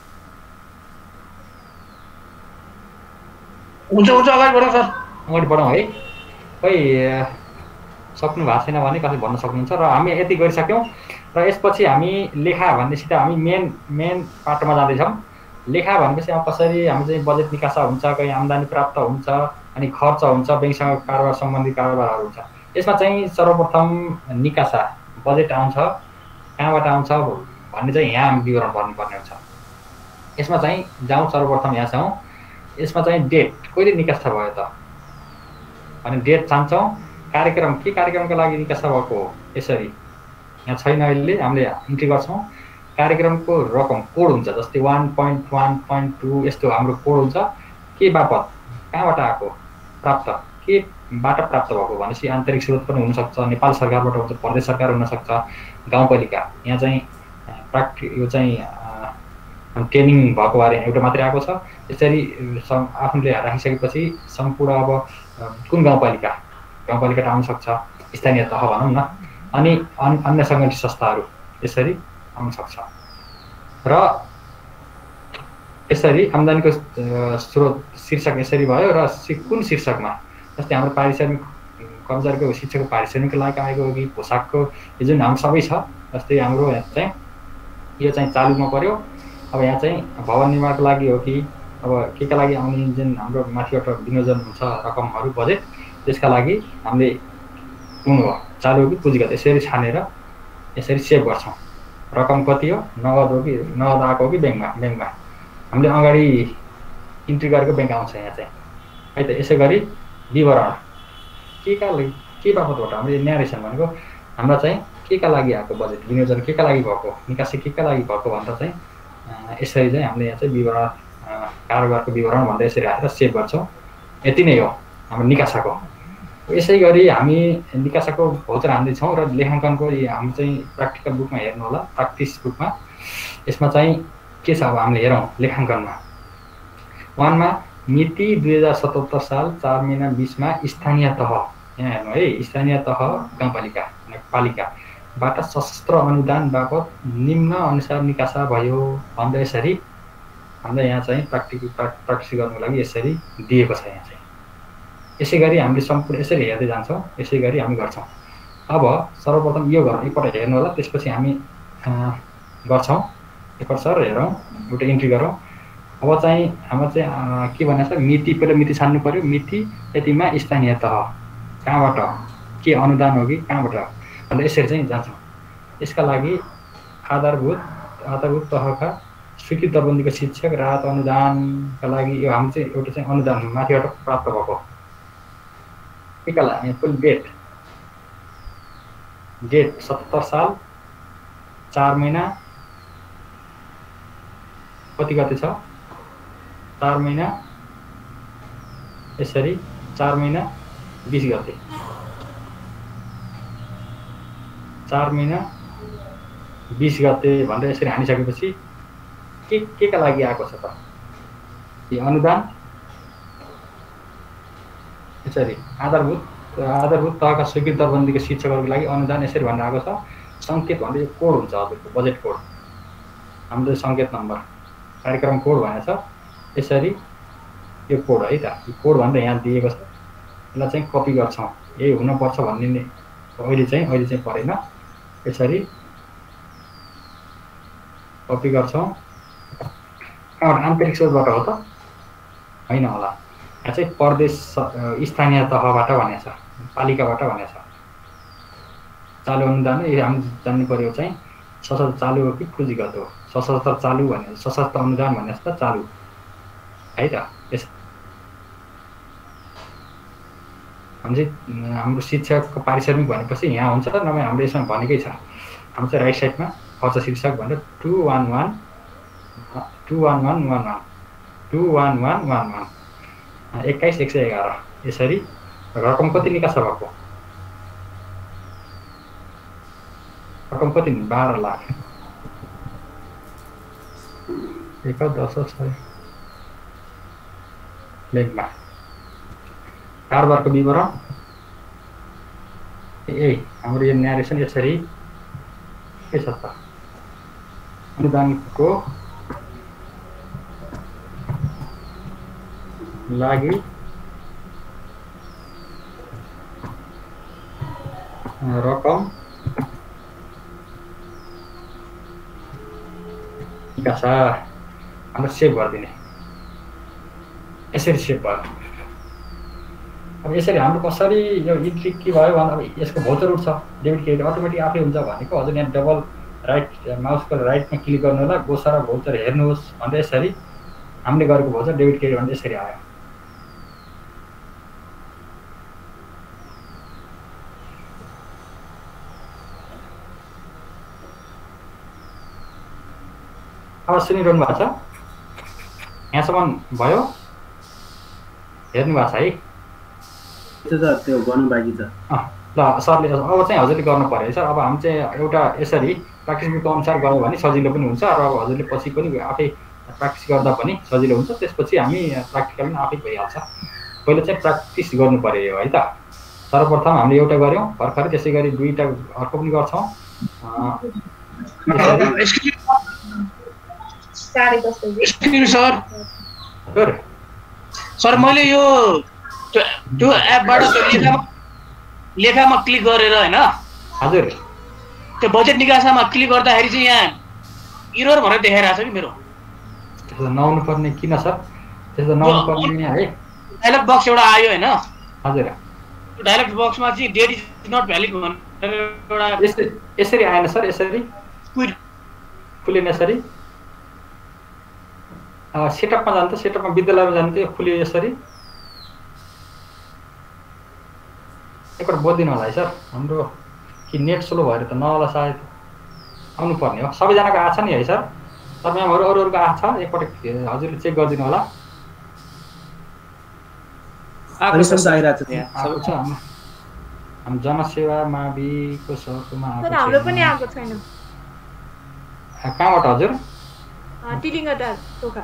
Speaker 2: हुन्छ हुन्छ अगाडि बढौँ सर
Speaker 3: अगाडि बढौँ है खै सक्नु भएको छैन भने कसै भन्न सक्नुहुन्छ। र हामी यति गरिसक्यौँ र यसपछि हामी लेखा भन्ने सिधा हामी मेन मेन पाटोमा जाँदैछौँ। लेखा भनेपछि अब कसरी हामी चाहिँ बजेट निकासा हुन्छ, कहीँ आम्दानी प्राप्त हुन्छ, अनि खर्च हुन्छ, ब्याङ्कसँग कारोबार सम्बन्धी कारोबारहरू हुन्छ। यसमा चाहिँ सर्वप्रथम निकासा बजेट आउँछ, कहाँबाट आउँछ भन्ने चाहिँ यहाँ हामी विवरण भर्नुपर्ने हुन्छ। यसमा चाहिँ जाउँ सर्वप्रथम यहाँ छौँ। यसमा चाहिँ डेट कहिले निकासा भयो त भने डेट छान्छौँ। कार्यक्रम के कार्यक्रमको लागि निकासा भएको हो यसरी यहाँ छैन, अहिले हामीले इन्ट्री गर्छौँ। कार्यक्रमको रकम कोड हुन्छ, जस्तै one point one point two यस्तो हाम्रो कोड हुन्छ। के बापत कहाँबाट आएको प्राप्त केबाट प्राप्त भएको भनेपछि आन्तरिक स्रोत पनि हुनसक्छ, नेपाल सरकारबाट हुन्छ, प्रदेश सरकार हुनसक्छ, गाउँपालिका। यहाँ चाहिँ प्राक्टि यो चाहिँ ट्रेनिङ भएको बारे एउटा मात्रै आएको छ। यसरी आफूले राखिसकेपछि सम्पूर्ण अब कुन गाउँपालिका गाउँपालिकाबाट आउन सक्छ, स्थानीय तह भनौँ न, अनि अन्य सङ्गठित संस्थाहरू यसरी आउन सक्छ। र यसरी आम्दानीको स्रोत शीर्षक यसरी भयो। र कुन शीर्षकमा जस्तै हाम्रो पारिश्रमिक कर्मचारीको शिक्षकको पारिश्रमिकको लागि आएको हो कि पोसाकको यो जुन हाम्रो सबै छ। जस्तै हाम्रो यहाँ चाहिँ यो चाहिँ चालुमा पर्यो। अब यहाँ चाहिँ भवन निर्माणको लागि हो कि अब के का लागि आउने जुन हाम्रो माथिबाट विनियोजन हुन्छ रकमहरू बजेट, त्यसका लागि हामीले कुन हो चालु हो कि पुँजीगत यसरी छानेर यसरी सेभ गर्छौँ। रकम कति हो, नगद हो कि नगद आएको हो कि ब्याङ्कमा ब्याङ्कमा हामीले अगाडि इन्ट्री गरेको ब्याङ्क आउँछ यहाँ चाहिँ है त। यसै गरी विवरण के का लागि के बापतबाट हामीले न्यारेसन भनेको हाम्रो चाहिँ के का लागि आएको बजेट विनियोजन के का लागि भएको निकासी के का लागि भएको भनेर चाहिँ यसरी चाहिँ हामीले यहाँ चाहिँ विवरण कारोबारको विवरण भन्दा यसरी राखेर सेभ गर्छौँ। यति नै हो हाम्रो निकासाको। यसै गरी हामी निकासाको भौचर हान्दैछौँ र लेखाङ्कनको हामी चाहिँ प्र्याक्टिकल बुकमा हेर्नु होला, प्र्याक्टिस बुकमा। यसमा चाहिँ के छ अब हामीले हेरौँ लेखाङ्कनमा। वानमा मिति दुई हजार सतहत्तर साल चार महिना बिसमा स्थानीय तह, यहाँ हेर्नु है, स्थानीय तह गाउँपालिका पालिकाबाट सशस्त्र अनुदान बापत निम्न अनुसार निकासा भयो भन्दा यसरी हामीलाई यहाँ चाहिँ प्र्याक्टिकल प्र्याक्टिस गर्नुको लागि यसरी दिएको छ यहाँ चाहिँ। यसै गरी हामीले सम्पूर्ण यसरी हेर्दै जान्छौँ, यसै गरी हामी गर्छौँ। अब सर्वप्रथम यो घर एकपल्ट हेर्नु होला, त्यसपछि हामी गर्छौँ। एकपल्ट सर हेरौँ, एउटा इन्ट्री गरौँ। अब चाहिँ हाम्रो चाहिँ के भनेको छ, मिति पहिला मिति छान्नु पऱ्यो। मिति यतिमा स्थानीय तह कहाँबाट के अनुदान हो कि कहाँबाट अन्त यसरी चाहिँ जान्छौँ। यसका लागि आधारभूत आधारभूत तहका स्वीकृत दरबन्दीको शिक्षक राहत अनुदानका लागि यो हाम्रो चाहिँ एउटा चाहिँ अनुदान माथिबाट प्राप्त भएको के लागि डेट डेट सत्तर साल चार महिना कति गते छ, चार महिना यसरी चार महिना बिस गते चार महिना बिस गते भनेर यसरी हानिसकेपछि के के का लागि आएको छ त यो अनुदान। यसरी आधारभूत आधारभूत तहका स्वीकृत दरबन्दीको शिक्षकहरूको लागि अनुदान यसरी भनेर आएको छ। सङ्केत भन्दा यो कोड हुन्छ हजुरको बजेट कोड, हाम्रो सङ्केत नम्बर कार्यक्रम कोड भनेको छ। यसरी यो कोड है त, यो कोड भनेर यहाँ दिएको छ। यसलाई चाहिँ कपी गर्छौँ, यही हुनुपर्छ भन्ने नै अहिले चाहिँ अहिले चाहिँ परेन। यसरी कपी गर्छौँ। आन्तरिक स्रोतबाट हो त होइन होला, यहाँ चाहिँ प्रदेश स्थानीय तहबाट भनेको छ, पालिकाबाट भनेको छ। चालु अनुदान यो हामी जान्नु पर्यो चाहिँ सशस्त्र चालु हो कि पुँजीगत हो। सशस्त्र चालु भने सशस्त्र अनुदान भने जस्तो चालु है त। यस हामी चाहिँ हाम्रो शिक्षकको पारिश्रमिक भनेपछि यहाँ हुन्छ, नभए हाम्रो यसमा भनेकै छ। हाम्रो चाहिँ राइट साइडमा खर्च शीर्षक भनेर two one one two one one one one two one one one one एक्काइस एक सय एघार यसरी रकम कति निकासा भएको रकम कति बाह्र लाख एक दस छ लेखमा कारोबारको विवरण ए हाम्रो यो न्यारेसन यसरी के छ त अनुदानको लागि रकम निकासा हाम्रो सेभ गरिदिने यसरी सेभ भयो अब यसरी हाम्रो कसरी यो इन्ट्री के भयो भने अब यसको भौचर उठ्छ डेबिट क्रेडिट अटोमेटिक आफै हुन्छ भनेको हजुर यहाँ डबल राइट माउसको राइटमा क्लिक गर्नु होला गोसा र भौचर हेर्नुहोस् भनेर यसरी हामीले गरेको भौचर डेबिट क्रेडिट भनेर यसरी आयो अब सुनिरहनु भएको छ यहाँसम्म भयो हेर्नु भएको छ है
Speaker 4: त्यो गर्नु बाँकी छ
Speaker 3: ल सरले अब चाहिँ हजुरले गर्नु पर्यो सर अब हामी चाहिँ एउटा यसरी प्र्याक्टिस बुकको अनुसार गयो भने सजिलो पनि हुन्छ र अब हजुरले पछि पनि आफै प्र्याक्टिस गर्दा पनि सजिलो हुन्छ त्यसपछि हामी प्र्याक्टिकल पनि आफै भइहाल्छ पहिले चाहिँ प्र्याक्टिस गर्नु पर्यो है त सर्वप्रथम हामीले एउटा गऱ्यौँ भर्खरै त्यसै गरी दुईवटा अर्को पनि गर्छौँ
Speaker 2: सर सर मैले यो त्यो एपबाट लेखामा लेखामा क्लिक गरेर हैन
Speaker 3: हजुर
Speaker 2: त्यो बजेट निकासामा क्लिक गर्दाखेरि चाहिँ यहाँ एरर भनेर देखाइरहेको छ कि मेरो
Speaker 3: त्यसो नआउनु पर्ने किन सर त्यसो नआउनु पर्ने है
Speaker 2: डायलग बक्स एउटा आयो हैन
Speaker 3: हजुर
Speaker 2: त्यो डायलग बक्समा चाहिँ डेट इज नट भ्यालिड भनेर एउटा
Speaker 3: यसरी यसरी आएन सर यसरी
Speaker 2: क्विट
Speaker 3: खुलेन यसरी सेटअपमा जान्छ सेटअपमा विद्यालयमा जान्छ खुल्यो यसरी एकपल्ट बोलिदिनु होला है सर हाम्रो कि नेट स्लो भएर त नहोला सायद आउनु पर्ने हो सबैजनाको आएको छ नि है सर तपाईँहरू अरू अरूको आएको छ एकपल्ट हजुरले चेक गरिदिनु होला आएको छ हाम्रो जनसेवा माविको सहकुमा
Speaker 15: हाम्रो पनि आएको छैन
Speaker 3: कहाँबाट हजुर
Speaker 15: टिलिङटा टोका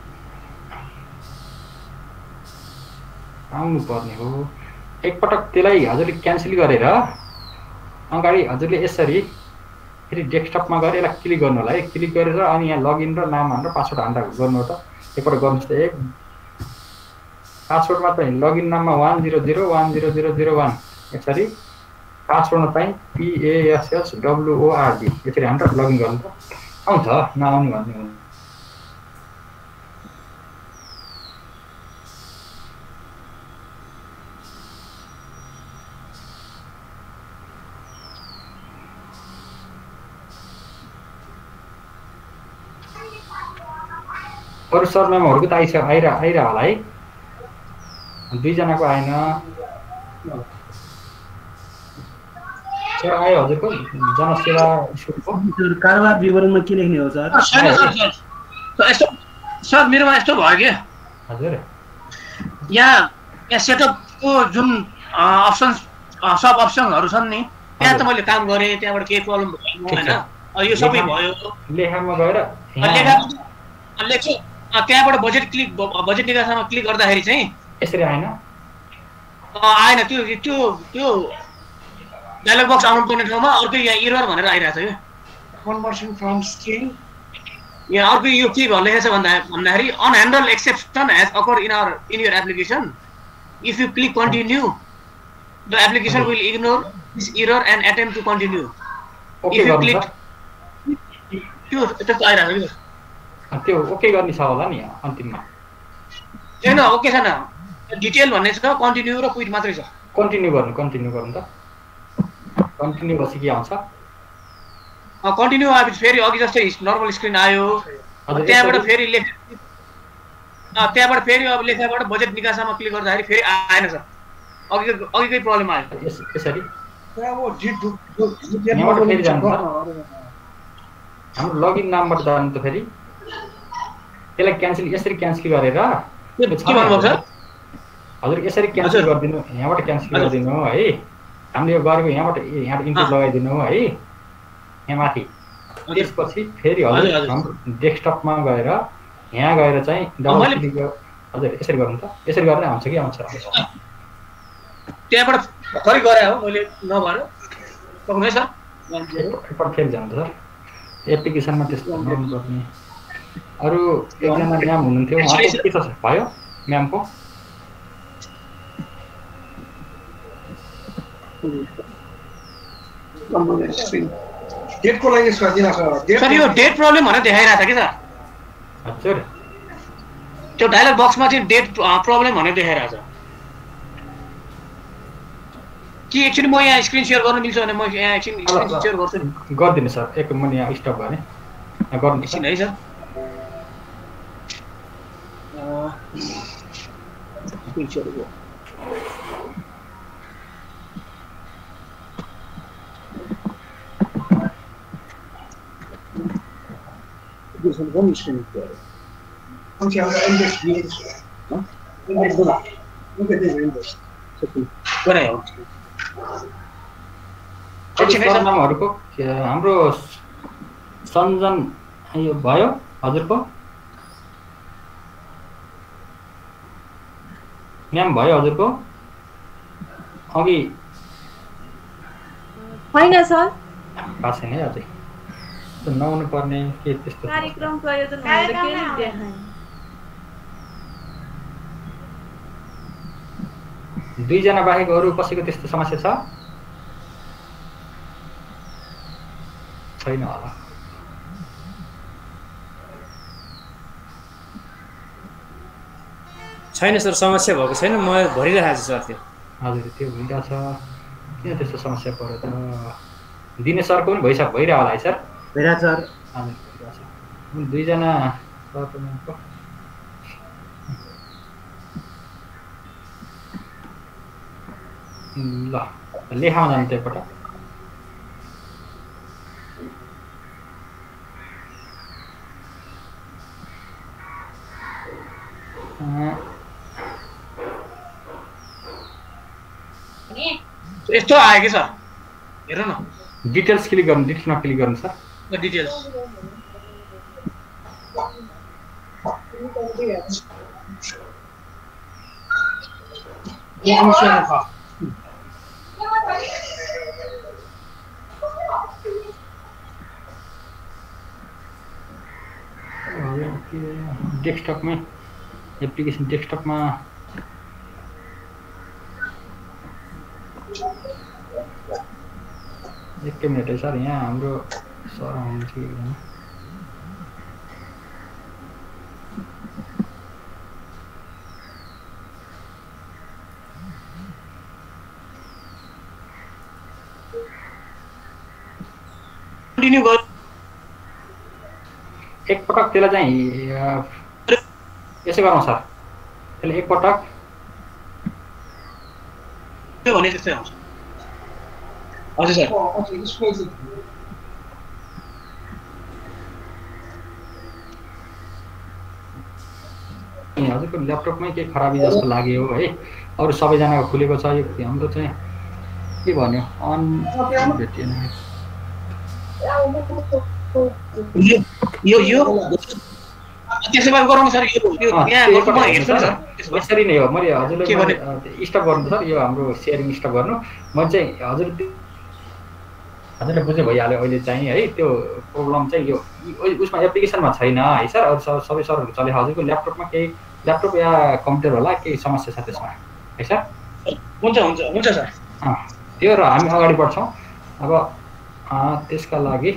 Speaker 3: आउनु पर्ने हो एकपटक त्यसलाई हजुरले क्यान्सल गरेर अगाडि हजुरले यसरी फेरि डेस्कटपमा गएर यसलाई क्लिक गर्नु होला है क्लिक गरेर अनि यहाँ लगइन र नाम हालेर पासवर्ड हाल्दा गर्नु त एकपटक गर्नुहोस् त एक पासवर्डमा चाहिँ लगइन नाममा one zero zero one zero zero zero one यसरी पासवर्डमा चाहिँ पिएएसएस डब्लुओआरडी यसरी हालेर लगइन गर्नु त आउँछ नआउनु भन्ने हो अरू सर म्यामहरूको त आइस आइरह आइरह होला है दुईजनाको आएन सर आयो हजुरको जनसेवा स्कुलको
Speaker 4: कारोबार विवरणमा के लेख्ने हो सर
Speaker 2: यस्तो सर मेरोमा यस्तो भयो कि
Speaker 3: हजुर
Speaker 2: यहाँ यहाँ सेटअपको जुन अप्सन्स सब अप्सनहरू छन् नि त्यहाँ त मैले काम गरेँ त्यहाँबाट केही प्रब्लम भएन हैन यो सबै भयो
Speaker 3: लेखामा गएर
Speaker 2: लेखा लेख्छु त्यहाँबाट बजेट क्लिक बजेट निकासामा क्लिक गर्दाखेरि चाहिँ
Speaker 3: यसरी आएन
Speaker 2: आएन त्यो त्यो त्यो डायलग बक्स आउनु पर्ने ठाउँमा अर्कै यहाँ एरर भनेर आइरहेको छ कि कन्भर्सन फ्रम स्ट्रिङ यहाँ अर्को यो के लेखेको छ भन्दा भन्दाखेरि unhandled exception has occur in our in your application if you click continue the application will ignore this error and attempt to continue if you click त्यो त्यस्तो आइरहेको छ
Speaker 3: त्यो ओके गर्ने छ होला नि अन्तिममा
Speaker 2: छैन ओके छैन डिटेल भन्ने छ कन्टिन्यू र क्विट मात्रै छ
Speaker 3: कन्टिन्यू गर्नु कन्टिन्यू गर्नु त कन्टिन्यू पछि के आउँछ
Speaker 2: कन्टिन्यू आएपछि फेरि अघि जस्तै नर्मल स्क्रिन आयो त्यहाँबाट फेरि लेख त्यहाँबाट फेरि अब लेखाबाट बजेट निकासामा क्लिक गर्दाखेरि फेरि आएन सर अघि अघिकै प्रब्लम आयो
Speaker 3: यसरी हाम्रो लगइन नामबाट जानु त फेरि त्यसलाई क्यान्सल यसरी क्यान्सल गरेर
Speaker 2: के भन्नुभएको छ
Speaker 3: हजुर यसरी क्यान्सल गरिदिनु यहाँबाट क्यान्सल गरिदिनु है हामीले यो गरेको यहाँबाट यहाँबाट इनपुट लगाइदिनु है यहाँ माथि त्यसपछि फेरि हजुर हाम्रो डेस्कटपमा गएर यहाँ गएर चाहिँ डबल क्लिक हजुर यसरी गर्नु त यसरी गर्दा हुन्छ कि आउँछ
Speaker 2: त्यहाँबाट खरि गरे हो मैले नभएर सक्नु है सर
Speaker 3: एकपल्ट फेरि जानु सर एप्लिकेसनमा त्यस्तो नगर्ने अरू एकजना म्याम हुनुहुन्थ्यो उहाँको के छ भयो म्यामको
Speaker 8: डेटको लागि
Speaker 2: सर यो डेट प्रब्लम भनेर देखाइरहेको छ कि सर
Speaker 3: हजुर
Speaker 2: त्यो डायलग बक्समा चाहिँ डेट प्रब्लम भनेर देखाइरहेको छ कि एकछिन म यहाँ स्क्रिन सेयर गर्न मिल्छ भने म यहाँ एकछिन स्क्रिन सेयर गर्छु नि
Speaker 3: गरिदिनु सर एक म यहाँ स्टप गरेँ गर्नु
Speaker 2: एकछिन है सर स्क्रिन सेयर गर्छु This is one screen there. Okay, I'm going to index view. Huh? Index bola. Look at this index. So, what I want.
Speaker 3: नामहरुको हाम्रो सञ्जन यो भयो हजुरको म्याम भयो हजुरको अघि
Speaker 15: होइन सर
Speaker 3: पास छैन है अझै त्यो नहुनु पर्ने के त्यस्तो
Speaker 15: कार्यक्रम प्रयोजन भनेर के देखाए
Speaker 3: दुई जना बाहेक अरु कसैको त्यस्तो समस्या छ छैन होला
Speaker 14: छैन सर समस्या भएको छैन म भरिरहेको छु सर त्यो
Speaker 3: हजुर त्यो भइरहेछ किन त्यस्तो समस्या पर्यो त दिने सरको पनि भइसक्यो भइरह होला है सर
Speaker 4: भइरहेछ सर
Speaker 3: हजुर भइरहेछ दुई जना सरको ल लेखामा जानु त एकपल्ट
Speaker 2: यस्तो आयो कि सर हेर्नु न
Speaker 3: डिटेल्स क्लिक गर्नु डिटेल्समा क्लिक गर्नु सर
Speaker 2: डिटेल्स
Speaker 3: डेस्कटप में एप्लीकेशन डेस्कटप में एक मिनट है सर यहाँ हाम्रो सर हुनुहुन्छ कि एकदम
Speaker 2: कन्टिन्यू गर
Speaker 3: एक पटक त्यसलाई चाहिँ यसो गरौँ सर त्यसले एक पटक
Speaker 2: के भने त्यस्तै हुन्छ हजुर सर
Speaker 3: हजुरको ल्यापटपमै केही खराबी जस्तो लाग्यो है अरू सबैजनाको खुलेको छ यो हाम्रो चाहिँ के भन्यो अन भेटिएन
Speaker 2: यो यो त्यसै भए गरौँ सर यो यहाँ गर्नु म हेर्छु सर
Speaker 3: यसरी नै हो मैले हजुरले स्टप गर्नु सर यो हाम्रो शेयरिङ स्टप गर्नु म चाहिँ हजुर हजुरले बुझ्नु भइहाल्यो अहिले चाहिँ है त्यो प्रब्लम चाहिँ यो उसमा एप्लिकेसनमा छैन है सर अरू सबै सरहरू चले हजुरको ल्यापटपमा केही ल्यापटप या कम्प्युटर होला केही समस्या छ त्यसमा है सर
Speaker 2: हुन्छ हुन्छ हुन्छ सर
Speaker 3: त्यो र हामी अगाडि बढ्छौँ अब त्यसका लागि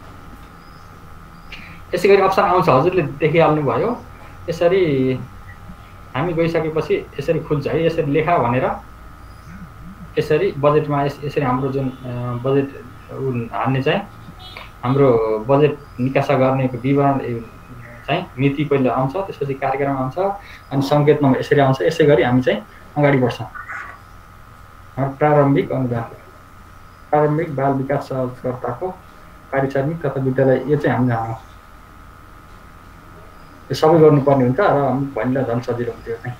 Speaker 3: यसै गरी अप्सन आउँछ हजुरले देखिहाल्नु भयो यसरी हामी गइसकेपछि यसरी खुल्छ है यसरी लेखा भनेर यसरी बजेटमा यसरी हाम्रो जुन बजेट हाल्ने चाहिँ हाम्रो बजेट निकासा गर्नेको विवरण चाहिँ मिति पहिले आउँछ त्यसपछि कार्यक्रम आउँछ अनि सङ्केतमा यसरी आउँछ यसै गरी हामी चाहिँ अगाडि बढ्छौँ प्रारम्भिक अनुदान प्रारम्भिक बाल विकास सहयोगकर्ताको पारिश्रमिक तथा विद्यालय यो चाहिँ हामी जान्छौँ यो सबै गर्नुपर्ने हुन्छ र भन्दा झन् सजिलो हुन्थ्यो चाहिँ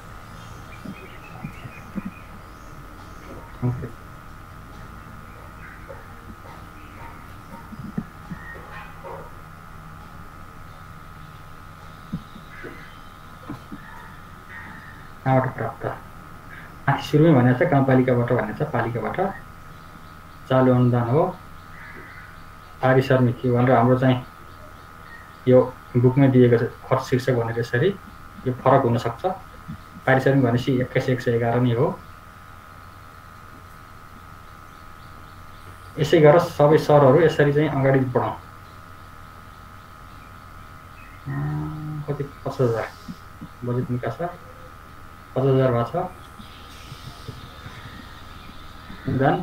Speaker 3: कहाँबाट प्राप्त माथि सुरुमै भनेको छ गाउँपालिकाबाट भनेको छ पालिकाबाट चालु अनुदान हो पारिश्रमिक के भनेर हाम्रो चाहिँ यो बुकमै दिएको छ खर्च शीर्षक भनेर यसरी यो फरक हुनसक्छ पारिश्रमिक भनेपछि एक्काइस एक सय एघार नै हो यसै गरेर सबै सरहरू यसरी चाहिँ अगाडि बढाउँ कति पचास हजार बजेट निकास पचास हजार भएको छ अनुदान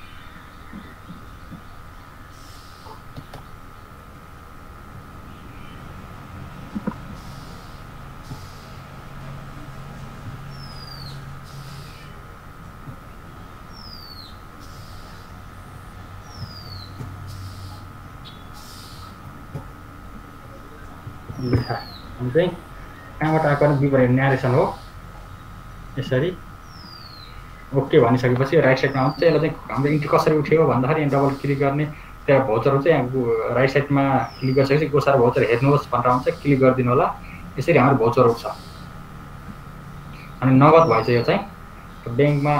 Speaker 3: हामी चाहिँ कहाँबाट आएको विवरण न्यारेसन हो यसरी ओके भनिसकेपछि राइट साइडमा आउँछ यसलाई चाहिँ हाम्रो इन्ट्री कसरी उठ्यो भन्दाखेरि यहाँ डबल क्लिक गर्ने त्यहाँ भोचरहरू चाहिँ यहाँ राइट साइडमा क्लिक गरिसकेपछि गोसार भोचर हेर्नुहोस् भनेर आउँछ क्लिक गरिदिनु होला यसरी हाम्रो भोचर उठ्छ अनि नगद भएछ यो चाहिँ ब्याङ्कमा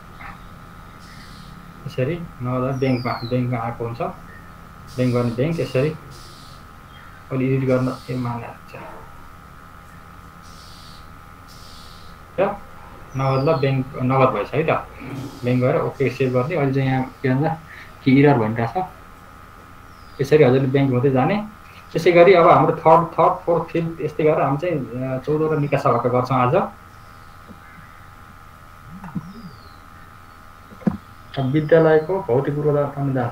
Speaker 3: यसरी नगद ब्याङ्कमा ब्याङ्कमा आएको हुन्छ ब्याङ्क गर्ने ब्याङ्क यसरी अहिले एडिट गर्न ए मान्नुहुन्छ नगद ल ब्याङ्क नगद भएछ है त ब्याङ्क गएर ओके सेभ गर्ने अहिले चाहिँ यहाँ के भन्छ कि इरर भनिरहेछ यसरी हजुरले ब्याङ्क हुँदै जाने त्यसै गरी अब हाम्रो थर्ड थर्ड फोर्थ फिफ्थ यस्तै गरेर हामी चाहिँ चौधवटा निकासाबाट गर्छौँ आज विद्यालयको भौतिक पूर्वाधार अनुदान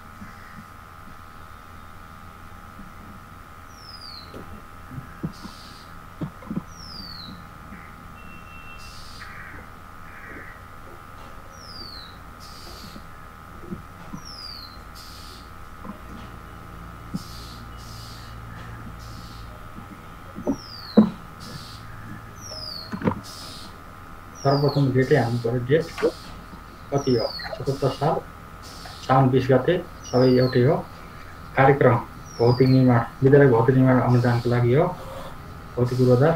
Speaker 3: सर्वप्रथम डेटै हाल्नु पऱ्यो डेट कति हो सतहत्तर साल साउन बिस गते सबै एउटै हो कार्यक्रम भौतिक निर्माण विद्यालय भौतिक निर्माण अनुदानको लागि हो भौतिक पूर्वाधार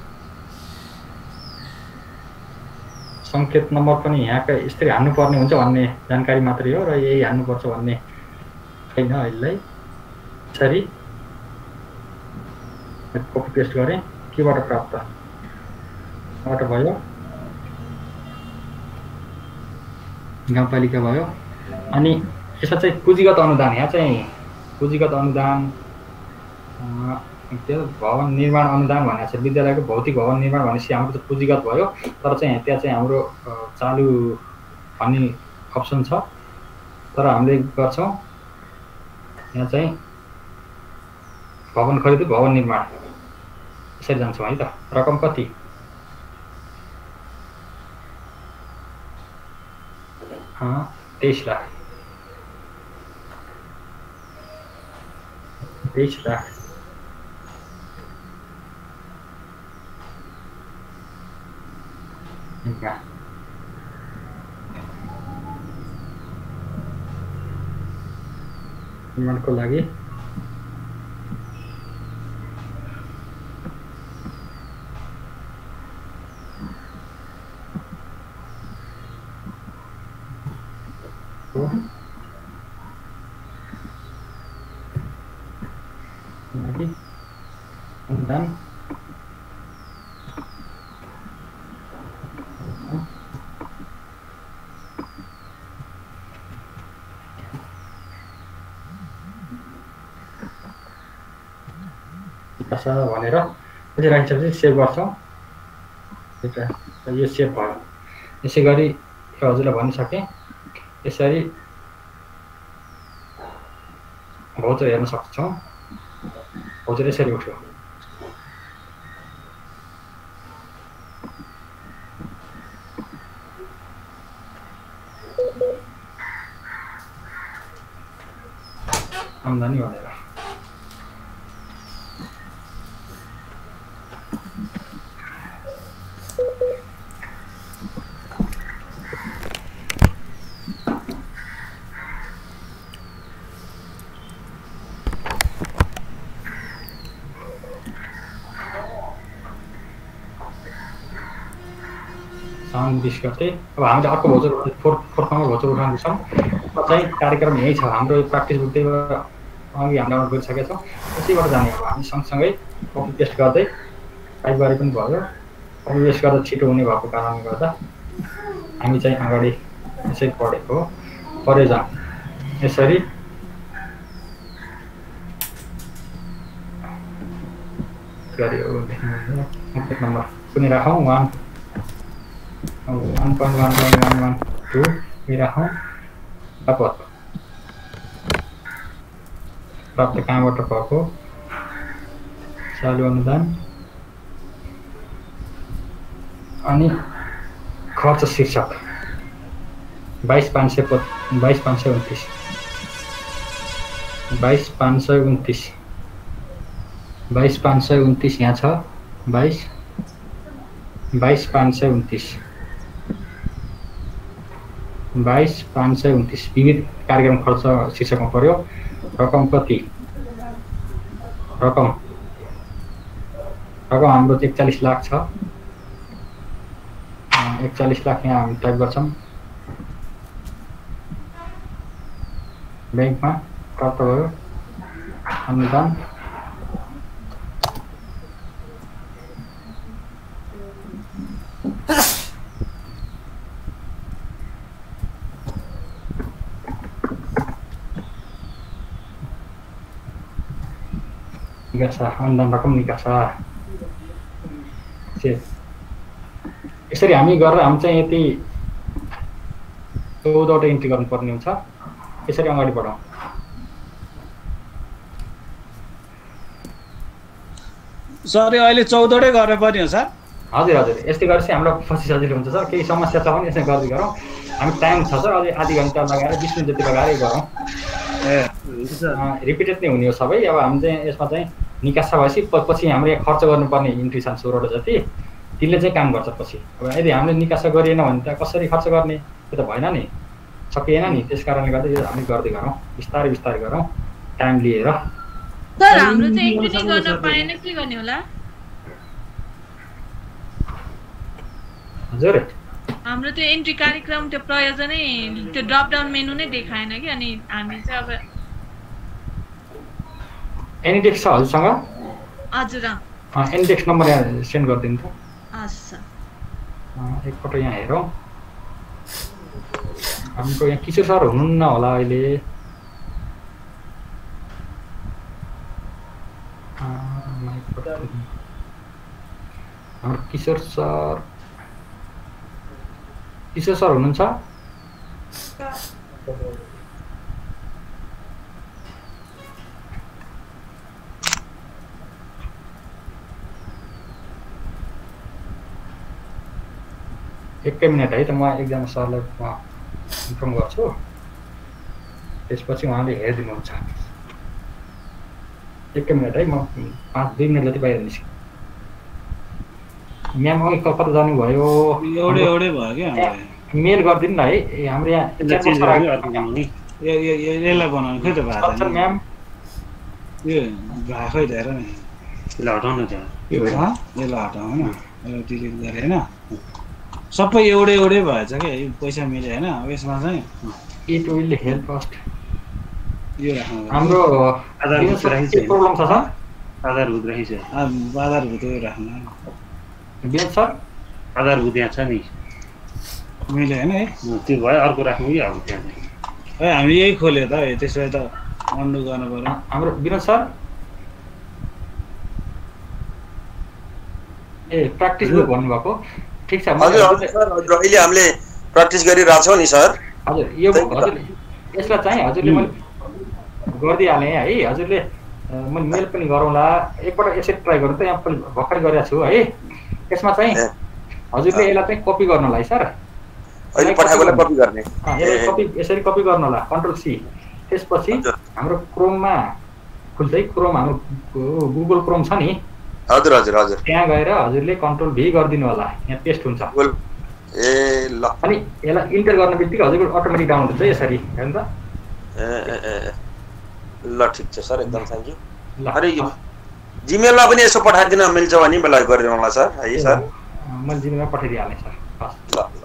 Speaker 3: सङ्केत नम्बर पनि यहाँका यसरी हाल्नुपर्ने हुन्छ भन्ने जानकारी मात्रै हो र यही हाल्नुपर्छ भन्ने छैन अहिलेलाई यसरी कपी पेस्ट गरेँ केबाट प्राप्त बाट भयो गाउँपालिका भयो अनि यसमा चाहिँ पुँजीगत अनुदान यहाँ चाहिँ पुँजीगत अनुदान त्यो भवन निर्माण अनुदान भनेको छ विद्यालयको भौतिक भवन निर्माण भनेपछि हाम्रो त पुँजीगत भयो तर चाहिँ त्यहाँ चाहिँ हाम्रो चालु भन्ने अप्सन छ तर हामीले गर्छौँ यहाँ चाहिँ भवन खरिद भवन निर्माण यसरी जान्छौँ है त रकम कति तेईस लाख तेईस लाख निर्माणको लागि lagi dan pasal भनेर त्यसै राखिसकेपछि सेभ गर्छौँ यो सेभ भयो यसै गरी हजुरलाई भनिसकेँ यसरी भौचर हेर्न सक्छौँ भौचर यसरी उठ्यो आम्दानी भनेर साउन बिस गते अब हामीले अर्को भोजर फोर्थ फोर्थमा भोजर उठाउँदैछौँ चाहिँ कार्यक्रम यही छ हाम्रो प्र्याक्टिस बुक त्यही अघि हामीले डाउनलोड गरिसकेका छौँ त्यसैबाट जाने अब हामी सँगसँगै कपी पेस्ट गर्दै टाइप गरे पनि भयो कपी पेस्ट गर्दा छिटो हुने भएको कारणले गर्दा हामी चाहिँ अगाडि यसै पढेको पढे जाउँ यसरी गऱ्यो कन्ट्याक्ट नम्बर कुनै राखौँ one one point one one one one two राखौँ प्राप्त प्राप्त कहाँबाट भएको चालु अनुदान अनि खर्च शीर्षक बाइस पाँच सय पच बाइस पाँच सय उन्तिस बाइस पाँच सय उन्तिस बाइस पाँच सय उन्तिस यहाँ छ बाइस बाइस पाँच सय उन्तिस बाइस पाँच सय उन्तिस विविध कार्यक्रम खर्च शीर्षकमा पर्यो रकम कति रकम रकम हाम्रो एकचालिस लाख छ एकचालिस लाख यहाँ हामी टाइप गर्छौँ ब्याङ्कमा प्राप्त भयो अनुदान निकासा अनुदान रकम निकासा यसरी हामी गरेर हामी चाहिँ यति चौधवटा इन्ट्री गर्नुपर्ने हुन्छ यसरी अगाडि बढाउँ
Speaker 6: सर अहिले चौधवटै गर्नु पर्ने हो सर
Speaker 3: हजुर हजुर यस्तै गरेपछि हामीलाई पछि सजिलो हुन्छ सर केही समस्या छ भने यसै गर्दै गरौँ हामी टाइम छ सर अझै आधी घन्टा लगाएर बिस मिनट जति लगाएरै गरौँ ए रिपिटेड नै हुने हो सबै अब हामी चाहिँ यसमा चाहिँ निकासा भएपछि पछि हाम्रो यहाँ खर्च गर्नुपर्ने इन्ट्री छन् सोह्रवटा जति त्यसले चाहिँ काम गर्छ पछि अब यदि हामीले निकासा गरिएन भने त कसरी खर्च गर्ने त्यो त भएन नि सकिएन नि त्यस कारणले गर्दा यो हामी गर्दै गरौँ बिस्तारै बिस्तारै गरौँ टाइम लिएर
Speaker 15: सर हाम्रो चाहिँ इन्ट्री गर्न पाएन के गर्ने होला
Speaker 3: हजुर
Speaker 15: हाम्रो त्यो एन्ट्री कार्यक्रम त्यो प्रयोजनै त्यो ड्रप डाउन मेनु नै देखाएन कि अनि हामी चाहिँ अब
Speaker 3: एनिडेक्स छ हजुरसँग
Speaker 15: हजुर
Speaker 3: एनिडेक्स नम्बर यहाँ सेन्ड गरिदिनु त
Speaker 15: हस्
Speaker 3: एकपल्ट यहाँ हेरौँ हाम्रो यहाँ किशोर सर हुनुहुन्न होला अहिले हाम्रो किशोर सर किशोर सर हुनुहुन्छ एकै मिनट है त म एकजना सरलाई म इन्फर्म गर्छु त्यसपछि उहाँले हेरिदिनुहुन्छ एकै मिनट है म पाँच दुई मिनट जति बाहिर निस्केँ म्याम अघि कता जानुभयो
Speaker 6: एउटै एउटै भयो क्या
Speaker 3: मेल गरिदिनु न है ए हाम्रो यहाँ
Speaker 6: यसलाई बनाउनु खोइ त भएको
Speaker 3: म्याम
Speaker 6: यो भएको हेर नि यसलाई हटाउनु त यसलाई हटाउनु होइन यसलाई डिलिट गरेँ होइन सबै एउटै एउटै भएछ क्या यो पैसा मिल्यो होइन अब यसमा चाहिँ
Speaker 3: इट विल हेल्प अस
Speaker 6: यो राख्नु
Speaker 3: हाम्रो
Speaker 6: आधारभूत राखिन्छ
Speaker 3: प्रब्लम छ सर
Speaker 6: आधारभूत राखिन्छ आधारभूत राख्नु
Speaker 3: बिल सर
Speaker 6: आधारभूत यहाँ छ नि मिल्यो होइन है त्यो भयो अर्को राख्नु कि अब त्यहाँ है हामी यही खोल्यो त त्यसो भए त अन्डु गर्नु पर्यो
Speaker 3: हाम्रो विनोद सर ए प्र्याक्टिस बुक भन्नुभएको ठिक छ
Speaker 16: हजुर हजुर सर हजुर अहिले हामीले प्र्याक्टिस गरिरहेछौँ नि सर
Speaker 3: हजुर यो हजुर यसलाई चाहिँ हजुरले मैले गरिदिइहालेँ है हजुरले मैले मेल पनि गरौँला एकपल्ट यसरी ट्राई गरौँ त यहाँ पनि भर्खर गरेको छु है यसमा चाहिँ हजुरले यसलाई चाहिँ कपी गर्नलाई सर
Speaker 16: अहिले पठाएकोलाई कपी गर्ने
Speaker 3: कपी यसरी कपी गर्नला कन्ट्रोल सी त्यसपछि हाम्रो क्रोममा खुल्छ है, क्रोम हाम्रो गुगल क्रोम छ नि,
Speaker 16: हजुर हजुर हजुर,
Speaker 3: त्यहाँ गएर हजुरले कन्ट्रोल भी गरिदिनु होला, यहाँ पेस्ट हुन्छ।
Speaker 16: ए ल,
Speaker 3: अनि यसलाई इन्टर गर्ने बित्तिकै हजुरको अटोमेटिक डाउनलोड हुन्छ यसरी, हेर्नु त।
Speaker 16: ए ए ल ठिक छ सर, एकदम थ्याङ्क यू। अरे यो जिमेलमा पनि यसो पठाइदिन मिल्छ भने मलाई गरिदिनु होला सर, है सर।
Speaker 3: मैले जिमेलमा पठाइदिइहालेँ सर।
Speaker 16: ल ल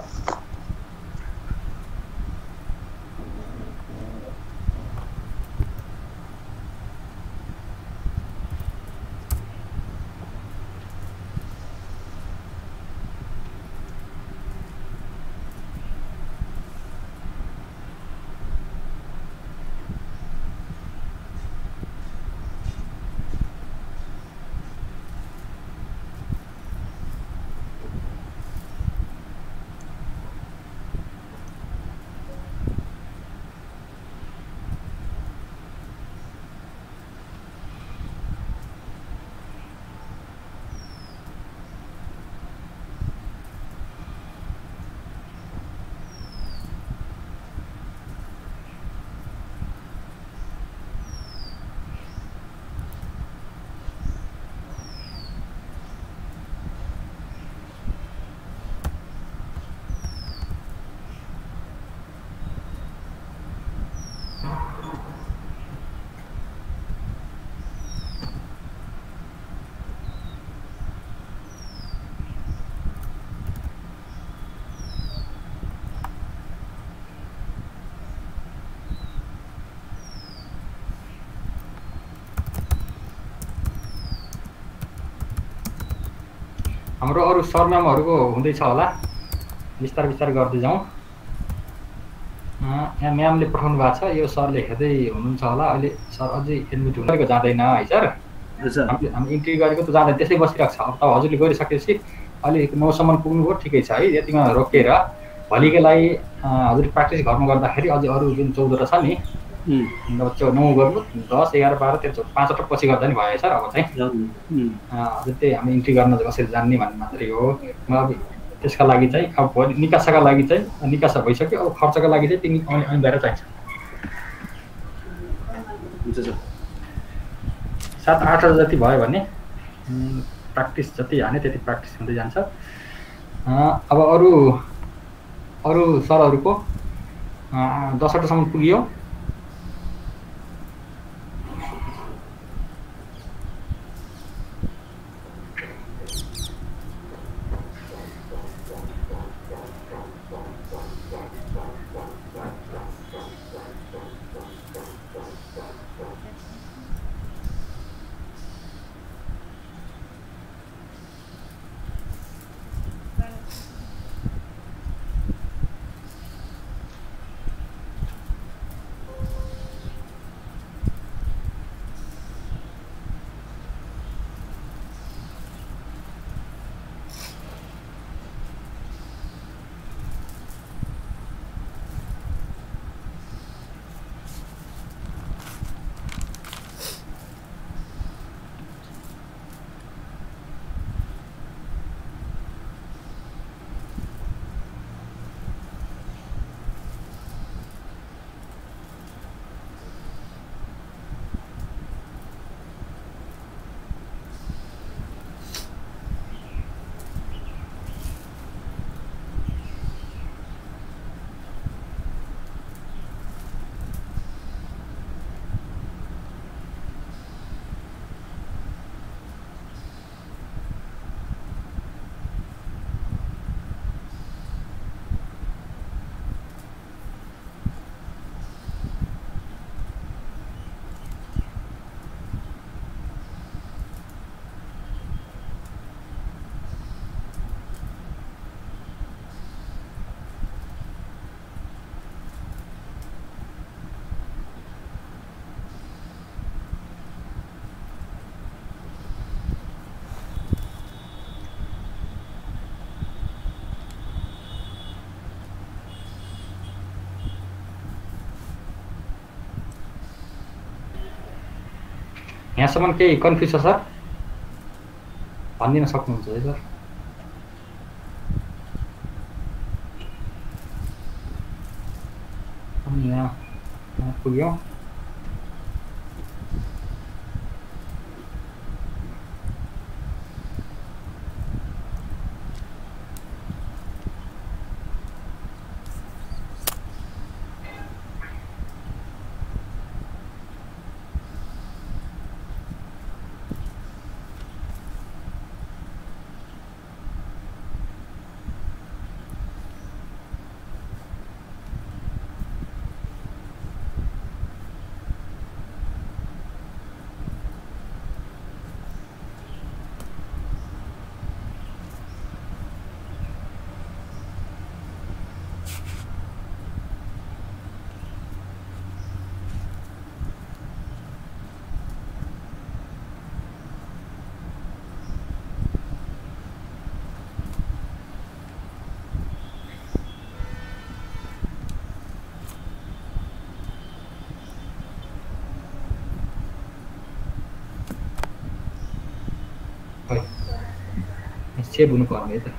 Speaker 3: हाम्रो अरू सरनामहरूको हुँदैछ होला, बिस्तार बिस्तार गर्दै जाउँ। यहाँ म्यामले पठाउनु भएको छ, यो सरले हेर्दै हुनुहुन्छ होला। अहिले सर अझै एडमिट हुनेको जाँदैन है सर, हामी इन्ट्री गरेको त जाँदैन, त्यसै बसिरहेको छ। अब त हजुरले गरिसकेपछि अहिले नौसम्म पुग्नुभयो, ठिकै छ है, यतिमा रोकेर भोलिको लागि हजुर प्र्याक्टिस गर्नु गर्दाखेरि अझै अरू जुन चौधवटा छ नि, नौ गर्नु, दस एघार बाह्र तेह्र पाँचवटा पछि गर्दा नि भयो सर। अब चाहिँ हजुर त्यही हामी इन्ट्री गर्न कसरी जान्ने भन्ने मात्रै हो। अब त्यसका लागि चाहिँ अब भोलि निकासाका लागि चाहिँ निकासा भइसक्यो, अब खर्चका लागि चाहिँ तिमी अनिवार्य चाहिन्छ। सात आठवटा जति भयो भने प्र्याक्टिस जति हाने त्यति प्र्याक्टिस हुँदै जान्छ। अब अरू अरू सरहरूको दसवटासम्म पुग्यो। यहाँसम्म केही कन्फ्युज छ सर? भनिदिन सक्नुहुन्छ है सर? यहाँ यहाँ पुग्यौँ। सेभ हुनुपर्ने त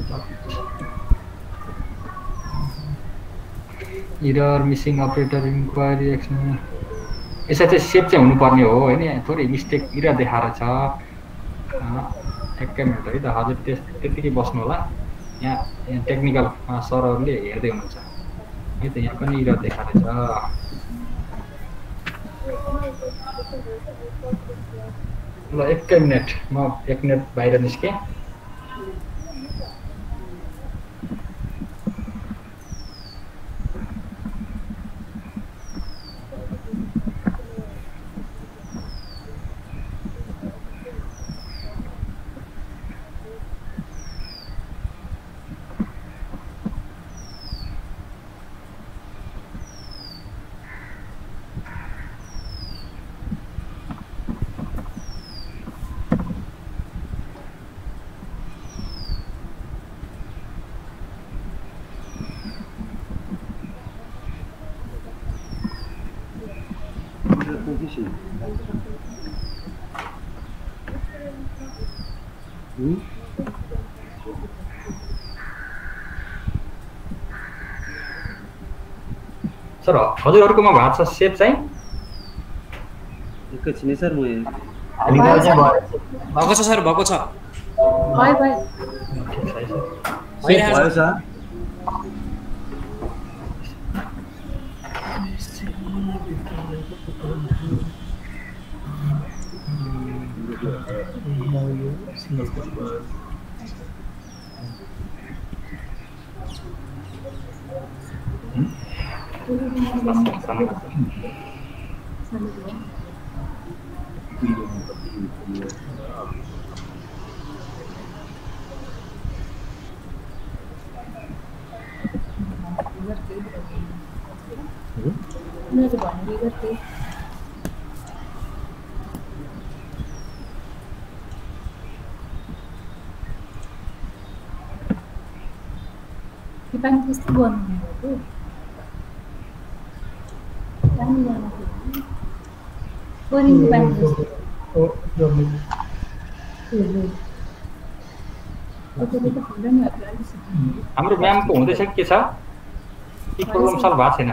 Speaker 3: error missing operator inquiry action यसमा चाहिँ सेभ चाहिँ हुनुपर्ने हो हैन थोरै मिस्टेक एरर देखाएर छ एकै मिनेट है त हजुर त्यस त्यतिकै बस्नु होला यहाँ यहाँ टेक्निकल सरहरूले हेर्दै हुनुहुन्छ है त यहाँ पनि एरर देखाएर छ ल एकै मिनेट म एक मिनेट बाहिर निस्केँ सर हजुरहरुकोमा भएको छ सेभ चाहिँ
Speaker 4: एकैछिन सर म
Speaker 14: भएको छ सर भएको छ
Speaker 7: बाइ बाइ
Speaker 4: भयो sir
Speaker 7: Dipang gusto buwan mo ito. Dami yan ako. Buwan yung dipang gusto.
Speaker 3: Oh, dami. हाम्रो म्यामको हुँदैछ के छ के प्रब्लम सल्भ भएको छैन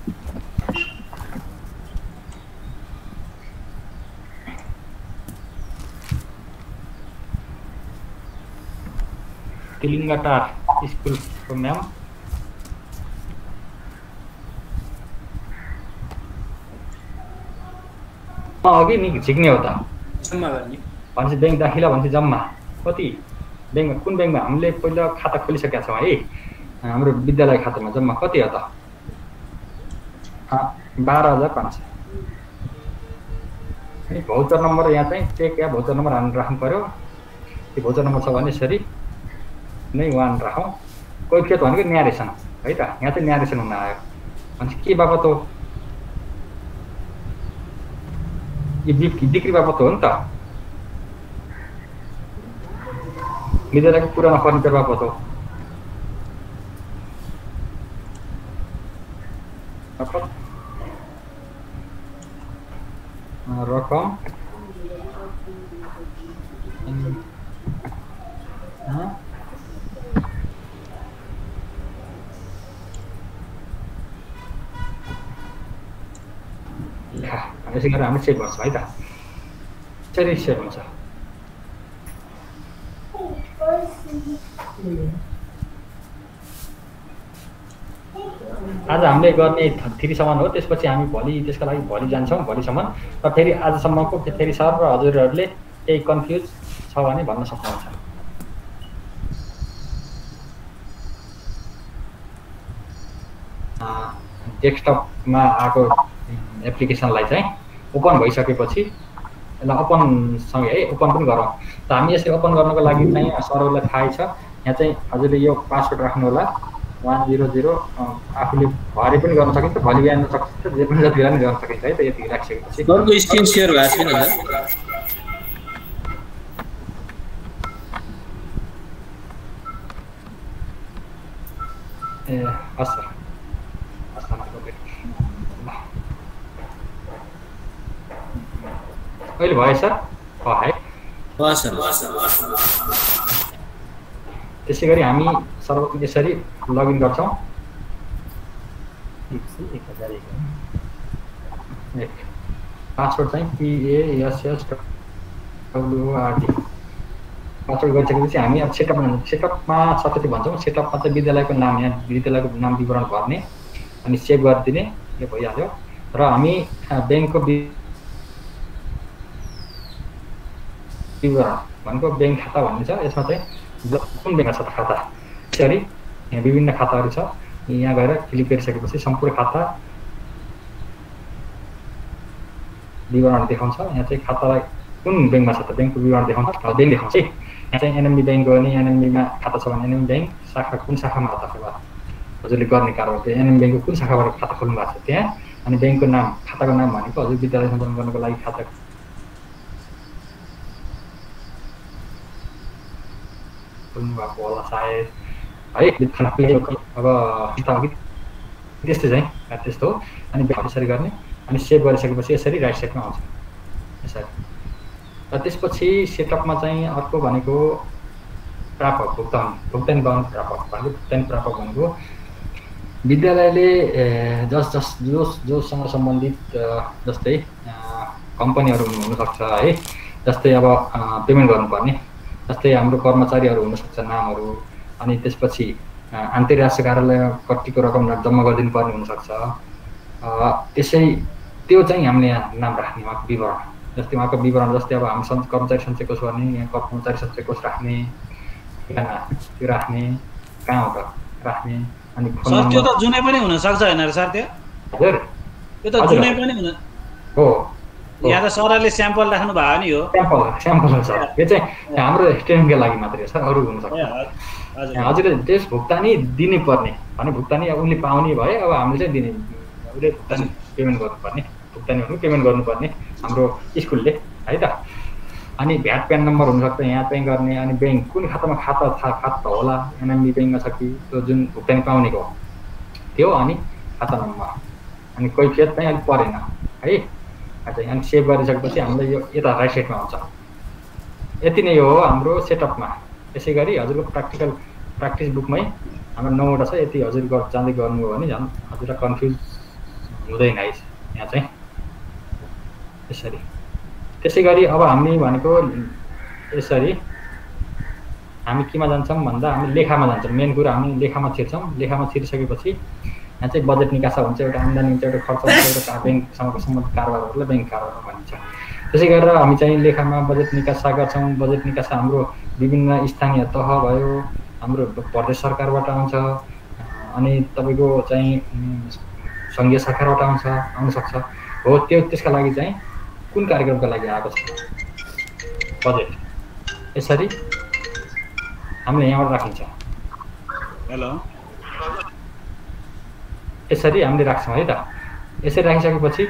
Speaker 3: तिलिङ्गाटार स्कुलको म्याम अघि नि झिक्ने हो त
Speaker 14: जम्मा गर्ने
Speaker 3: भनेपछि ब्याङ्क दाखिला भन्छ जम्मा कति ब्याङ्कमा कुन ब्याङ्कमा हामीले पहिला खाता खोलिसकेका छौँ है हाम्रो विद्यालय खातामा जम्मा कति हो त बाह्र हजार पाँच सय भौचर नम्बर यहाँ चाहिँ चेक या भौचर नम्बर हालेर राख्नु पर्यो त्यो भौचर नम्बर छ भने यसरी नै वान राखौँ कोही खेत भनेको न्यारेसन है त यहाँ चाहिँ न्यारेसन हुन आयो भनेपछि के बापत हो यो बिक्री बापत हो नि त विद्यालयको पुरानो फर्निचर बापत हो रकम यसै गरेर हामी चेक गर्छौँ है त यसरी सेभ हुन्छ आज हामीले गर्ने थ्रीसम्म हो त्यसपछि हामी भोलि त्यसको लागि भोलि जान्छौँ भोलिसम्म र फेरि आजसम्मको फेरि सर र हजुरहरूले केही कन्फ्युज छ भने भन्न सक्नुहुन्छ डेस्कटपमा आएको एप्लिकेसनलाई चाहिँ ओपन भइसकेपछि यसलाई ओपनसँगै है ओपन पनि गरौँ त हामी यसरी ओपन गर्नको लागि चाहिँ सरहरूलाई थाहै छ यहाँ चाहिँ हजुरले यो पासवर्ड राख्नु होला वान जिरो जिरो आफूले भरे पनि गर्न सकिन्छ भोलि बिहान सकिन्छ जे पनि जति बेला पनि गर्न सकिन्छ है त यति राखिसकेपछि
Speaker 12: सरको स्क्रिन सेयर भएको छैन सर
Speaker 3: ए हस् सर अहिले भयो सर है
Speaker 12: भयो सर
Speaker 3: त्यसै गरी हामी सर्वप्रथम यसरी लगइन गर्छौँ पासवर्ड चाहिँ पिएएसएसडब्लुआरडी पासवर्ड गरिसकेपछि हामी अब सेटअप सेटअपमा सबै भन्छौँ सेटअपमा चाहिँ विद्यालयको नाम यहाँ विद्यालयको नाम विवरण भर्ने अनि सेभ गरिदिने यो भइहाल्यो र हामी ब्याङ्कको विवरण भनेको ब्याङ्क खाता भन्ने छ यसमा चाहिँ कुन ब्याङ्कमा छ त खाता त्यसरी यहाँ विभिन्न खाताहरू छ यहाँ गएर क्लिक गरिसकेपछि सम्पूर्ण खाता विवरण देखाउँछ यहाँ चाहिँ खातालाई कुन ब्याङ्कमा छ त ब्याङ्कको विवरण देखाउँछ ब्याङ्क देखाउँछ है यहाँ चाहिँ एनएमबी ब्याङ्क हो भने एनएमबीमा खाता छ भने एनएमबी ब्याङ्क शाखा कुन शाखामा खाता छ हजुरले गर्ने कारबार त्यो एनएमबी ब्याङ्कको कुन शाखाबाट खाता खोल्नु भएको छ त्यहाँ अनि ब्याङ्कको नाम खाताको नाम भनेको हजुर विद्यालय सञ्चालन गर्नको लागि खाता खोल्नु भएको होला सायद है अब त्यस्तो चाहिँ त्यस्तो हो अनि यसरी गर्ने अनि सेभ गरिसकेपछि यसरी राइट साइडमा आउँछ यसरी र त्यसपछि सेटअपमा चाहिँ अर्को भनेको प्रापक भुक्तान भुक्तानी बाहन प्रापक भनेको भुक्तानी प्रापक भनेको विद्यालयले जस जस जोस जोसँग सम्बन्धित जस्तै कम्पनीहरू हुनसक्छ है जस्तै अब पेमेन्ट गर्नुपर्ने जस्तै हाम्रो कर्मचारीहरू हुनसक्छ नामहरू अनि त्यसपछि अन्तर्राष्ट्रिय कार्यालय कतिको रकम जम्मा गरिदिनु पर्ने हुनसक्छ त्यसै त्यो चाहिँ हामीले यहाँ नाम राख्ने उहाँको विवरण जस्तै उहाँको विवरण जस्तै अब हामी सञ्च कर्मचारी सञ्चय कोष गर्ने यहाँ कर्मचारी सञ्चय कोष राख्ने ठेगाना त्यो राख्ने कहाँ हो त राख्ने अनि
Speaker 6: सर त्यो त जुनै पनि हुनसक्छ होइन र सर त्यो
Speaker 3: हजुर
Speaker 6: त्यो त जुनै पनि हुन
Speaker 3: हो
Speaker 6: यहाँ त सरले स्याम्पल राख्नु भएको नि हो
Speaker 3: स्याम्पल स्याम्पल हो सर यो चाहिँ हाम्रो स्टुडेन्टको लागि मात्रै हो सर अरू हुनसक्छ हजुरले त्यस भुक्तानी दिनै पर्ने भने भुक्तानी अब उनले पाउने भए अब हामीले चाहिँ दिने उसले भुक्तानी पेमेन्ट गर्नुपर्ने भुक्तानी भन्नु पेमेन्ट गर्नुपर्ने हाम्रो स्कुलले है त अनि भ्याट प्यान नम्बर हुनसक्छ यहाँ चाहिँ गर्ने अनि ब्याङ्क कुन खातामा खाता खाता होला एनएमबी ब्याङ्कमा छ कि त्यो जुन भुक्तानी पाउनेको त्यो अनि खाता नम्बर अनि कैफियत चाहिँ अलिक परेन है अच्छा अनि सेभ गरिसकेपछि हामीलाई यो यता राइट साइडमा आउँछ यति नै हो हाम्रो सेटअपमा यसै गरी हजुरको प्र्याक्टिकल प्र्याक्टिस बुकमै हाम्रो नौवटा छ यति हजुर जाँदै गर्नुभयो भने झन् हजुरलाई कन्फ्युज हुँदैन है यहाँ चाहिँ यसरी त्यसै गरी अब हामी भनेको यसरी हामी केमा जान्छौँ भन्दा हामी लेखामा जान्छौँ मेन कुरा हामी लेखामा छिर्छौँ लेखामा छिरिसकेपछि यहाँ चाहिँ बजेट निकासा हुन्छ एउटा आम्दानी हुन्छ एउटा खर्च हुन्छ एउटा ब्याङ्कसँगको सम्बन्धित कारोबारहरूलाई ब्याङ्क कारोबार भनिन्छ त्यसै गरेर हामी चाहिँ लेखामा बजेट निकासा गर्छौँ बजेट निकासा हाम्रो विभिन्न स्थानीय तह भयो हाम्रो प्रदेश सरकारबाट आउँछ अनि तपाईँको चाहिँ सङ्घीय सरकारबाट आउँछ आउनसक्छ हो त्यो त्यसका लागि चाहिँ कुन कार्यक्रमका लागि आएको छ बजेट यसरी हामीले यहाँबाट राखिन्छ
Speaker 6: हेलो
Speaker 3: यसरी हामीले राख्छौँ है त यसरी राखिसकेपछि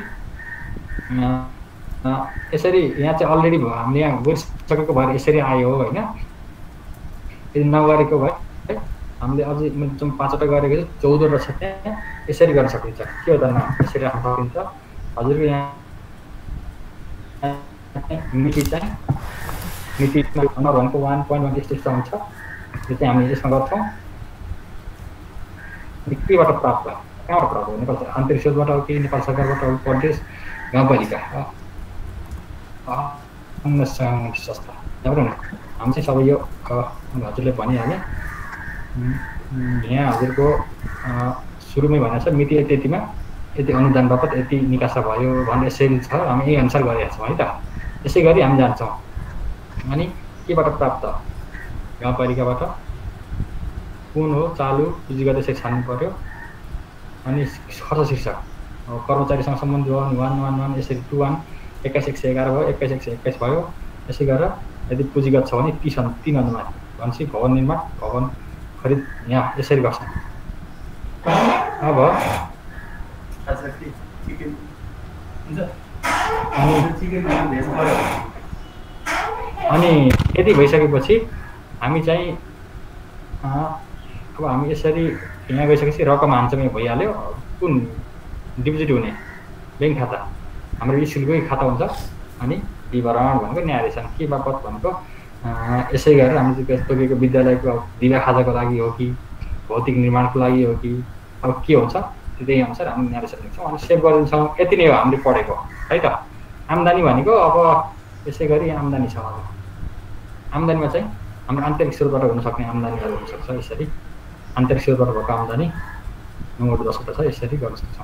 Speaker 3: यसरी यहाँ चाहिँ अलरेडी हामीले यहाँ गरिसकेको भएर यसरी आयो होइन यदि नगरेको भए हामीले अझै जुन पाँचवटा गरेको छ चौधवटा छ त्यहाँ यसरी गर्न सकिन्छ के हो त नाम यसरी राख्न सकिन्छ हजुरको यहाँ मिति चाहिँ मिति भनेको वान पोइन्ट वान यस्तो यस्तो हुन्छ त्यो चाहिँ हामी यसमा गर्छौँ केबाट प्राप्त कहाँबाट प्राप्त हो नेपाल आन्तरिक स्रोतबाट हो कि नेपाल सरकारबाट हो प्रदेश गाउँपालिका संस्था राम्रो न हामी चाहिँ सबै यो हजुरले भनिहालेँ यहाँ हजुरको सुरुमै भनेको छ मिति यति यतिमा यति अनुदान बापत यति निकासा भयो भन्ने यसरी छ हामी यही अनुसार गरिरहेका छौँ है त यसै गरी हामी जान्छौँ अनि केबाट प्राप्त गाउँपालिकाबाट कुन हो चालु पुँजीगत यसरी छान्नु पर्यो अनि खर्च शीर्षक कर्मचारीसँग सम्बन्धित वान वान वान वान यसरी टु वान एक्काइस एक सय एघार भयो एक्काइस एक सय एक्काइस भयो यसै गरेर यदि पुँजीगत छ भने तिस तिन अनुमान भनेपछि भवन निर्माण भवन खरिद यहाँ यसरी गर्छ अब अनि यति भइसकेपछि हामी चाहिँ अब हामी यसरी यहाँ गइसकेपछि रकम हान्छौँ यहाँ भइहाल्यो कुन डिपोजिट हुने ब्याङ्क खाता हाम्रो स्कुलकै खाता हुन्छ अनि विवरण भनेको न्यायाधीश के बापत भनेको यसै गरेर हामी चाहिँ तोकेको विद्यालयको दिवा खाजाको लागि हो कि भौतिक निर्माणको लागि हो कि अब के हुन्छ त्यही अनुसार हामी न्यारेसन लेख्छौँ अनि सेभ गरिदिन्छौँ। यति नै हो हामीले पढेको है त। आम्दानी भनेको अब यसै गरी आम्दानी छ। अब आम्दानीमा चाहिँ हाम्रो आन्तरिक स्रोतबाट हुनसक्ने आम्दानीहरू हुनसक्छ। यसरी आन्तरिक स्रोतबाट भएको आम्दानी नोट दसवटा छ, यसरी गर्न सक्छौँ।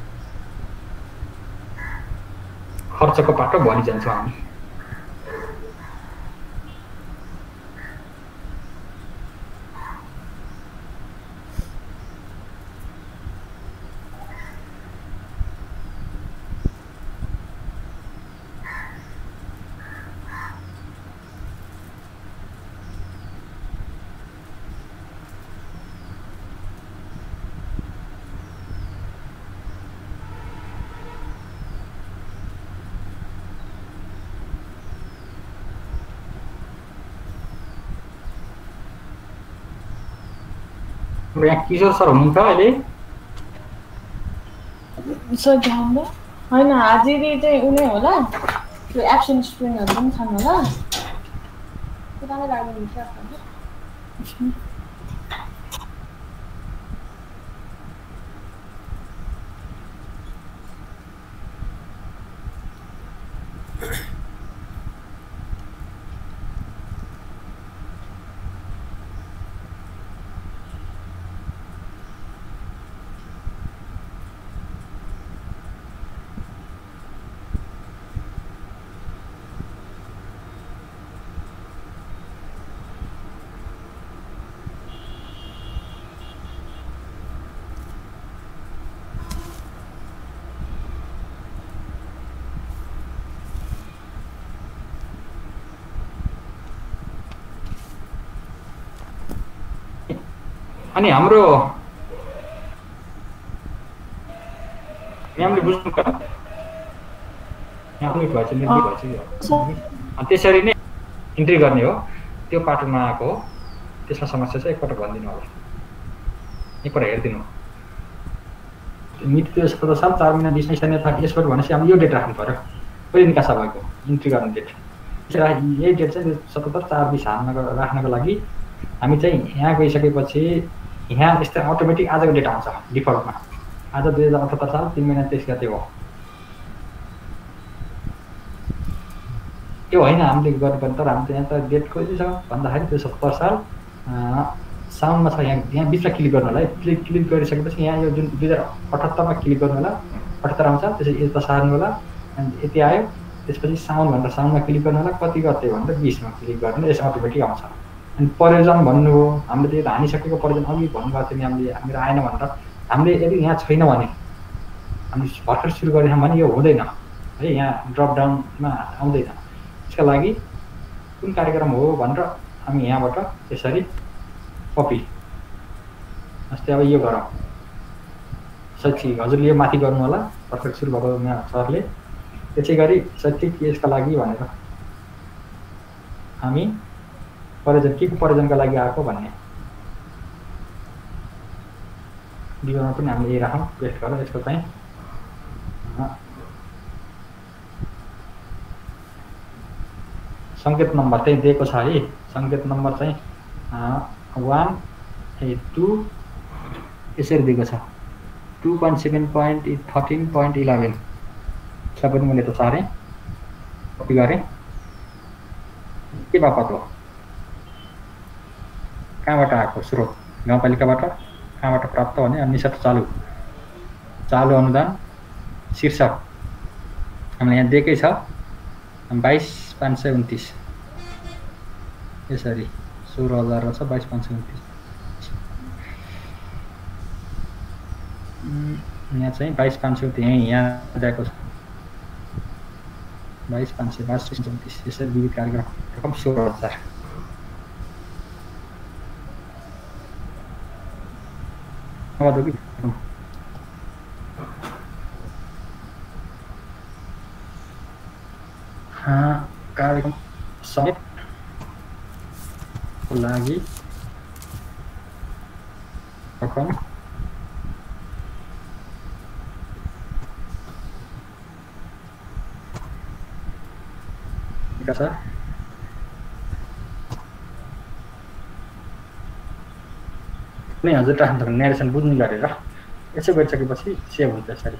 Speaker 3: खर्चको पाटो भनि जान्छौँ हामी। यहाँ किशोर सर हुनुहुन्छ अहिले?
Speaker 17: सर ध्यान होइन हाजिरी चाहिँ उनी होला, त्यो एब्सेन्ट स्टुडेन्टहरू पनि छन् होला। पुरानै लाग्नुहुन्छ।
Speaker 3: अनि हाम्रो यहाँले बुझ्नु पर्छ, यहाँ पनि भएछ निर्णय भएछ। त्यसरी नै इन्ट्री गर्ने हो। त्यो पाटोमा आएको हो, त्यसमा समस्या छ एकपल्ट भनिदिनु होला, एकपल्ट हेरिदिनु। मिति त्यो सत्र साल चार महिना बिस स्थानीय था यसबाट भनेपछि हामीले यो डेट राख्नु पर्यो, कहिले निकासा भएको इन्ट्री गर्ने डेट। यही डेट चाहिँ सतहत्तर चार बिस हाल्नको राख्नको लागि हामी चाहिँ यहाँ गइसकेपछि यहाँ यस्तो अटोमेटिक आजको डेट आउँछ डिफल्टमा। आज दुई हजार अठहत्तर साल तिन महिना तेइस गते हो। त्यो होइन हामीले गर्नुपर्ने, तर हामी यहाँ त डेट कहिले छ भन्दाखेरि त्यो सत्तर साल साउनमा छ। यहाँ यहाँ बिचमा क्लिक गर्नु होला है। क्लिक क्लिक गरिसकेपछि यहाँ यो जुन दुई हजार अठहत्तरमा क्लिक गर्नु होला, अठहत्तर आउँछ। त्यसपछि यता सार्नु होला, अनि यति आयो। त्यसपछि साउन भनेर साउनमा क्लिक गर्नु होला, कति गते भनेर बिसमा क्लिक गर्नु, यस अटोमेटिक आउँछ। अनि प्रयोजन भन्नु हो, हामीले त्यो हानिसकेको प्रयोजन अघि भन्नुभएको थियो नि, हामीले मेरो आएन भनेर। हामीले यदि यहाँ छैन भने, हामीले भर्खर सुरु गरेछौँ भने यो हुँदैन है, यहाँ ड्रपडाउनमा आउँदैन। त्यसका लागि कुन कार्यक्रम हो भनेर हामी यहाँबाट यसरी कपी, जस्तै अब यो गरौँ शैक्षिक, हजुरले यो माथि गर्नु होला, भर्खर सुरु भएको यहाँ सरले। त्यसै गरी शैक्षिक यसका लागि भनेर हामी प्रयोजन के को प्रयोजनका लागि आएको भन्ने विवरण पनि हामीले यही राखौँ पेस्ट गरेर। यसको चाहिँ सङ्केत नम्बर चाहिँ दिएको छ है। सङ्केत नम्बर चाहिँ वान ए टू यसरी दिएको छ, two point seven point thirteen point eleven. यसलाई पनि मैले त सारेँ, कपी गरेँ। के बापत हो, कहाँबाट आएको स्रोत, गाउँपालिकाबाट कहाँबाट प्राप्त भने निशत चालु चालु अनुदान शीर्षक हामीलाई यहाँ दिएकै छ बाइस पाँच सय उन्तिस। यसरी सोह्र हजार छ बाइस पाँच सय उन्तिस। यहाँ चाहिँ बाइस पाँच सय उन्तिस यहीँ यहाँ दिएको छ बाइस पाँच सय बाइस उन्तिस। यसरी विविध कार्यक्रम रकम सोह्र हजार। कार्यक्रम समेत को लागि रकम कुनै हजुर ट्रान्सफर नेरेसन बुझ्नु गरेर यसो गरिसकेपछि सेभ हुन्छ यसरी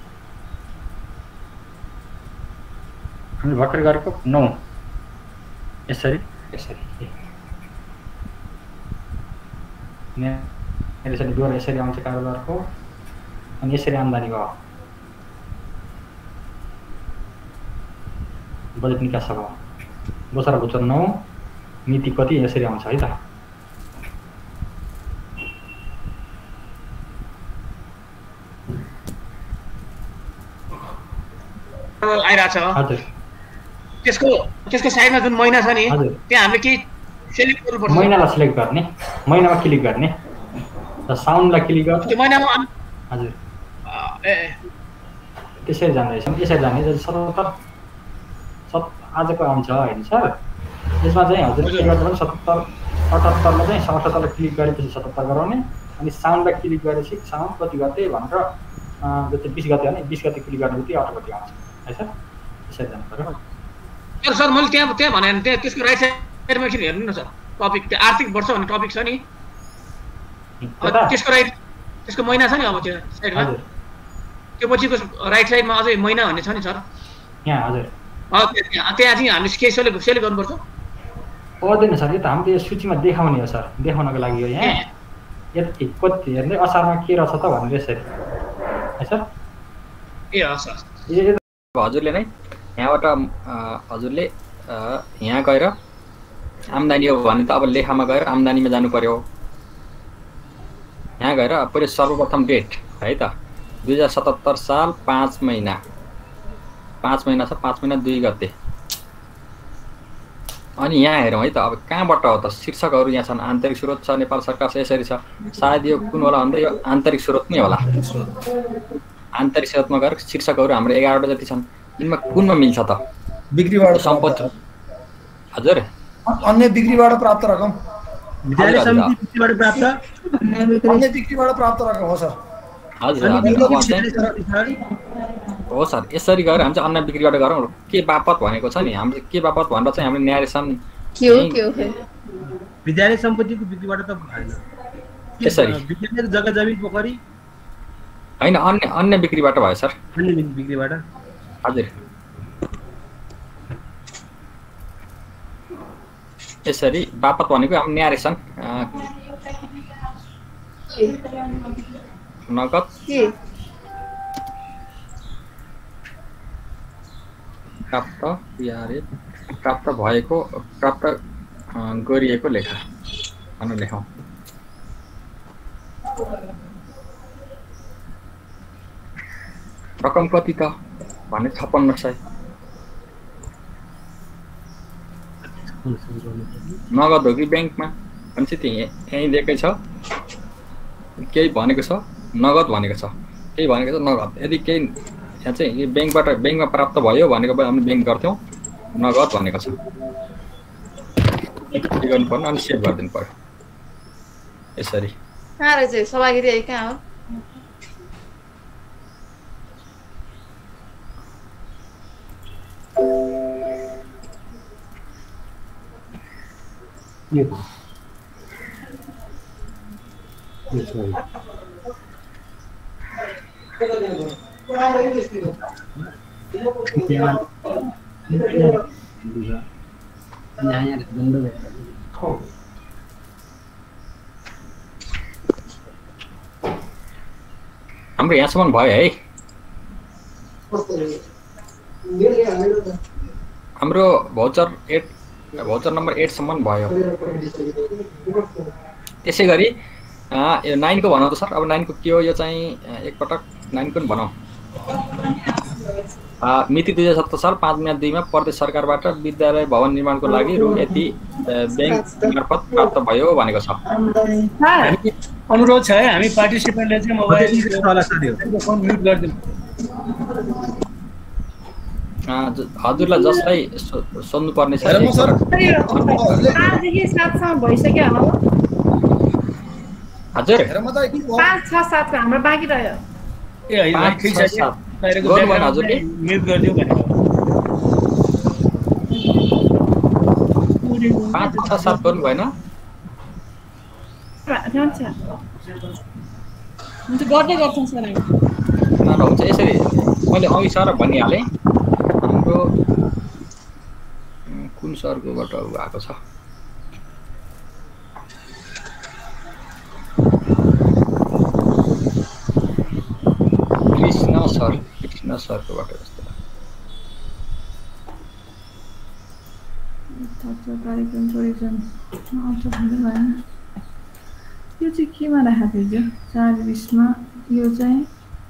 Speaker 3: हामी भर्खर गरेको नौ यसरी यसरी नेरेसन डोर यसरी आउँछ कारोबारको अनि यसरी आम्दानी भयो बजेट निकास भयो दोस्रो गोचर नौ नीति कति यसरी आउँछ है त
Speaker 2: आइरहेछ
Speaker 3: हजुर
Speaker 2: त्यसको त्यसको साइडमा जुन महिना छ नि त्यहाँ हामीले के सेलेक्ट गर्नुपर्छ
Speaker 3: महिनालाई सिलेक्ट गर्ने महिनामा क्लिक गर्ने र साउन्डलाई क्लिक गर्ने
Speaker 2: त्यो महिनामा
Speaker 3: हजुर
Speaker 2: ए
Speaker 3: त्यसरी जाँदैछ यसरी जाने सतहत्तर सत आजको आउँछ होइन सर यसमा चाहिँ हजुर के गर्दा पनि सतहत्तर अठहत्तरमा चाहिँ अठहत्तरलाई क्लिक गरेपछि सतहत्तर गराउने अनि साउन्डलाई क्लिक गरेपछि साउन्ड कति गते भनेर जस्तै बिस गते भने बिस गते क्लिक गर्ने बित्तिकै अटो कति आउँछ है सर त्यसरी जानु पऱ्यो
Speaker 2: सर सर मैले त्यहाँ त्यहाँ भने त्यहाँ त्यसको राइट साइडमा एकछिन हेर्नु न सर टपिक त्यो आर्थिक वर्ष भन्ने टपिक छ नि त्यसको राइट त्यसको महिना छ नि अब त्यो साइडमा त्यो पछिको राइट साइडमा अझै महिना भन्ने छ नि सर
Speaker 3: यहाँ हजुर
Speaker 2: त्यहाँ चाहिँ हामीले के सेलेक्ट सेलेक्ट गर्नुपर्छ
Speaker 3: पर्दैन सर यो त हामीले यो सूचीमा देखाउने हो सर देखाउनको लागि हो यहाँ यति कति हेर्ने असारमा के रहेछ त भनेर यसरी है सर
Speaker 2: ए हस् हस्
Speaker 3: हजुरले नै यहाँबाट हजुरले यहाँ गएर आम्दानी हो भने त अब लेखामा गएर आम्दानीमा जानु पर्यो यहाँ गएर पहिले सर्वप्रथम डेट है त दुई हजार सतहत्तर साल पाँच महिना पाँच महिना छ पाँच महिना दुई गते अनि यहाँ हेरौँ है त अब कहाँबाट हो त शीर्षकहरू यहाँ छन् आन्तरिक स्रोत छ नेपाल सरकार छ यसरी छ सायद यो कुन होला भन्दा यो आन्तरिक स्रोत नै होला आन्तरिक स्रोतमा गएर शीर्षकहरू हाम्रो एघारवटा जति छन् यिनमा कुनमा मिल्छ त
Speaker 9: बिक्रीबाट
Speaker 3: सम्पत्ति हजुर
Speaker 9: अन्य बिक्रीबाट प्राप्त रकम
Speaker 4: विद्यालय समिति बिक्रीबाट प्राप्त
Speaker 9: अन्य बिक्रीबाट प्राप्त रकम हो सर
Speaker 3: हजुर हो सर यसरी गएर हामी चाहिँ अन्न बिक्रीबाट गरौँ के बापत भनेको छ नि हामीले के बापत भनेर चाहिँ हामीले न्यारेसन
Speaker 17: के हो के हो
Speaker 4: विद्यालय सम्पत्तिको बिक्रीबाट त भएन
Speaker 3: यसरी
Speaker 4: विद्यालय जग्गा जमिन पोखरी
Speaker 3: हैन अन्य अन्य बिक्रीबाट भयो सर
Speaker 4: अन्य बिक्रीबाट
Speaker 3: हजुर यसरी बापत भनेको हाम्रो न्यारेसन नगद प्राप्त यारे प्राप्त भएको प्राप्त गरिएको लेखा भन्न लेखौँ रकम कति त भने छप्पन्न सय नगद हो कि ब्याङ्कमा भनेपछि त्यही यहीँ दिएकै छ केही भनेको छ नगद भनेको छ केही भनेको छ नगद यदि केही यहाँ चाहिँ यो ब्याङ्कबाट ब्याङ्कमा प्राप्त भयो भनेको बेला हामीले ब्याङ्क गर्थ्यौँ नगद भनेको छ के गर्नु पर्ने अनि सेभ गरिदिनु पर्यो यसरी
Speaker 17: कहाँ रहेछ सभागिरी कहाँ हो
Speaker 4: ये
Speaker 3: हाम्रो यहाँसम्म भयो है हाम्रो भाउचर एट भाउचर नम्बर एटसम्म भयो त्यसै गरी यो नाइनको भनौँ त सर अब नाइनको के हो यो चाहिँ एकपटक नाइनको पनि भनौँ मिति दुई हजार सत्तर साल पाँच महिना दुईमा प्रदेश सरकारबाट विद्यालय भवन निर्माणको लागि रु यति ब्याङ्क मार्फत प्राप्त भयो भनेको छ
Speaker 6: अनुरोध छ है हामी पार्टिसिपेन्टले चाहिँ मोबाइल म्युट गरिदिनु
Speaker 3: हजुरलाई जसलाई सोध्नु पर्ने छ हजुर
Speaker 17: पाँच छ सातको हाम्रो बाँकी रह्यो
Speaker 3: हजुरले
Speaker 6: म्युट गरिदिउँ भनेको
Speaker 3: पाँच छ सात गर्नु भएन
Speaker 17: जान्छ हुन्छ गर्दै गर्छौँ सर हामी
Speaker 3: न हुन्छ यसरी मैले अघि सर भनिहालेँ हाम्रो कुन सरकोबाट आएको छ कृष्ण सर कृष्ण सरकोबाट जस्तो
Speaker 7: कार्यक्रम छोडेछन् आउँछ भन्दै भएन यो चाहिँ केमा राखेको थियो चार बिसमा यो चाहिँ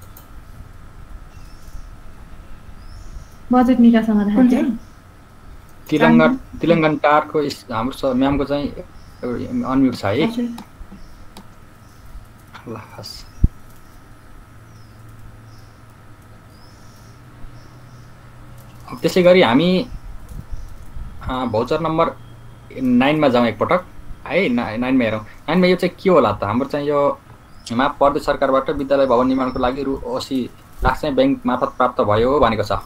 Speaker 7: बजेट निकासमा राखेको थियो
Speaker 3: तिलङ्गा तिलङ्गन टारको हाम्रो म्यामको चाहिँ अनम्युट छ है ल हस् त्यसै गरी हामी भौचर नम्बर नाइनमा जाउँ एकपटक है नाइनमा हेरौँ नाइनमा यो चाहिँ के होला त हाम्रो चाहिँ यो माफ प्रदेश सरकारबाट विद्यालय भवन निर्माणको लागि रु असी लाख चाहिँ ब्याङ्क मार्फत प्राप्त भयो भनेको छ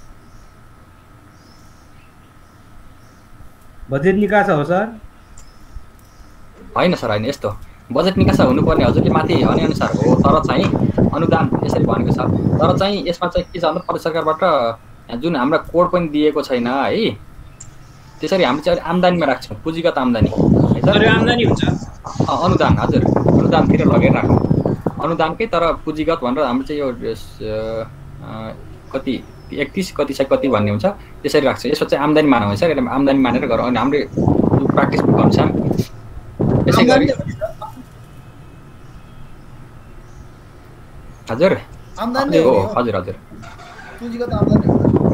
Speaker 4: बजेट निकास हो सर
Speaker 3: होइन सर होइन यस्तो बजेट निकास हुनुपर्ने हजुरले माथि भनेअनुसार हो तर चाहिँ अनुदान यसरी भनेको छ तर चाहिँ यसमा चाहिँ के छ भन्दा प्रदेश सरकारबाट जुन हाम्रो कोड पनि दिएको छैन है त्यसरी हामी चाहिँ आम्दानीमा राख्छौँ पुँजीगत आम्दानी
Speaker 10: आम्दानी हुन्छ
Speaker 3: अनुदान हजुर अनुदानतिर लगेर राख्छौँ अनुदानकै तर पुँजीगत भनेर हाम्रो चाहिँ यो कति एकतिस कति सय कति भन्ने हुन्छ त्यसरी राख्छ यसो चाहिँ आम्दानी मानौँ है सर यसलाई आम्दानी मानेर गरौँ अनि हाम्रो प्र्याक्टिस बुक अनुसार त्यसै गरी हजुर
Speaker 9: आम्दानी
Speaker 3: हो हजुर हजुर
Speaker 9: पुँजीगत आम्दानी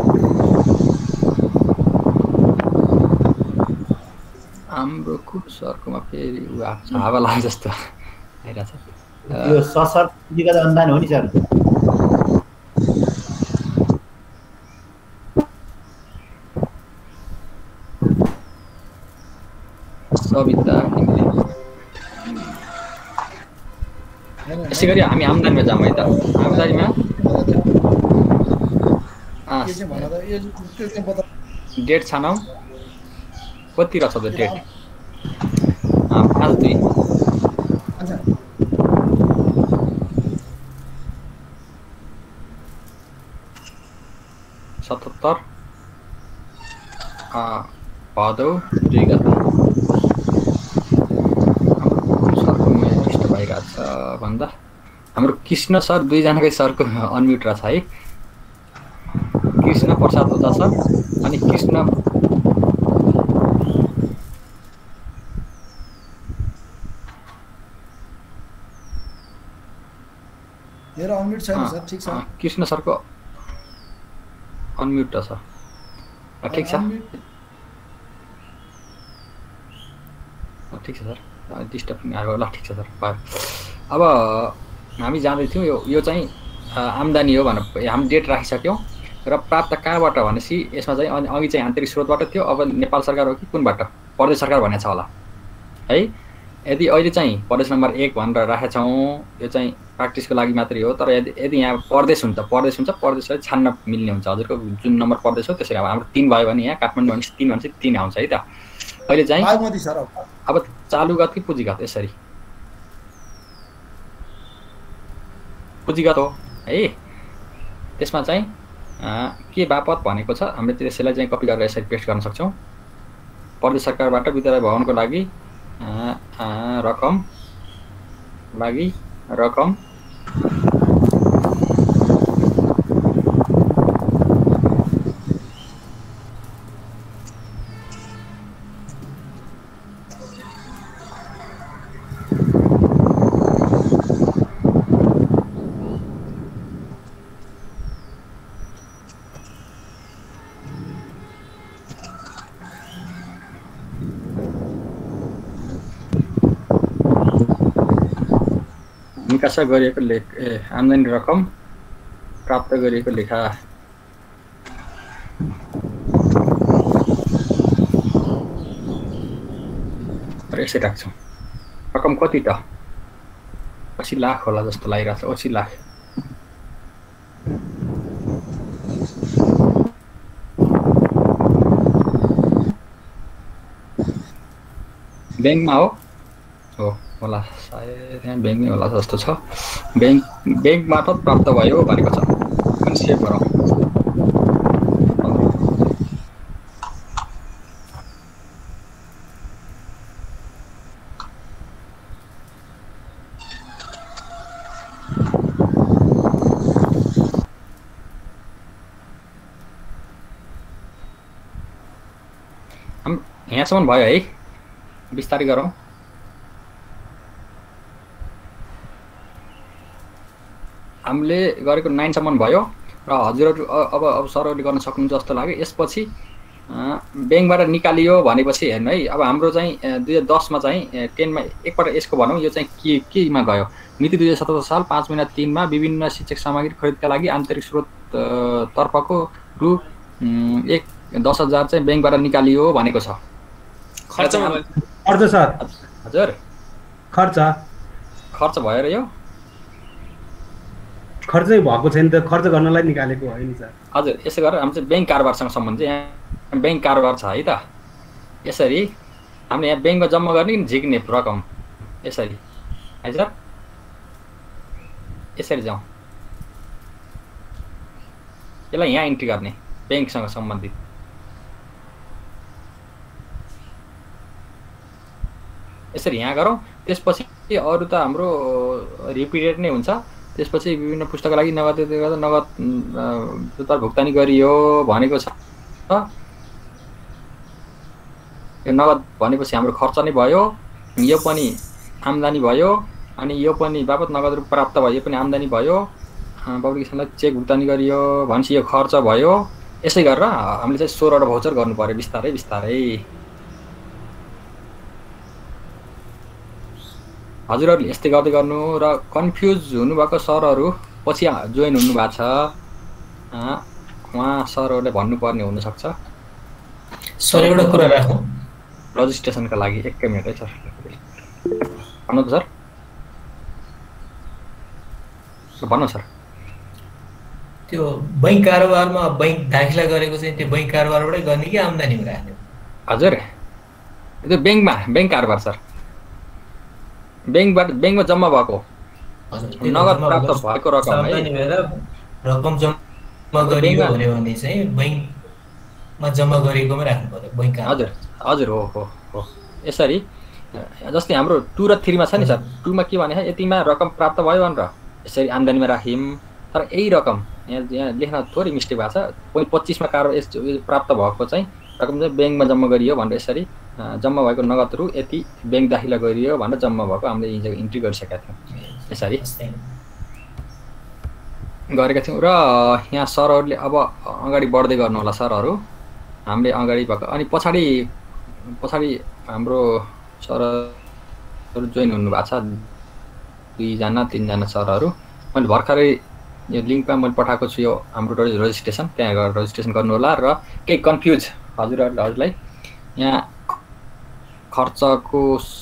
Speaker 3: हाम्रो कुन सरकोमा फेरि ऊ आएको छ हावा लाग्छ जस्तो आइरहेछ
Speaker 5: यो सशर्त पुँजीगत अनुदान हो नि सर
Speaker 3: सविता यसै गरी हामी आम्दानीमा जाउँ है त आम्दानीमा डेट छानौँ कति रहेछ त डेट पाँच दुई सतहत्तर भदौ दुई गते भइरहेको छ भन्दा हाम्रो कृष्ण सर दुईजनाकै सरको अनम्युट रहेछ है कृष्ण प्रसाद ओझा सर अनि कृष्ण
Speaker 9: मेरो अनम्युट छैन सर ठीक छ
Speaker 3: कृष्ण सरको अनम्युट छ ठिक छ ठिक छ सर डिस्टर्बिङ आयो ल ठिक छ सर अब हामी जाँदैथ्यौँ यो यो चाहिँ आम्दानी हो भनेर हामी डेट राखिसक्यौँ र प्राप्त कहाँबाट भनेपछि यसमा चाहिँ अघि चाहिँ आन्तरिक स्रोतबाट थियो अब नेपाल सरकार हो कि कुनबाट प्रदेश सरकार भनेको छ होला है यदि अहिले चाहिँ प्रदेश नम्बर एक भनेर राखेका छौँ यो चाहिँ प्र्याक्टिसको लागि मात्रै हो तर यदि यदि यहाँ प्रदेश हुन्छ प्रदेश हुन्छ प्रदेशलाई छान्न मिल्ने हुन्छ हजुरको जुन नम्बर प्रदेश हो त्यसरी अब हाम्रो तिन भयो भने यहाँ काठमाडौँ भनेपछि तिन भनेपछि तिन आउँछ है त अहिले चाहिँ अब चालुगत कि पुँजीगत यसरी पुँजीगत हो है त्यसमा चाहिँ के बापत भनेको छ हामीले त्यसलाई चाहिँ कपी गरेर यसरी पेस्ट गर्न सक्छौँ प्रदेश सरकारबाट विद्यालय भवनको लागि रकम लागि रकम निकासा गरिएको लेख ए आम्दानी रकम प्राप्त गरिएको लेखा यसरी राख्छौँ रकम कति त असी लाख होला जस्तो लागिरहेको छ असी लाख ब्याङ्कमा हो हो होला सायद यहाँ ब्याङ्कमै होला जस्तो छ। ब्याङ्क ब्याङ्क मार्फत प्राप्त भयो भनेको छ। अनि सेभ गरौँ। हम यहाँसम्म भयो है, बिस्तारै गरौँ। हामीले गरेको नाइनसम्म भयो र हजुरहरू अब अब सरहरूले गर्न सक्नुहुन्छ जस्तो लाग्यो। यसपछि ब्याङ्कबाट निकालियो भनेपछि हेर्नु है, अब हाम्रो चाहिँ दुई हजार दसमा चाहिँ टेनमा एकपल्ट यसको भनौँ, यो चाहिँ के केमा गयो। मिति दुई हजार सत्र साल पाँच महिना तिनमा विभिन्न शिक्षक सामग्री खरिदका लागि आन्तरिक स्रोत तर्फको रु एक दस हजार चाहिँ ब्याङ्कबाट निकालियो भनेको छ।
Speaker 4: खर्च खर्च सर
Speaker 3: हजुर
Speaker 4: खर्च
Speaker 3: खर्च भयो र यो
Speaker 4: खर्चै भएको छैन त, खर्च गर्नलाई निकालेको होइन सर।
Speaker 3: हजुर यसो गरेर हाम्रो चाहिँ ब्याङ्क कारोबारसँग सम्बन्ध चाहिँ यहाँ ब्याङ्क कारोबार छ है त। यसरी हामीले यहाँ ब्याङ्कमा जम्मा गर्ने कि झिक्ने रकम यसरी है सर, यसरी जाउँ। यसलाई यहाँ इन्ट्री गर्ने ब्याङ्कसँग सम्बन्धित। यसरी यहाँ गरौँ। त्यसपछि अरू त हाम्रो रिपिटेड नै हुन्छ। त्यसपछि विभिन्न पुस्तकका लागि नगद गर्दा नगद दर भुक्तानी गरियो भनेको छ। यो नगद भनेपछि हाम्रो खर्च नै भयो, यो पनि आम्दानी भयो, अनि यो पनि बापत नगद रूप प्राप्त भयो, यो पनि आम्दानी भयो। पब्लिकेसनलाई चेक भुक्तानी गरियो भनेपछि यो खर्च भयो। यसै गरेर हामीले चाहिँ सोह्रवटा भाउचर गर्नु पर्यो बिस्तारै बिस्तारै। हजुरहरूले यस्तै गर्दै गर्नु र कन्फ्युज हुनुभएको सरहरू पछि जोइन हुनुभएको छ, उहाँ सरहरूले भन्नुपर्ने हुनसक्छ।
Speaker 12: सर एउटा कुरा राखौँ
Speaker 3: रजिस्ट्रेसनका लागि एकै मिनट है सर, भन्नु त सर, भन्नु सर।
Speaker 12: त्यो बैङ्क कारोबारमा बैङ्क दाखिला गरेको चाहिँ त्यो बैङ्क कारोबारबाटै गर्ने कि आम्दानीमा राख्ने?
Speaker 3: हजुर त्यो ब्याङ्कमा ब्याङ्क कारोबार सर, ब्याङ्कबाट ब्याङ्कमा जम्मा भएको नगद प्राप्त भएको रकम है।
Speaker 12: रकम जम्मा गरिएको हुने भने चाहिँ बैङ्कमा जम्मा गरिएकोमा राख्नु पर्यो बैङ्क।
Speaker 3: हजुर हजुर हो हो हो यसरी। जस्तै हाम्रो टू र थ्रीमा छ नि सर, टूमा के भने यतिमा रकम प्राप्त भयो भनेर यसरी आम्दानीमा राख्यौँ। तर यही रकम यहाँ यहाँ लेख्न थोरै मिस्टेक भएको छ। पच्चिसमा कारो यस प्राप्त भएको चाहिँ रकम चाहिँ ब्याङ्कमा जम्मा गरियो भनेर यसरी जम्मा भएको नगद रु यति ब्याङ्क दाखिला गरियो भनेर जम्मा भएको हामीले हिजो इन्ट्री गरिसकेका थियौँ। यसरी गरेका थियौँ र यहाँ सरहरूले अब अगाडि बढ्दै गर्नु होला सरहरू। हामीले अगाडि भएको अनि पछाडि पछाडि हाम्रो सरहरू जोइन हुनुभएको छ दुईजना तिनजना सरहरू। मैले भर्खरै यो लिङ्कमा मैले पठाएको छु यो हाम्रो रजिस्ट्रेसन, त्यहाँ गएर रजिस्ट्रेसन गर्नु होला। र केही कन्फ्युज हजुरहरूलाई यहाँ खर्चको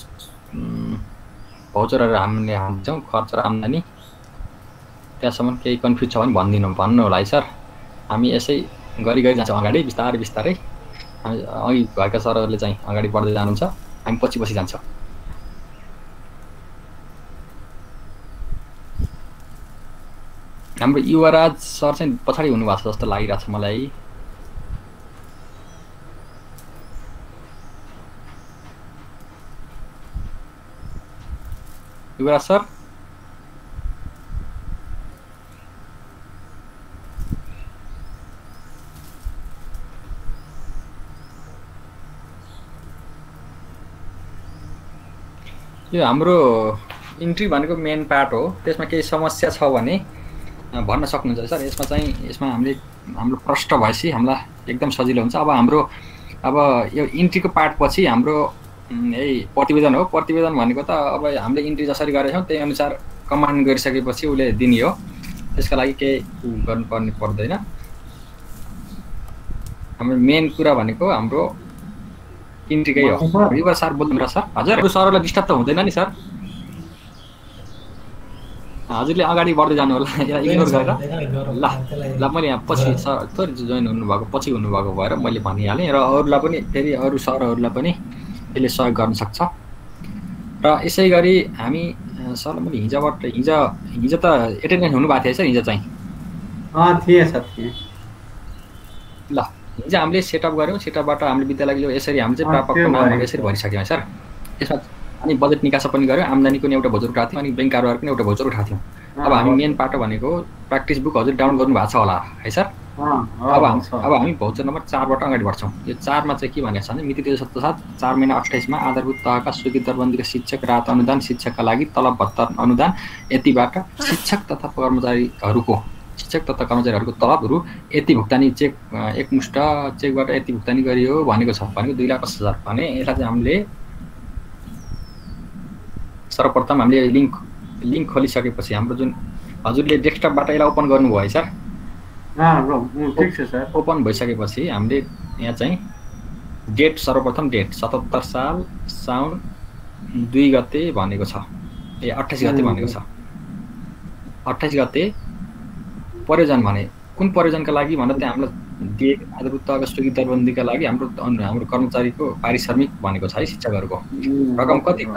Speaker 3: भाउचरहरू हामीले हाल्छौँ, खर्च र आम्दानी, त्यहाँसम्म केही कन्फ्युज छ भने भनिदिनु भन्नु होला है सर। हामी यसै गरी गरी जान्छौँ अगाडि बिस्तारै बिस्तारै। हामी अघि भएका सरहरूले चाहिँ अगाडि बढ्दै जानुहुन्छ, हामी पछि पछि जान्छौँ। हाम्रो युवराज सर चाहिँ पछाडि हुनुभएको छ जस्तो लागिरहेको छ मलाई। युवराज सर यो हाम्रो इन्ट्री भनेको मेन पार्ट हो। त्यसमा केही समस्या छ भने भन्न सक्नुहुन्छ सर। यसमा चाहिँ यसमा हामीले हाम्रो प्रष्ट भएपछि हामीलाई एकदम सजिलो हुन्छ। अब हाम्रो अब यो इन्ट्रीको पार्ट पछि हाम्रो यही प्रतिवेदन हो। प्रतिवेदन भनेको त अब हामीले इन्ट्री जसरी गरेछौँ त्यही अनुसार कमान्ड गरिसकेपछि उसले दिने हो। त्यसका लागि केही गर्नुपर्ने पर्दैन। हाम्रो मेन कुरा भनेको हाम्रो इन्ट्रीकै हो। युवा सर बोल्नु र सर। हजुर सरहरूलाई डिस्टर्ब त हुँदैन नि सर? हजुरले अगाडि बढ्दै जानु होला, इग्नोर गरेर। ल ल मैले यहाँ पछि सर थोरै जोइन हुनुभएको पछि हुनुभएको भएर मैले भनिहालेँ। र अरूलाई पनि फेरि अरू सरहरूलाई पनि यसले सहयोग गर्न सक्छ। र र यसै गरी हामी सर मैले हिजोबाट हिजो हिजो त एटेन्डेन्स हुनुभएको थियो सर हिजो चाहिँ
Speaker 4: अँ थिएँ सर थिएँ
Speaker 3: ल हिजो हामीले सेटअप गऱ्यौँ सेटअपबाट हामीले विद्यालयको यसरी हामी चाहिँ प्रापकको नामहरू यसरी भरिसक्यौँ सर यसमा अनि बजेट निकासा पनि गऱ्यौँ आम्दानीको पनि एउटा भोजर उठाएको थियौँ अनि ब्याङ्क कारोबार पनि एउटा भोजर उठाएको थियौँ अब हामी मेन पाटो भनेको प्र्याक्टिस बुक हजुर डाउनलोड गर्नु भएको छ होला है सर अब हामी अब हामी भोजर नम्बर चारबाट अगाडि बढ्छौँ यो चारमा चाहिँ के भनेको छ भने मिति दुई सत्तर सात चार महिना अठाइसमा आधारभूत तहका स्वीकृत दरबन्दीका शिक्षक राहत अनुदान शिक्षकका लागि तलब भत्ता अनुदान यतिबाट शिक्षक तथा कर्मचारीहरूको शिक्षक तथा कर्मचारीहरूको तलबहरू यति भुक्तानी चेक एकमुष्ट चेकबाट यति भुक्तानी गरियो भनेको छ भनेको दुई लाख पचास हजार भने यसलाई चाहिँ हामीले सर्वप्रथम हामीले लिङ्क लिङ्क खोलिसकेपछि हाम्रो जुन हजुरले डेस्कटपबाट यसलाई ओपन गर्नुभयो है सर
Speaker 4: ठिक छ सर
Speaker 3: ओपन भइसकेपछि हामीले यहाँ चाहिँ डेट सर्वप्रथम डेट सतहत्तर साल साउन दुई गते भनेको छ ए अट्ठाइस गते भनेको छ अट्ठाइस गते प्रयोजन भने कुन प्रयोजनका लागि भन्दा त्यहाँ हामीलाई दिए आधारभूत तहका स्वीकृत दरबन्दीका लागि हाम्रो हाम्रो कर्मचारीको पारिश्रमिक भनेको छ है शिक्षकहरूको रकम कति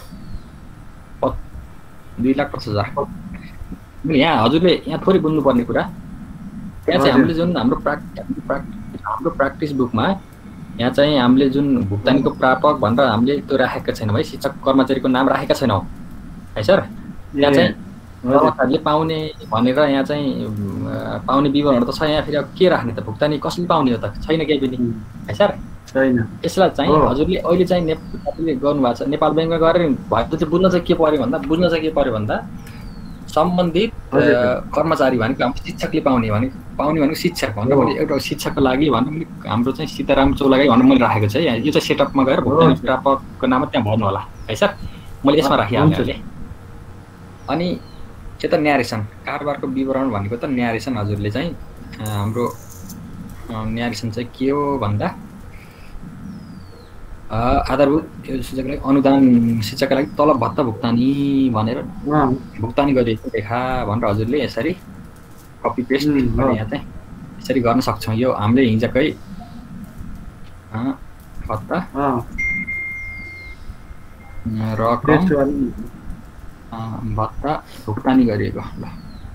Speaker 3: दुई लाख पचास हजार यहाँ हजुरले यहाँ थोरै बुझ्नुपर्ने कुरा यहाँ चाहिँ हामीले जुन हाम्रो प्र्याक्टिस हाम्रो प्र्याक्टिस बुकमा यहाँ चाहिँ हामीले जुन भुक्तानीको प्रापक भनेर हामीले त्यो राखेका छैनौँ है शिक्षक कर्मचारीको नाम राखेका छैनौँ है सर यहाँ चाहिँ कर्मचारीले पाउने भनेर यहाँ चाहिँ पाउने विवरणहरू त छ यहाँ फेरि अब के राख्ने त भुक्तानी कसले पाउने हो त छैन केही पनि है सर
Speaker 4: छैन
Speaker 3: यसलाई चाहिँ हजुरले अहिले चाहिँ नेपालले गर्नुभएको छ नेपाल ब्याङ्कमा गएर भएको चाहिँ बुझ्न चाहिँ के पर्यो भन्दा बुझ्न चाहिँ के पर्यो भन्दा सम्बन्धित कर्मचारी भनेको हाम्रो शिक्षकले पाउने भने पाउने भनेको शिक्षक भनेर मैले एउटा शिक्षकको लागि भनेर हाम्रो चाहिँ सीताराम चौलागाई भनेर मैले राखेको छ यो चाहिँ सेटअपमा गएर भुक्तानी प्रापकको नाममा त्यहाँ भर्नु होला है सर मैले यसमा राखिहालेँ अहिले अनि यता न्यारेसन कारोबारको विवरण भनेको त न्यारेसन हजुरले चाहिँ हाम्रो न्यारेसन चाहिँ के हो भन्दा आधारभूत शिक्षकलाई अनुदान शिक्षकका लागि तलब भत्ता भुक्तानी भनेर भुक्तानी गरिएको देखा भनेर हजुरले यसरी कपी पेस्ट यहाँ चाहिँ यसरी गर्न सक्छौँ यो हामीले हिजोकै भत्ता रकम भत्ता भुक्तानी गरिएको ल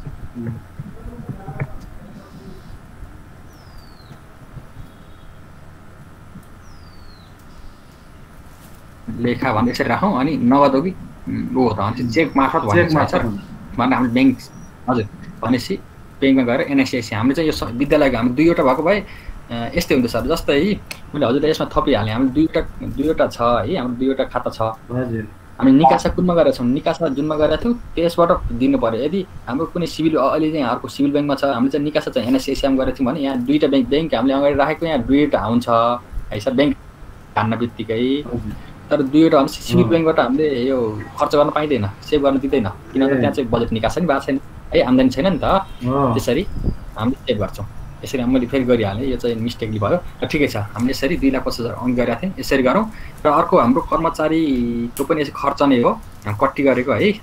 Speaker 3: लेखा भन्ने यसरी राखौँ अनि नगद हो कि हो त भने चेक मार्फत भनेको छ सर भनेर हामीले ब्याङ्क हजुर भनेपछि ब्याङ्कमा गएर एनएसएसी हामीले चाहिँ यो विद्यालयको हाम्रो दुईवटा भएको भए यस्तै हुन्छ सर जस्तै मैले हजुरले यसमा थपिहालेँ हाम्रो दुईवटा दुईवटा छ है हाम्रो दुईवटा खाता छ
Speaker 4: हजुर
Speaker 3: हामी निकासा कुनमा गरेका छौँ निकासा जुनमा गरेका थियौँ त्यसबाट दिनु पऱ्यो यदि हाम्रो कुनै सिभिल अहिले चाहिँ अर्को सिभिल ब्याङ्कमा छ हामीले चाहिँ निकासा चाहिँ एनएसएसीमा गरेका थियौँ भने यहाँ दुईवटा ब्याङ्क ब्याङ्क हामीले अगाडि राखेको यहाँ दुईवटा हुन्छ है सर ब्याङ्क हान्न बित्तिकै तर दुईवटा भने सिभिल ब्याङ्कबाट हामीले यो खर्च गर्न पाइँदैन सेभ गर्न दिँदैन किनभने त्यहाँ चाहिँ बजेट निकासा नि भएको छैन है आम्दानी छैन नि त त्यसरी हामीले सेभ गर्छौँ यसरी मैले फेरि गरिहालेँ यो चाहिँ मिस्टेकली भयो र ठिकै छ हामीले यसरी दुई लाख पचास हजार अङ्क गरेका थियौँ यसरी गरौँ र अर्को हाम्रो कर्मचारीको पनि यसरी खर्च नै हो कट्टी गरेको है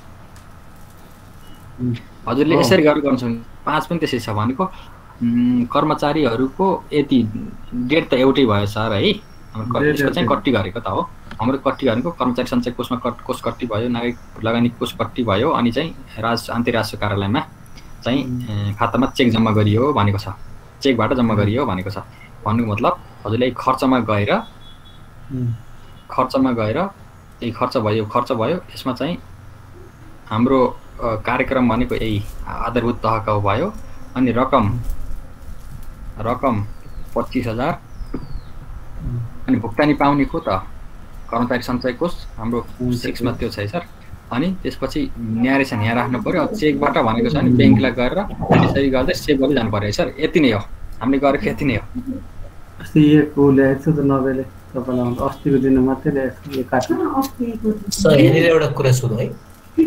Speaker 3: हजुरले यसरी गरेर गर्छौँ पाँच पनि त्यसरी छ भनेको कर्मचारीहरूको यति डेट त एउटै भयो सर है हाम्रो यसको चाहिँ कट्टी गरेको त हो हाम्रो कट्टी गरेको कर्मचारी सञ्चय कोषमा कट कोष कट्टी भयो नागरिक लगानी कोष कट्टी भयो अनि चाहिँ राज अन्तर्राष्ट्रिय कार्यालयमा चाहिँ खातामा चेक जम्मा गरियो भनेको छ चेकबाट जम्मा गरियो भनेको छ भन्नुको मतलब हजुरले खर्चमा गएर खर्चमा गएर यही खर्च भयो खर्च भयो यसमा चाहिँ हाम्रो कार्यक्रम भनेको यही आधारभूत तहका भयो अनि रकम रकम पच्चिस हजार अनि भुक्तानी पाउने को त कर्मचारी सञ्चय कोष हाम्रो सिक्समा त्यो छ है सर अनि त्यसपछि न्यारेसन यहाँ राख्नु पऱ्यो चेकबाट भनेको छ अनि ब्याङ्कलाई गएर त्यसरी गर्दै सेभ गर्दै जानु पऱ्यो है सर यति नै हो हामीले गरेको यति नै हो
Speaker 4: अस्ति एक ल्याएको छु त नभएले तपाईँलाई अस्तिको दिन मात्रै ल्याएको छु काट्नु
Speaker 12: सर यहाँनिर एउटा कुरा सोधौँ है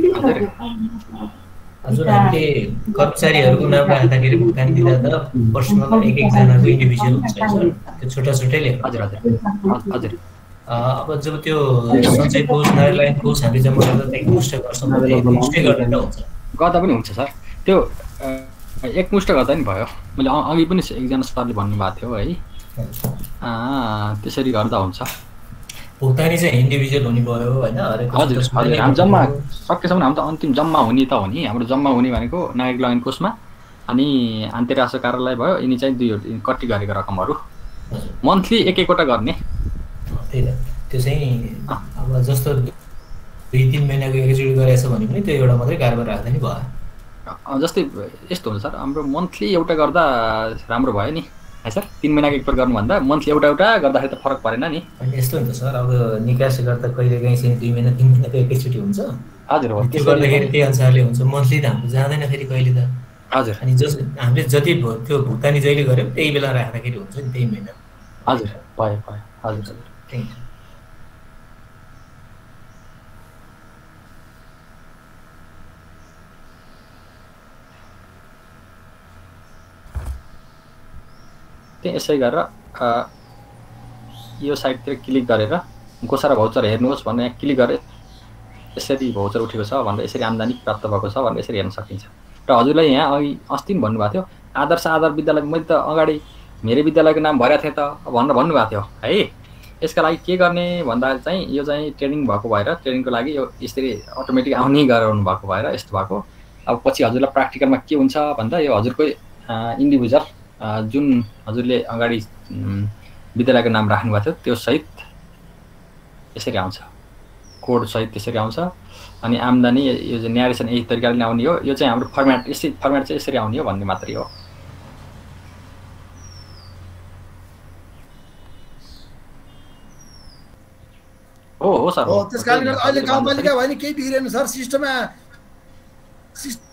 Speaker 12: हजुर हामीले कर्मचारीहरूको नाम राख्दाखेरि भुक्तानी दिँदा त पर्सनल एक एकजनाको इन्डिभिजुअल हुन्छ सर त्यो छुट्टा छुट्टै लेख्नु
Speaker 3: हजुर हजुर हजुर
Speaker 12: अब जब त्यो सञ्चय कोष नागरिक कोष हामीले जम्मा गर्दा त एकमुष्ट गर्छौँ एकमुष्टै गर्दा हुन्छ
Speaker 3: गर्दा पनि हुन्छ सर त्यो एकमुष्ट गर्दा नि भयो मैले अघि पनि एकजना सरले भन्नुभएको थियो है त्यसरी गर्दा हुन्छ
Speaker 12: भुक्तानी चाहिँ इन्डिभिजुअल हुने भयो होइन हरेक
Speaker 3: हजुर हजुर हामी जम्मा सकेसम्म हाम्रो त अन्तिम जम्मा हुने त हो नि हाम्रो जम्मा हुने भनेको नागरिक लगानी कोषमा अनि अन्तर्राष्ट्रिय कार्यालय भयो यिनी चाहिँ दुई कट्टी गरेको रकमहरू मन्थली एक एकवटा गर्ने
Speaker 12: त्यही त त्यो चाहिँ अब जस्तो दुई तिन महिनाको एकचोटि गरेछ भने पनि त्यो एउटा मात्रै कारोबार राख्दा नि भयो
Speaker 3: जस्तै यस्तो हुन्छ सर हाम्रो मन्थली एउटा गर्दा राम्रो भयो नि है सर तिन महिनाको एकपल्ट गर्नुभन्दा मन्थली एउटा एउटा गर्दाखेरि त फरक परेन नि
Speaker 12: अनि यस्तो हुन्छ सर अब निकासी गर्दा कहिले काहीँ चाहिँ दुई महिना तिन महिनाको एकैचोटि हुन्छ
Speaker 3: हजुर हो
Speaker 12: त्यो गर्दाखेरि त्यही अनुसारले हुन्छ मन्थली त हाम्रो जाँदैन फेरि कहिले त
Speaker 3: हजुर
Speaker 12: अनि जस हामीले जति त्यो भुक्तानी जहिले गऱ्यौँ त्यही बेला राख्दाखेरि हुन्छ नि त्यही महिना
Speaker 3: हजुर भयो भयो हजुर हजुर
Speaker 12: थ्याङ्क यू
Speaker 3: त्यही यसै गरेर यो साइडतिर क्लिक गरेर गोसा र भाउचर हेर्नुहोस् भनेर यहाँ क्लिक गरेर यसरी भाउचर उठेको छ भनेर यसरी आम्दानी प्राप्त भएको छ भनेर यसरी हेर्न सकिन्छ र हजुरलाई यहाँ अघि अस्ति पनि भन्नुभएको थियो आदर्श आधार विद्यालय मैले त अगाडि मेरो विद्यालयको नाम भरेको थिएँ त भनेर भन्नुभएको थियो है यसका लागि के गर्ने भन्दा चाहिँ यो चाहिँ ट्रेनिङ भएको भएर ट्रेनिङको लागि यो यसरी अटोमेटिक आउने गराउनु भएको भएर यस्तो भएको अब पछि हजुरलाई प्र्याक्टिकलमा के हुन्छ भन्दा यो हजुरकै इन्डिभिजुअल जुन हजुरले अगाडि विद्यालयको नाम राख्नुभएको थियो त्यो सहित यसरी आउँछ कोड सहित त्यसरी आउँछ अनि आम्दानी यो चाहिँ न्यारेसन यही तरिकाले आउने हो यो चाहिँ हाम्रो फर्मेट यसरी फर्मेट चाहिँ यसरी आउने हो भन्ने मात्रै हो हो हो सर
Speaker 18: हो त्यसकारणले अहिले गाउँपालिका भयो नि केही बिग्रेन सर सिस्टममा